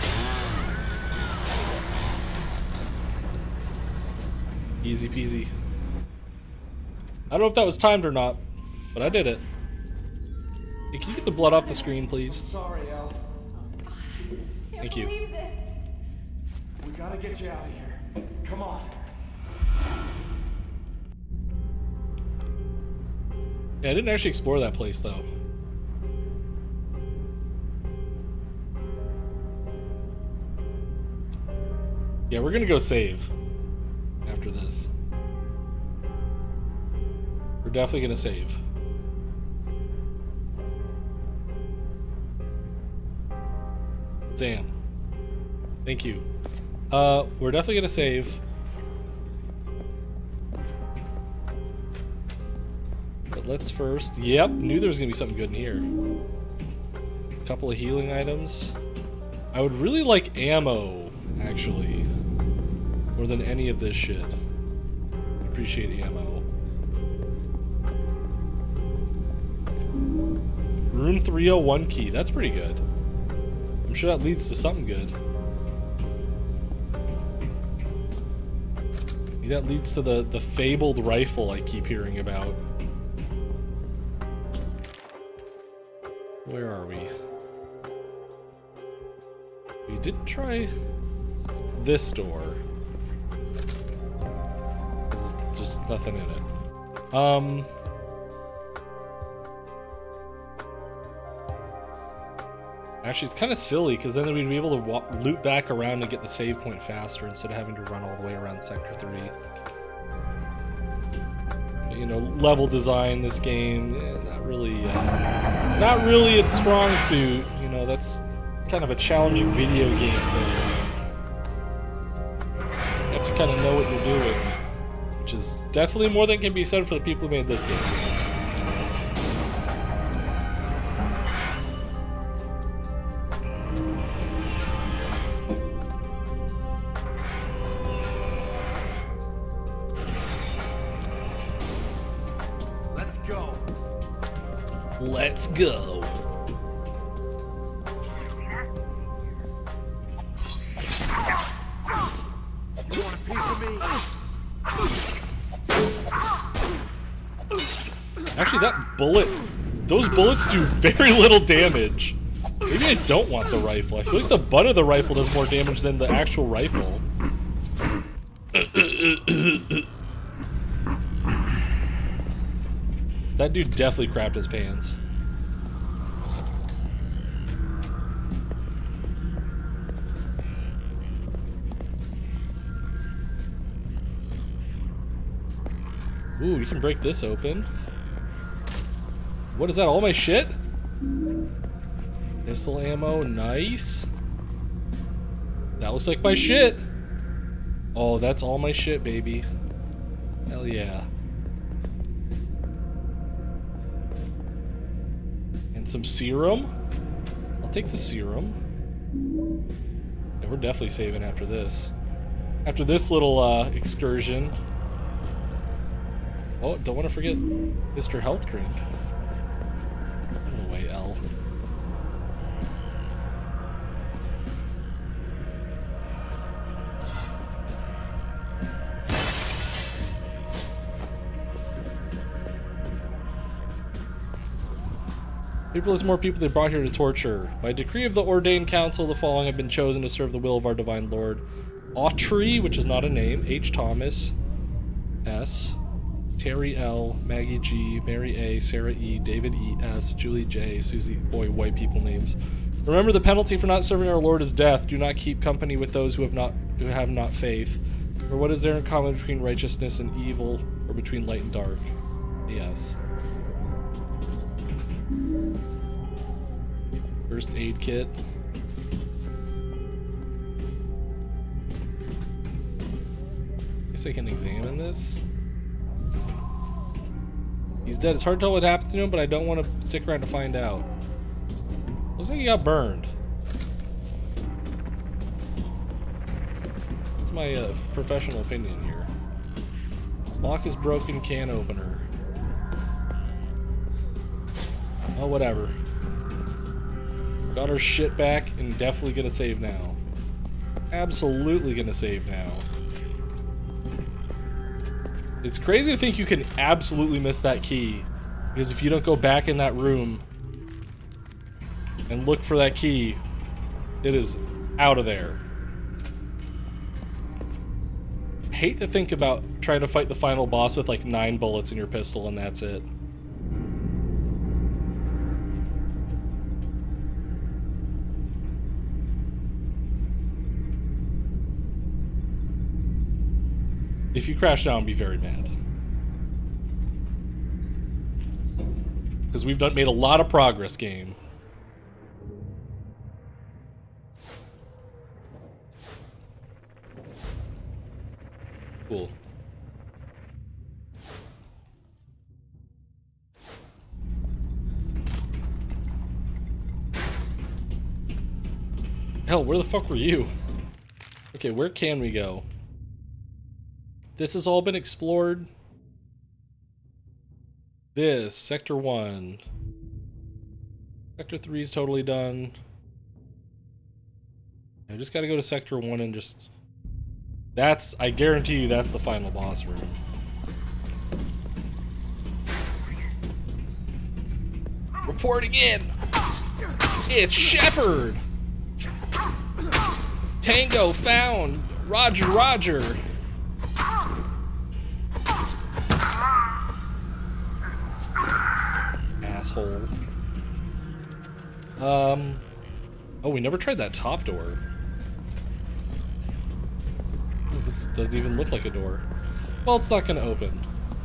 Easy peasy. I don't know if that was timed or not, but I did it. Hey, can you get the blood off the screen, please? Sorry, El. Thank you. Believe this. We gotta get you out of here. Come on. Yeah, I didn't actually explore that place, though. Yeah, we're gonna go save after this. We're definitely gonna save. Damn. Thank you. Uh, we're definitely gonna save. But let's first... Yep, knew there was gonna be something good in here. A couple of healing items. I would really like ammo, actually. More than any of this shit. Appreciate ammo. Room three oh one key. That's pretty good. I'm sure that leads to something good. Maybe that leads to the, the fabled rifle I keep hearing about. Where are we? We did try this door. There's just nothing in it. Um... Actually, it's kind of silly, because then we'd be able to wa loop back around and get the save point faster instead of having to run all the way around Sector three. You know, level design, this game, eh, not really, uh, not really its strong suit. You know, that's kind of a challenging video game thing. You have to kind of know what you're doing, which is definitely more than can be said for the people who made this game. Let's go. Actually, that bullet... Those bullets do very little damage. Maybe I don't want the rifle. I feel like the butt of the rifle does more damage than the actual rifle. That dude definitely crapped his pants. Ooh, you can break this open. What is that? All my shit? Pistol ammo, nice. That looks like my shit. Oh, that's all my shit, baby. Hell yeah. And some serum. I'll take the serum. And we're definitely saving after this. After this little uh, excursion. Oh, don't want to forget Mister Health Drink. Out of the way, L. People is more people they brought here to torture. By decree of the ordained council, the following have been chosen to serve the will of our divine lord. Autry, which is not a name, H. Thomas, S. Terry L, Maggie G, Mary A, Sarah E, David E, S, Julie J, Susie, boy, white people names. Remember the penalty for not serving our Lord is death. Do not keep company with those who have not who have not faith. For what is there in common between righteousness and evil, or between light and dark? Yes. First aid kit. Guess I can examine this. He's dead. It's hard to tell what happened to him, but I don't want to stick around to find out. Looks like he got burned. That's my uh, professional opinion here. Lock is broken, can opener. Oh, whatever. Got our shit back and definitely gonna save now. Absolutely gonna save now. It's crazy to think you can absolutely miss that key, because if you don't go back in that room and look for that key, it is out of there. I hate to think about trying to fight the final boss with like nine bullets in your pistol and that's it. If you crash down, be very mad. Because we've done made a lot of progress, game. Cool. Hell, where the fuck were you? Okay, where can we go? This has all been explored. This, Sector one. Sector three is totally done. I just gotta go to Sector one and just... That's, I guarantee you that's the final boss room. Reporting in! It's Shepard! Tango found! Roger, roger! Asshole. Um. Oh, we never tried that top door. Oh, this doesn't even look like a door. Well, it's not gonna open.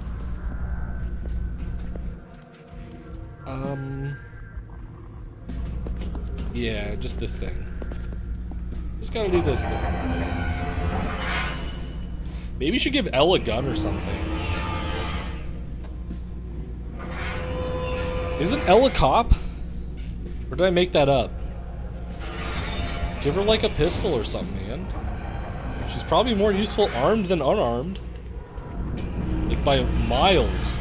Um. Yeah, just this thing. Just gotta do this thing. Maybe you should give Elle a gun or something. Isn't Elle a cop? Or did I make that up? Give her like a pistol or something, man. She's probably more useful armed than unarmed. Like by miles.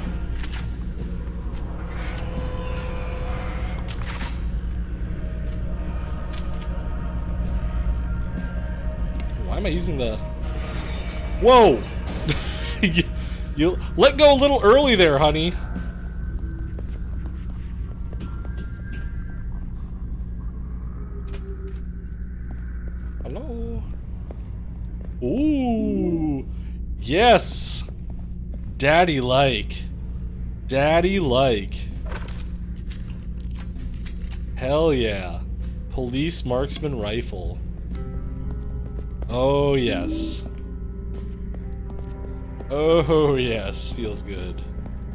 Why am I using the... Whoa! you, you let go a little early there, honey. Ooh. Yes. Daddy like. Daddy like. Hell yeah. Police marksman rifle. Oh yes. Oh yes, feels good.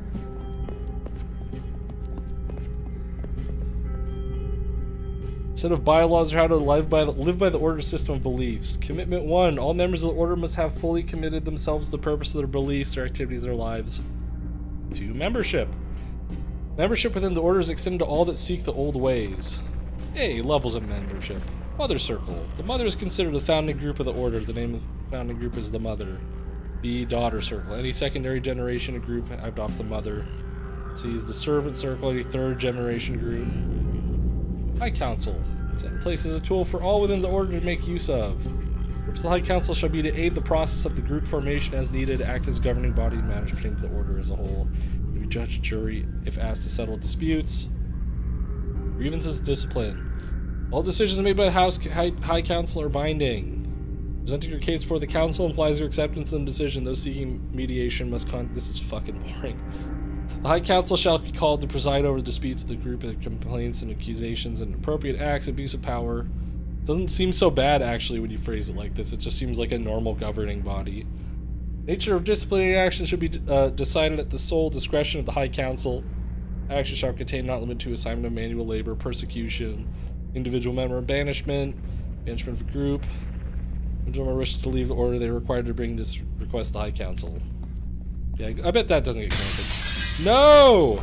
Set of bylaws are how to live by the, live by the order system of beliefs. Commitment one. All members of the order must have fully committed themselves to the purpose of their beliefs or activities of their lives. Two. Membership. Membership within the order is extended to all that seek the old ways. A. Levels of membership. Mother Circle. The Mother is considered the founding group of the order. The name of the founding group is the Mother. B. Daughter Circle. Any secondary generation group named off the Mother. C is the Servant Circle. Any third generation group. High Council. Set in place as a tool for all within the order to make use of. The purpose of the High Council shall be to aid the process of the group formation as needed, act as governing body and matters pertaining to the order as a whole. To be judge, jury, if asked to settle disputes. Grievances, discipline. All decisions made by the House High, High Council are binding. Presenting your case before the Council implies your acceptance of the decision. Those seeking mediation must con- This is fucking boring. The High Council shall be called to preside over the disputes of the group, of complaints and accusations and appropriate acts, abuse of power. Doesn't seem so bad, actually, when you phrase it like this. It just seems like a normal governing body. Nature of disciplinary action should be uh, decided at the sole discretion of the High Council. Action shall contain not limited to assignment of manual labor, persecution, individual member banishment, banishment of a group. When someone wishes to leave the order, they are required to bring this request to the High Council. Yeah, I bet that doesn't get counted. No!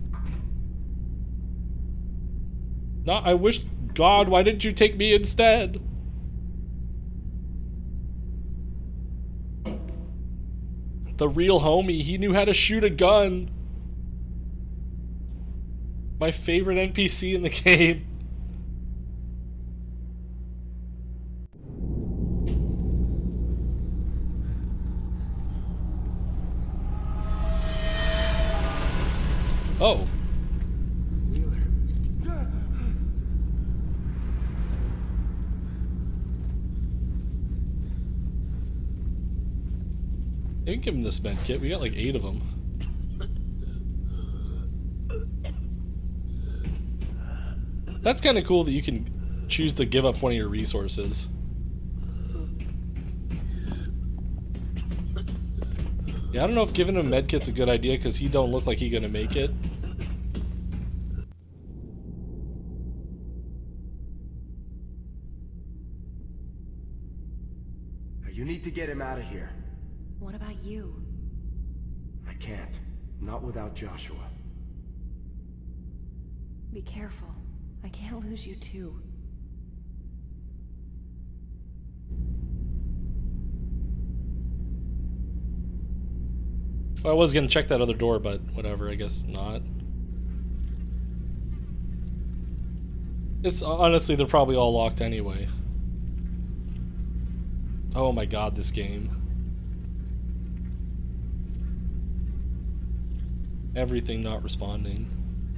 Not, I wish, God, why didn't you take me instead? The real homie, he knew how to shoot a gun. My favorite N P C in the game. Oh. You can give him this med kit. We got like eight of them. That's kind of cool that you can choose to give up one of your resources. Yeah, I don't know if giving him med kit's a good idea because he don't look like he gonna make it. You need to get him out of here. What about you? I can't. Not without Joshua. Be careful. I can't lose you too. Well, I was gonna check that other door, but whatever, I guess not. It's honestly, they're probably all locked anyway. Oh my god, this game. Everything not responding.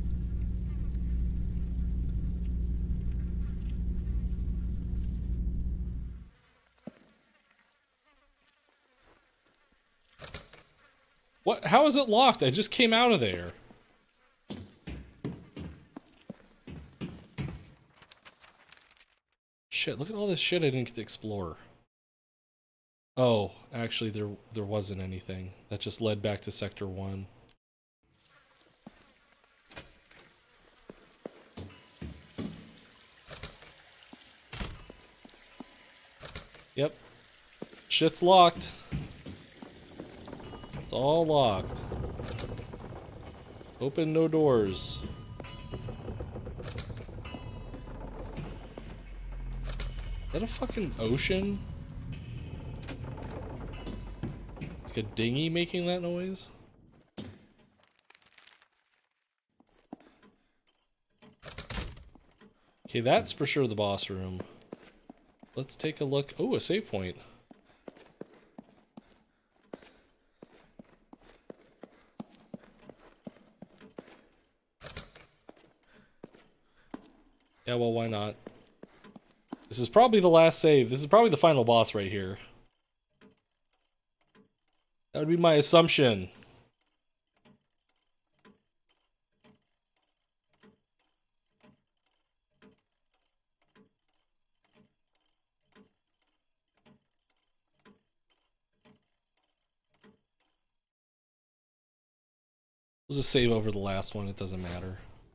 What? How is it locked? I just came out of there. Shit, look at all this shit I didn't get to explore. Oh, actually there there wasn't anything. That just led back to Sector one. Yep. Shit's locked. It's all locked. Open no doors. Is that a fucking ocean? Like a dinghy making that noise? Okay, that's for sure the boss room. Let's take a look. Oh, a save point. Yeah, well, why not? This is probably the last save. This is probably the final boss right here. That would be my assumption. We'll just save over the last one, it doesn't matter.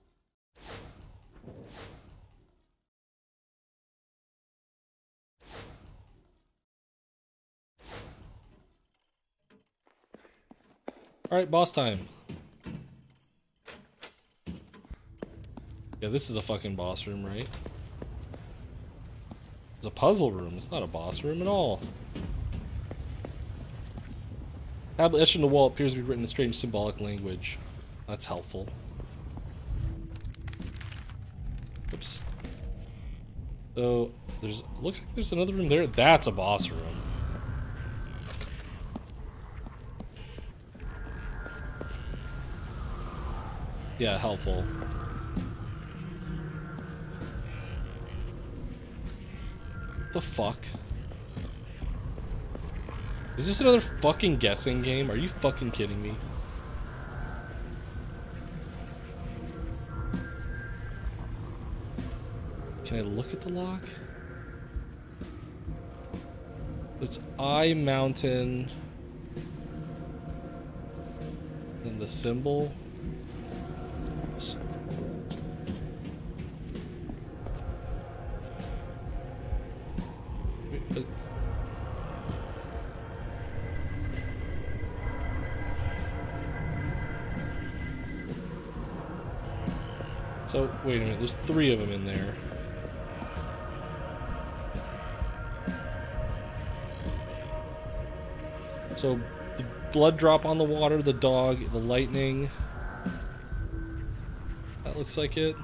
Alright, boss time. Yeah, this is a fucking boss room, right? It's a puzzle room, it's not a boss room at all. Tablet etched in the wall appears to be written in strange symbolic language. That's helpful. Oops. So, there's, looks like there's another room there. That's a boss room. Yeah, helpful. The fuck? Is this another fucking guessing game? Are you fucking kidding me? Can I look at the lock? It's I Mountain. Then the symbol. Oops. Wait, uh, So, wait a minute, there's three of them in there. So, the blood drop on the water, the dog, the lightning. That looks like it.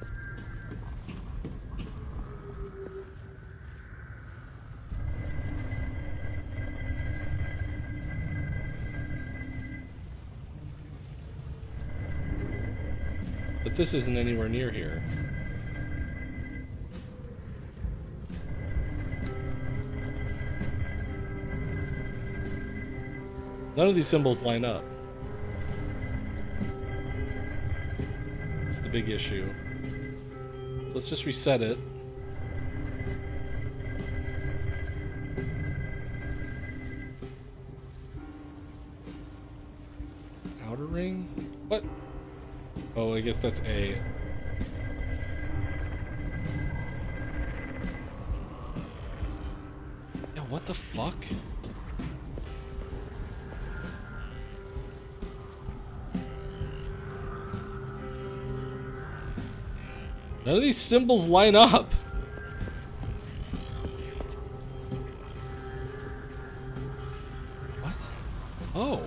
But this isn't anywhere near here. None of these symbols line up. It's the big issue. So let's just reset it. Outer ring? What? Oh, I guess that's A. Yeah, what the fuck? None of these symbols line up. What? Oh.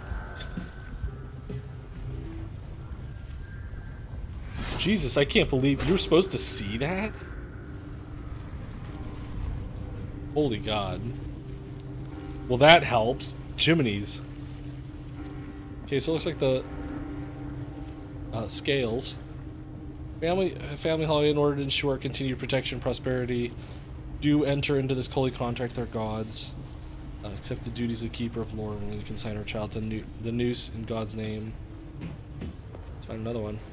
Jesus, I can't believe you're supposed to see that? Holy God. Well, that helps. Jiminy's. Okay, so it looks like the uh, scales. Family, family holiday, in order to ensure continued protection and prosperity, do enter into this holy contract with our gods. Uh, accept the duties of keeper of lore when we consign our child to nu the noose in God's name. Let's find another one.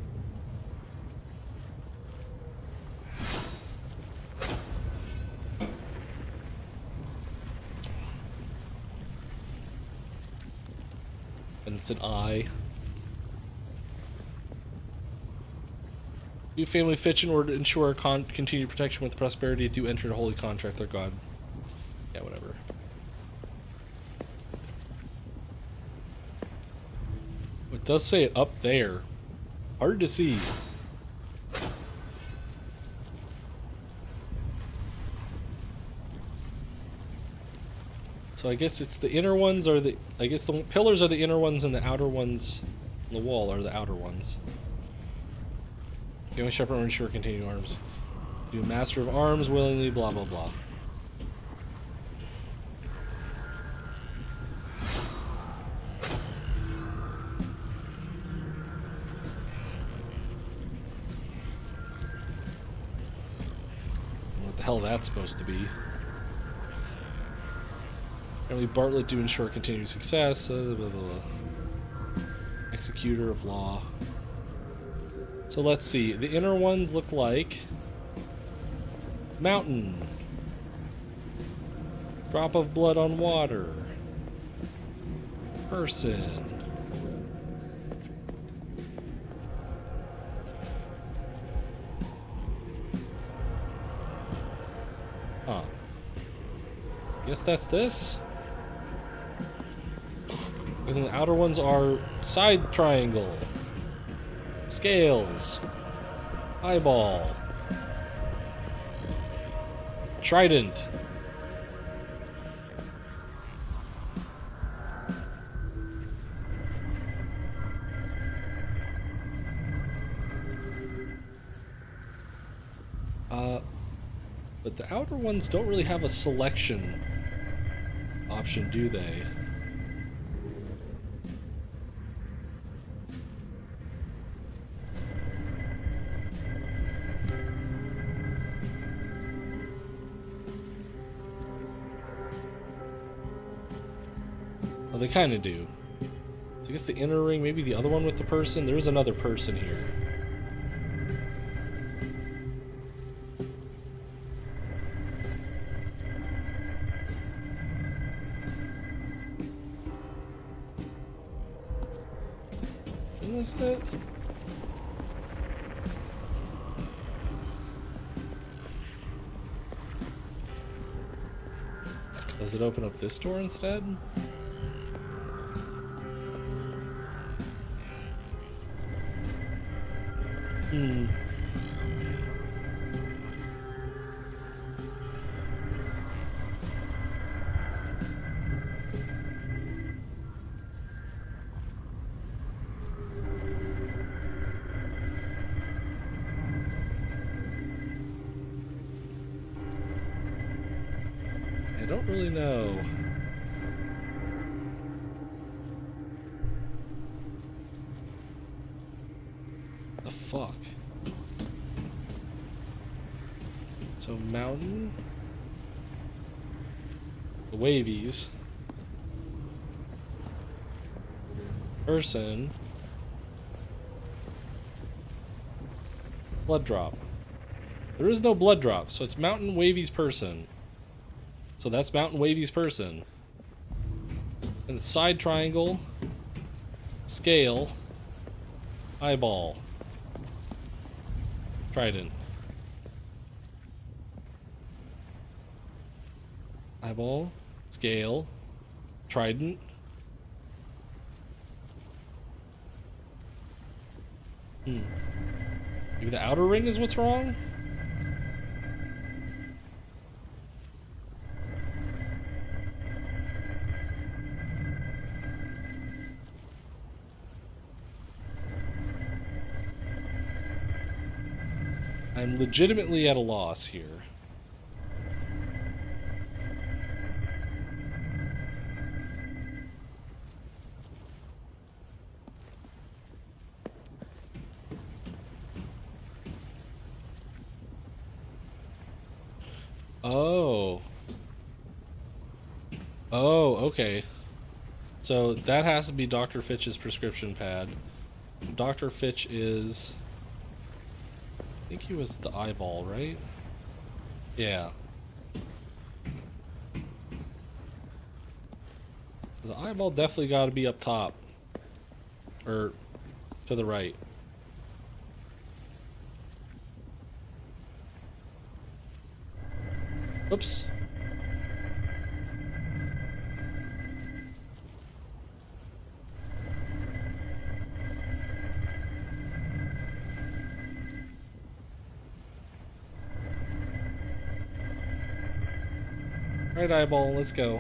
And it's an eye. Do family fetch in order to ensure our con continued protection with prosperity. Do enter a holy contract with our God. Yeah, whatever. It does say it up there. Hard to see. So I guess it's the inner ones are the... I guess the pillars are the inner ones and the outer ones on the wall are the outer ones. Family shepherd or ensure continued arms. Do master of arms willingly, blah blah blah. What the hell that's supposed to be? Apparently Bartlett to ensure continued success. Uh, blah, blah, blah. Executor of law. So let's see. The inner ones look like mountain. Drop of blood on water. Person. Huh. Guess that's this. And then the outer ones are side triangle, scales, eyeball, trident. Uh, but the outer ones don't really have a selection option, do they? Well, they kind of do. So I guess the inner ring, maybe the other one with the person. There's another person here. Is it? Does it open up this door instead? Hmm. I don't really know. The fuck? So mountain, the wavies, person, blood drop. There is no blood drop, so it's mountain wavies person. So that's mountain wavies person. And the side triangle, scale, eyeball, trident. Eyeball, scale, trident. Hmm. Maybe the outer ring is what's wrong? I'm legitimately at a loss here. Oh. Oh, okay. So that has to be Doctor Fitch's prescription pad. Doctor Fitch is... I think he was the eyeball, right? Yeah. The eyeball definitely got to be up top. Or to the right. Oops. Right eyeball, let's go.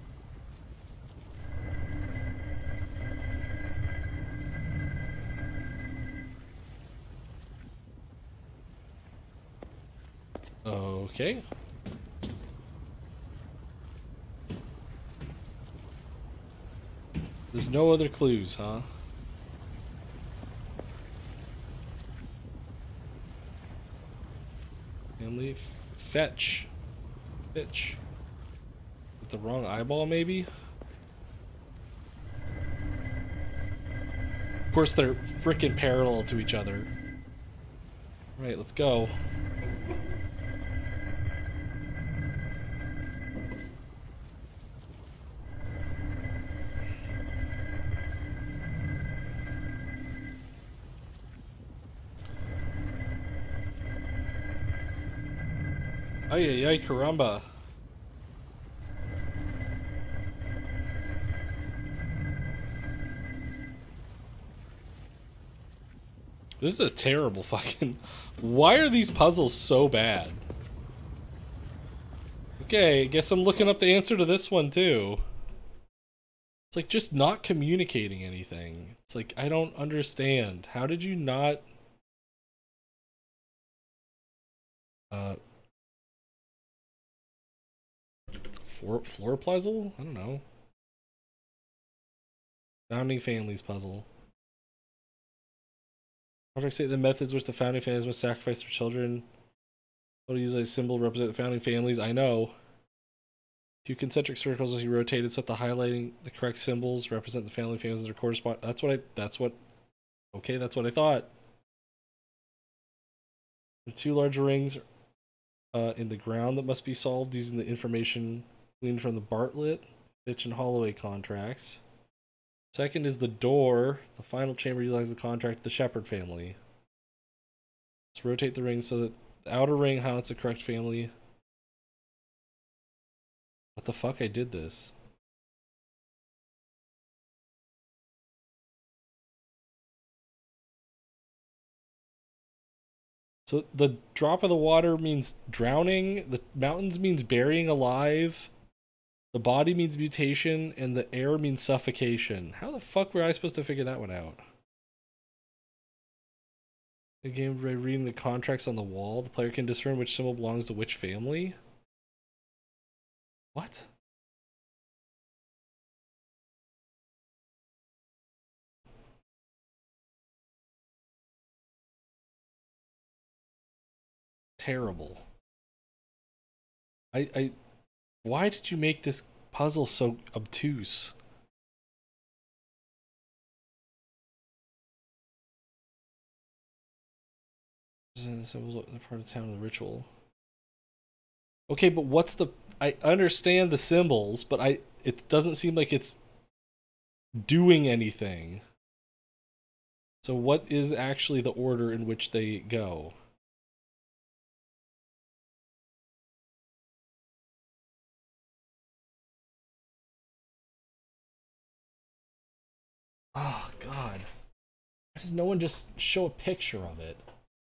Okay. There's no other clues, huh? Family fetch. Fitch. the wrong eyeball, maybe? Of course, they're freaking parallel to each other. Right, let's go. Ay, ay, ay, caramba. This is a terrible fucking... Why are these puzzles so bad? Okay, I guess I'm looking up the answer to this one too. It's like just not communicating anything. It's like, I don't understand. How did you not... Uh... Floor, floor puzzle? I don't know. Founding families puzzle. Project say the methods which the founding families must sacrifice their children. What use a symbol to represent the founding families? I know. Two concentric circles as you rotate it, so that the highlighting the correct symbols represent the family families that correspond. That's what I. That's what. Okay, that's what I thought. There are two large rings uh, in the ground that must be solved using the information gleaned from the Bartlett, Fitch, and Holloway contracts. Second is the door. The final chamber utilizes the contract of the Shepard family. Let's rotate the ring so that the outer ring highlights the correct family. What the fuck? I did this. So the drop of the water means drowning, the mountains means burying alive, the body means mutation, and the air means suffocation. How the fuck were I supposed to figure that one out? The game by reading the contracts on the wall, the player can discern which symbol belongs to which family? What? Terrible. I, I, why did you make this puzzle so obtuse? The symbols are part of the town of the ritual. Okay, but what's the... I understand the symbols, but I it doesn't seem like it's doing anything. So what is actually the order in which they go? Oh, God. Why does no one just show a picture of it?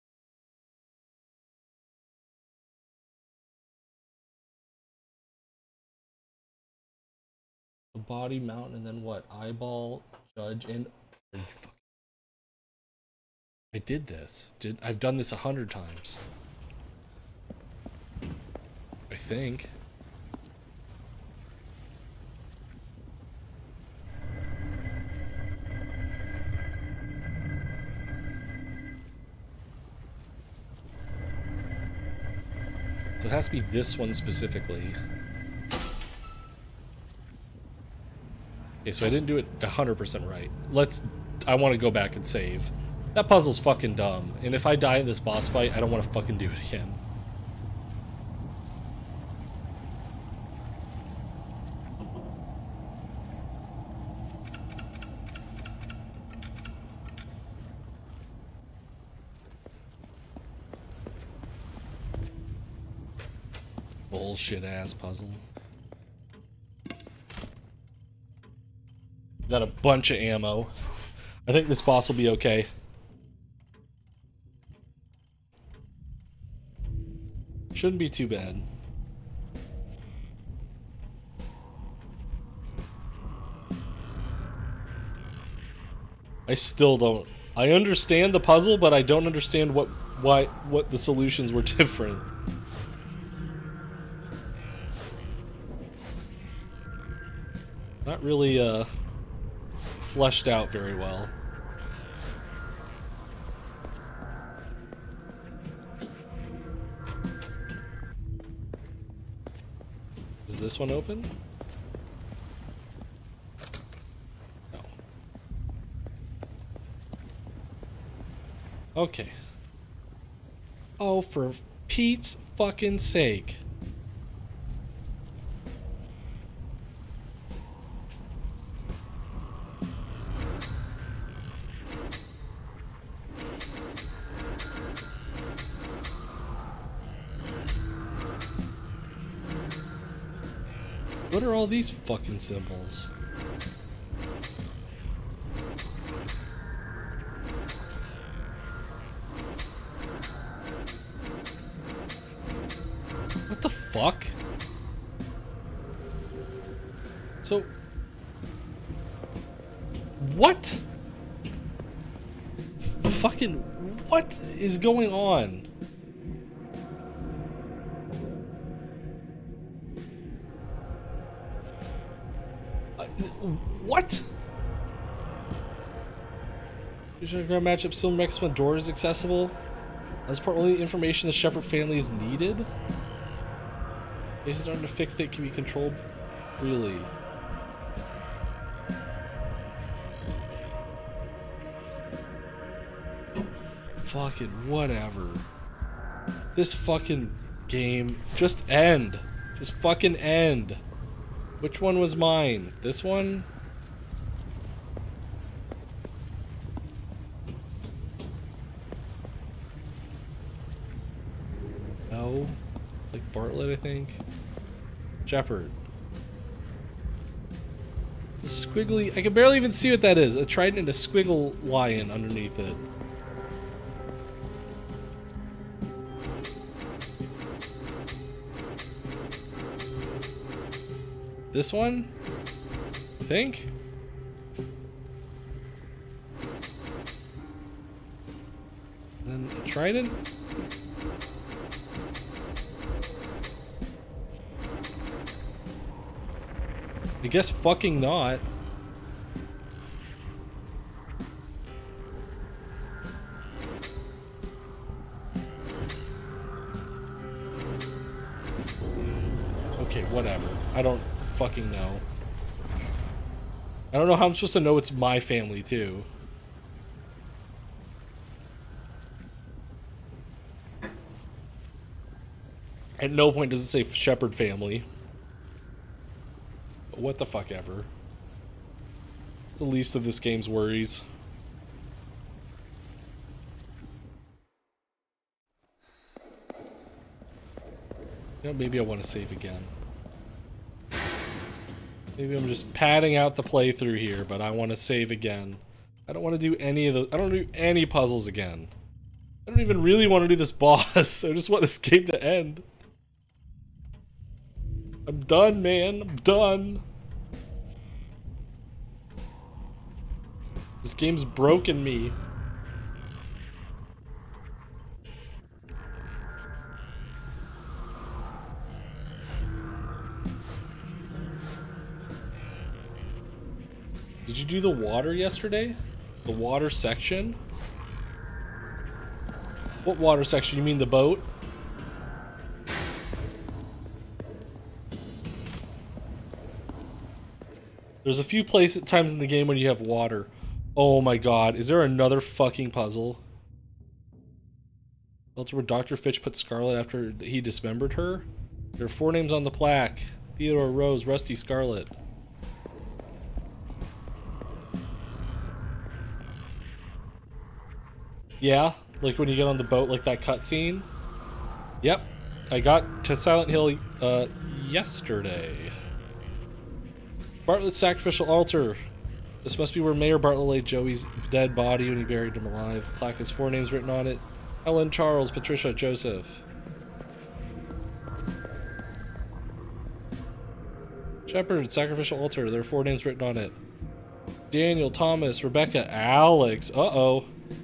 The body, mountain, and then what? Eyeball, judge, and... Are you fucking... I did this. Did I've done this a hundred times. I think. So it has to be this one specifically. Okay, so I didn't do it a hundred percent right. Let's... I want to go back and save. That puzzle's fucking dumb, and if I die in this boss fight, I don't want to fucking do it again. Bullshit ass puzzle. Got a bunch of ammo. I think this boss will be okay. Shouldn't be too bad. I still don't. I understand the puzzle, but I don't understand what why what the solutions were different. Not really uh fleshed out very well. Is this one open? Okay. Oh, for Pete's fucking sake. What are all these fucking symbols? What the fuck? So... What? Fucking... What is going on? Uh, what? Ground matchup still makes when door is accessible. As part only information the Shepard family is needed. Bases aren't a fixed state, can be controlled. Really? Fucking whatever. This fucking game just end. Just fucking end. Which one was mine? This one? No. It's like Bartlett, I think. Shepard. A squiggly. I can barely even see what that is. A trident and a squiggle lion underneath it. This one? I think? Then a trident? I guess fucking not. Okay, whatever. I don't fucking know. I don't know how I'm supposed to know it's my family too. At no point does it say Shepard family. But what the fuck ever. The least of this game's worries. You know, maybe I want to save again. Maybe I'm just padding out the playthrough here, but I want to save again. I don't want to do any of those. I don't do any puzzles again. I don't even really want to do this boss. I just want this game to end. I'm done, man. I'm done. This game's broken me. Did you do the water yesterday? The water section? What water section? You mean the boat? There's a few places times in the game when you have water. Oh my god, is there another fucking puzzle? That's where Doctor Fitch put Scarlet after he dismembered her? There are four names on the plaque. Theodore, Rose, Rusty, Scarlet. Yeah, like when you get on the boat, like that cutscene. Yep, I got to Silent Hill uh, yesterday. Bartlett's sacrificial altar. This must be where Mayor Bartlett laid Joey's dead body when he buried him alive. Plaque has four names written on it. Helen, Charles, Patricia, Joseph. Shepard, sacrificial altar. There are four names written on it. Daniel, Thomas, Rebecca, Alex. Uh-oh.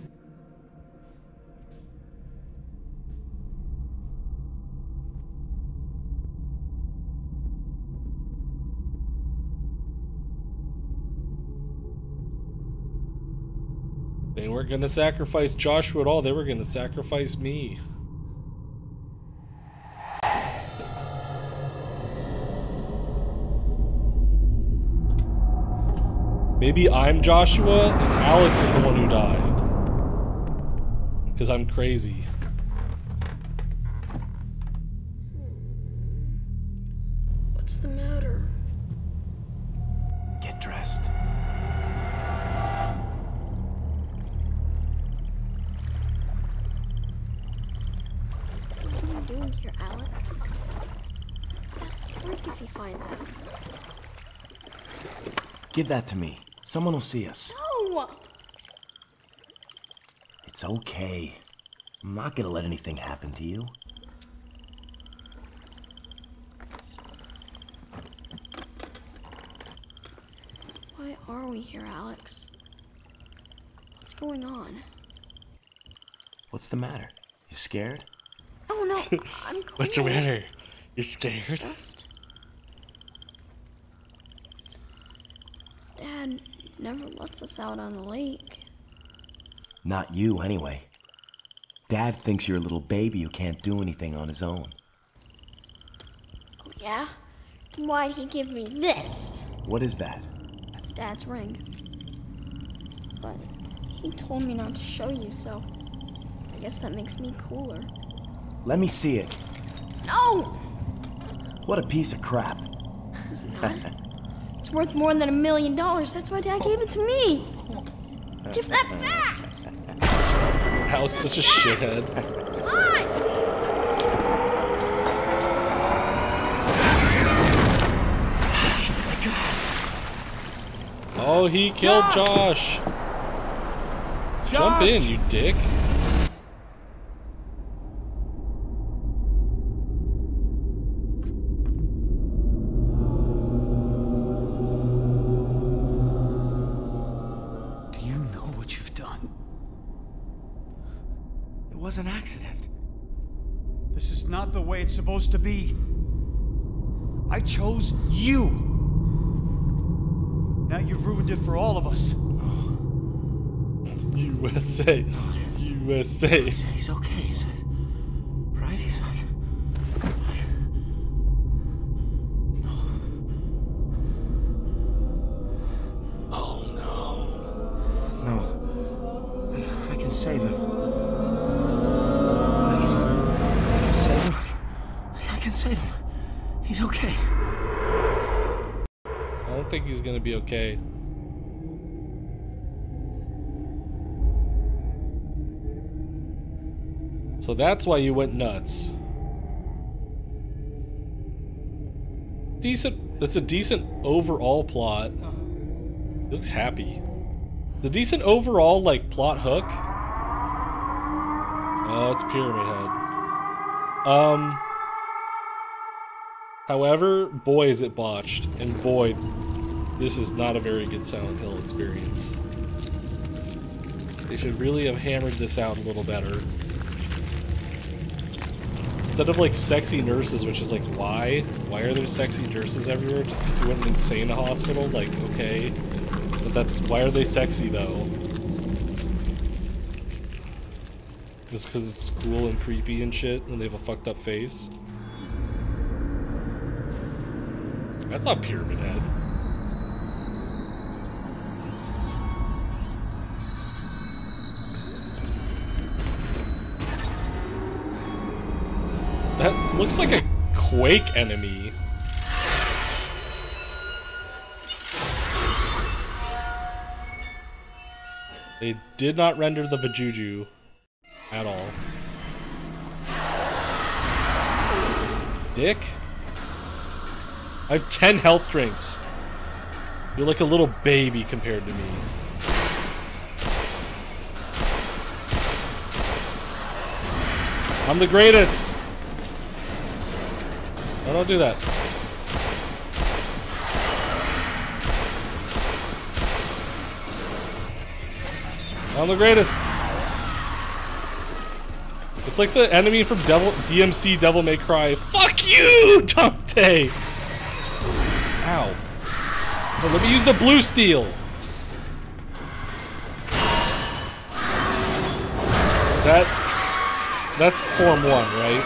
They weren't going to sacrifice Joshua at all. They were going to sacrifice me. Maybe I'm Joshua and Alex is the one who died. Because I'm crazy. What's the matter? Get dressed. What are you doing here, Alex? That freak if he finds out. Give that to me. Someone will see us. No! It's okay. I'm not gonna let anything happen to you. Why are we here, Alex? What's going on? What's the matter? You scared? Oh no, I'm cool. What's the matter? You're scared? Just... Dad never lets us out on the lake. Not you, anyway. Dad thinks you're a little baby who can't do anything on his own. Oh yeah? Then why'd he give me this? What is that? It's Dad's ring. But he told me not to show you, so I guess that makes me cooler. Let me see it. No! What a piece of crap. It's not. It's worth more than a million dollars. That's why Dad gave it to me. Give that back! Alex, such a shithead. Come on! Oh, he killed Josh. Josh! Jump in, you dick. Do you know what you've done? It was an accident. This is not the way it's supposed to be. I chose you. Now you've ruined it for all of us. U S A. U S A. He's okay, he's, right? He's like... No. Oh, no. No. I, I can save him. I can, I can save him. I, I can save him. He's okay. I don't think he's gonna be okay. So that's why you went nuts. Decent. That's a decent overall plot. He looks happy. The decent overall like plot hook. Oh, it's Pyramid Head. Um. However, boy is it botched, and boy, this is not a very good Silent Hill experience. They should really have hammered this out a little better. Instead of like sexy nurses, which is like, why? Why are there sexy nurses everywhere? Just because you went insane in a hospital? Like, okay. But that's, why are they sexy though? Just because it's cool and creepy and shit when they have a fucked up face? That's not Pyramid Head. That looks like a Quake enemy. They did not render the Vajuju at all. Dick? I have ten health drinks. You're like a little baby compared to me. I'm the greatest! No, don't do that. I'm the greatest! It's like the enemy from Devil D M C Devil May Cry. Fuck you, Dante! Ow. Oh, let me use the blue steel. Is that... That's Form one, right?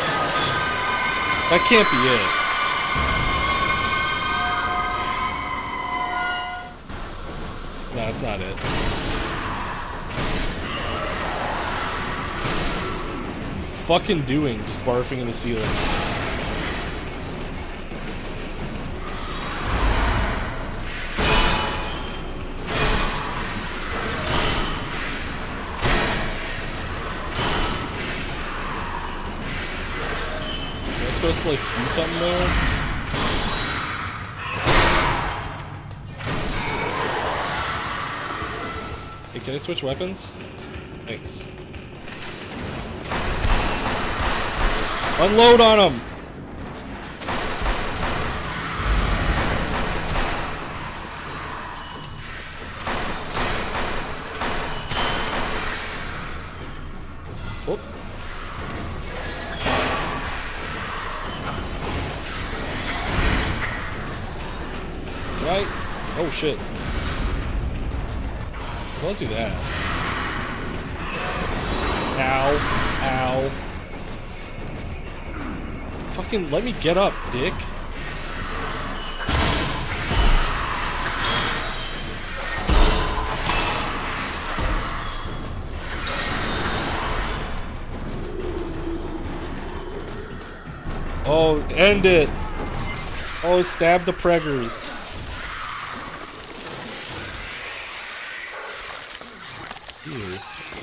That can't be it. No, that's not it. fucking doing? Just barfing in the ceiling. Am I supposed to like do something there? Hey, can I switch weapons? Thanks. Unload on him! Whoop. Right? Oh shit. Don't do that. Ow. Ow. Fucking let me get up, dick. Oh, end it. Oh, stab the preggers. Ew.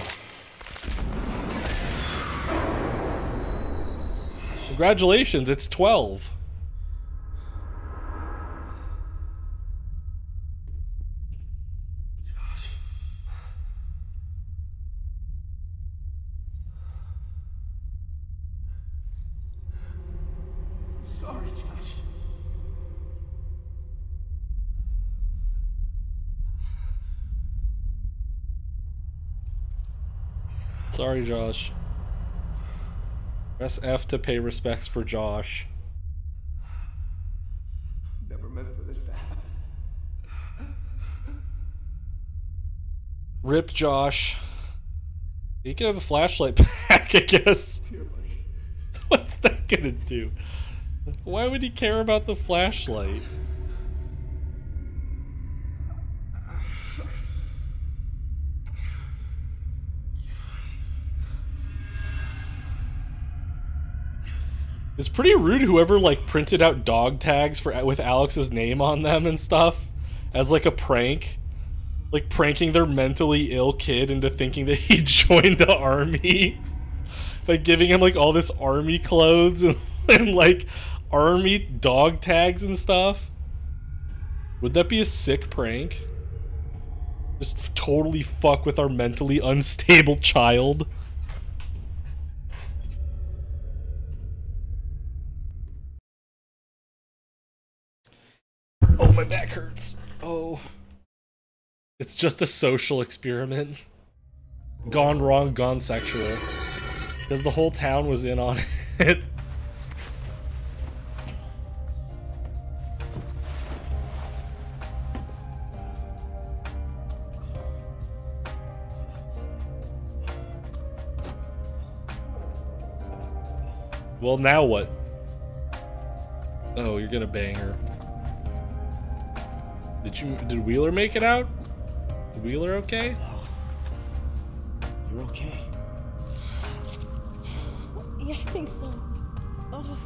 Congratulations, it's twelve. Sorry, Josh. Sorry, Josh. Press F to pay respects for Josh. Never meant for this to happen. Rip Josh. You can have a flashlight back, I guess. Here, buddy. What's that gonna do? Why would he care about the flashlight? It's pretty rude whoever like printed out dog tags for with Alex's name on them and stuff as like a prank. Like pranking their mentally ill kid into thinking that he joined the army by giving him like all this army clothes and, and like army dog tags and stuff. Would that be a sick prank? Just totally fuck with our mentally unstable child. Oh, my back hurts. Oh. It's just a social experiment. Gone wrong, gone sexual. Because the whole town was in on it. Well, now what? Oh, you're gonna bang her. Did you, did Wheeler make it out? Is Wheeler okay? No. You're okay. Yeah, I think so. Oh.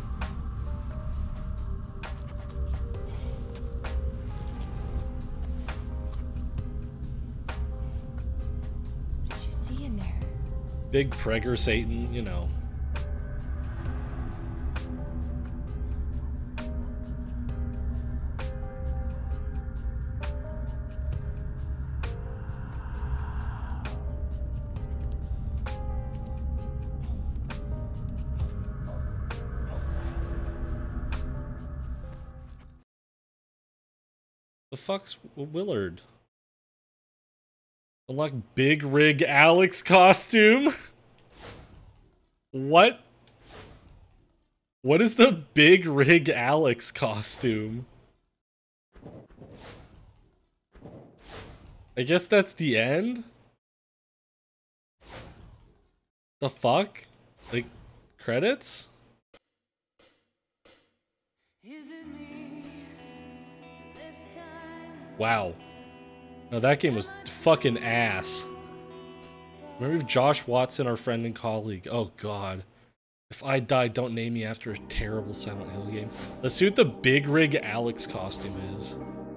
What did you see in there? Big pregger Satan, you know. The fuck's Willard? Unlock Big Rig Alex costume? What? What is the Big Rig Alex costume? I guess that's the end? The fuck? Like, credits? Wow. No, that game was fucking ass. Remember Josh Watson, our friend and colleague? Oh god. If I die, don't name me after a terrible Silent Hill game. Let's see what the Big Rig Alex costume is.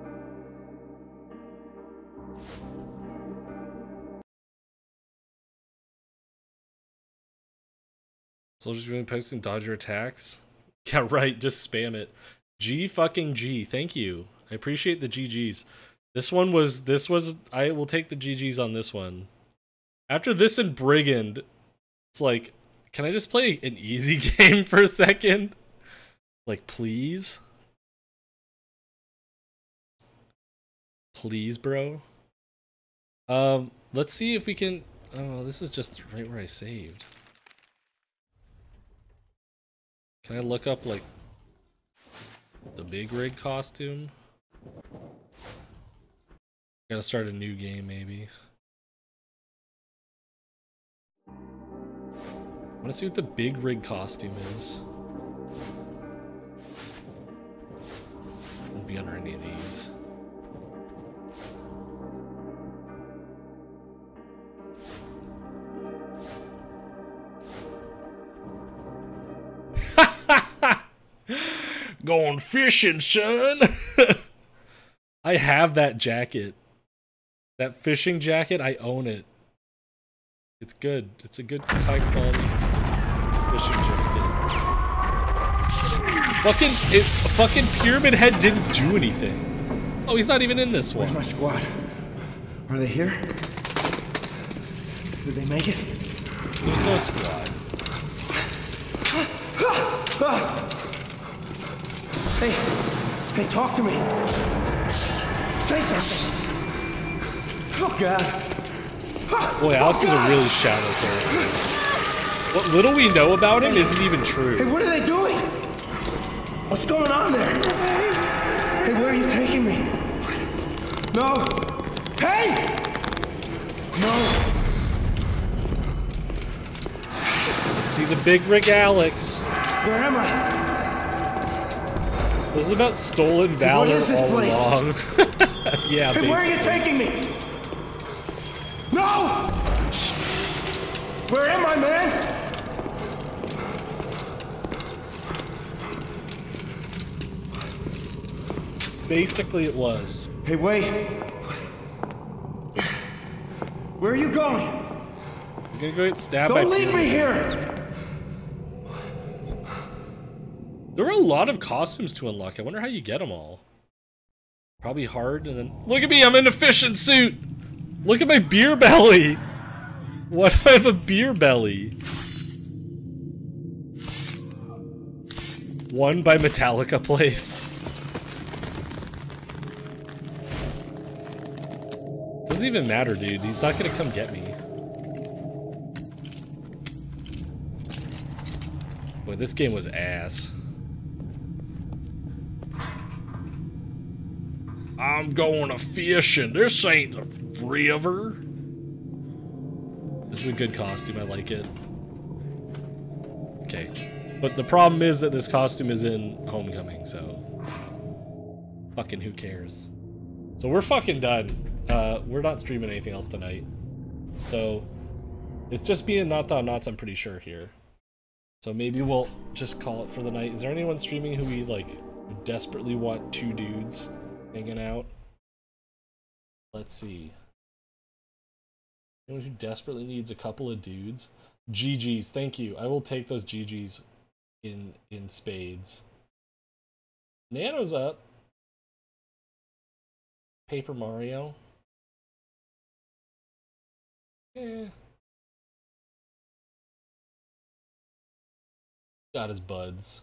Soldiers really posting dodge your attacks? Yeah, right, just spam it. G fucking G, thank you. I appreciate the G Gs. This one was, this was, I will take the G Gs on this one. After this and Brigand, it's like, can I just play an easy game for a second? Like, please? Please, bro? Um, let's see if we can, oh, this is just right where I saved. Can I look up, like, the Big Rig costume? Gotta start a new game, maybe. I wanna see what the Big Rig costume is. Won't be under any of these. Going fishing, son. I have that jacket. That fishing jacket, I own it. It's good. It's a good high quality fishing jacket. Fucking it, fucking Pyramid Head didn't do anything. Oh, he's not even in this one. Where's my squad? Are they here? Did they make it? There's no squad. Hey, hey, talk to me. Say something. Oh, God. Boy, Alex is a really shallow character. What little we know about him isn't even true. Hey, what are they doing? What's going on there? Hey, where are you taking me? No. Hey! No. Let's see the Big Rig Alex. Where am I? This is about stolen valor what is this all place? along. Yeah, hey, basically. where are you taking me? No! Where am I, man? Basically, it was. Hey, wait. Where are you going? He's gonna go get stabbed by Don't leave Pyramid me Head. here! There were a lot of costumes to unlock. I wonder how you get them all. Probably hard, and then... Look at me, I'm in a fishing suit! Look at my beer belly! What if I have a beer belly? Won by Metallica Place. Doesn't even matter, dude. He's not gonna come get me. Boy, this game was ass. I'm going to fishing. This ain't a river. This is a good costume. I like it. Okay. But the problem is that this costume is in Homecoming, so... Fucking who cares? So we're fucking done. Uh, we're not streaming anything else tonight. So... It's just me and Not Don Knots, I'm pretty sure, here. So maybe we'll just call it for the night. Is there anyone streaming who we, like, desperately want two dudes hanging out? Let's see. Anyone who desperately needs a couple of dudes? G Gs, thank you. I will take those G Gs in in spades. Nano's up. Paper Mario. Eh. Got his buds.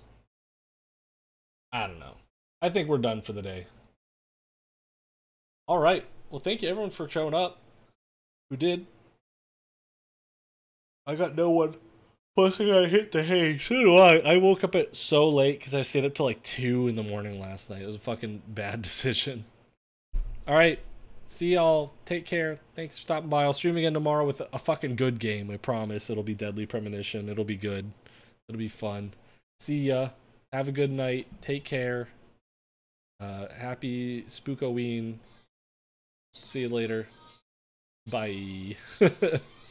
I don't know. I think we're done for the day. All right. Well, thank you everyone for showing up. Who did? I got no one. Plus, I gotta hit the hay. So do I. I woke up at so late because I stayed up till like two in the morning last night. It was a fucking bad decision. All right. See y'all. Take care. Thanks for stopping by. I'll stream again tomorrow with a fucking good game. I promise. It'll be Deadly Premonition. It'll be good. It'll be fun. See ya. Have a good night. Take care. Uh, happy Spookoween. See you later. Bye.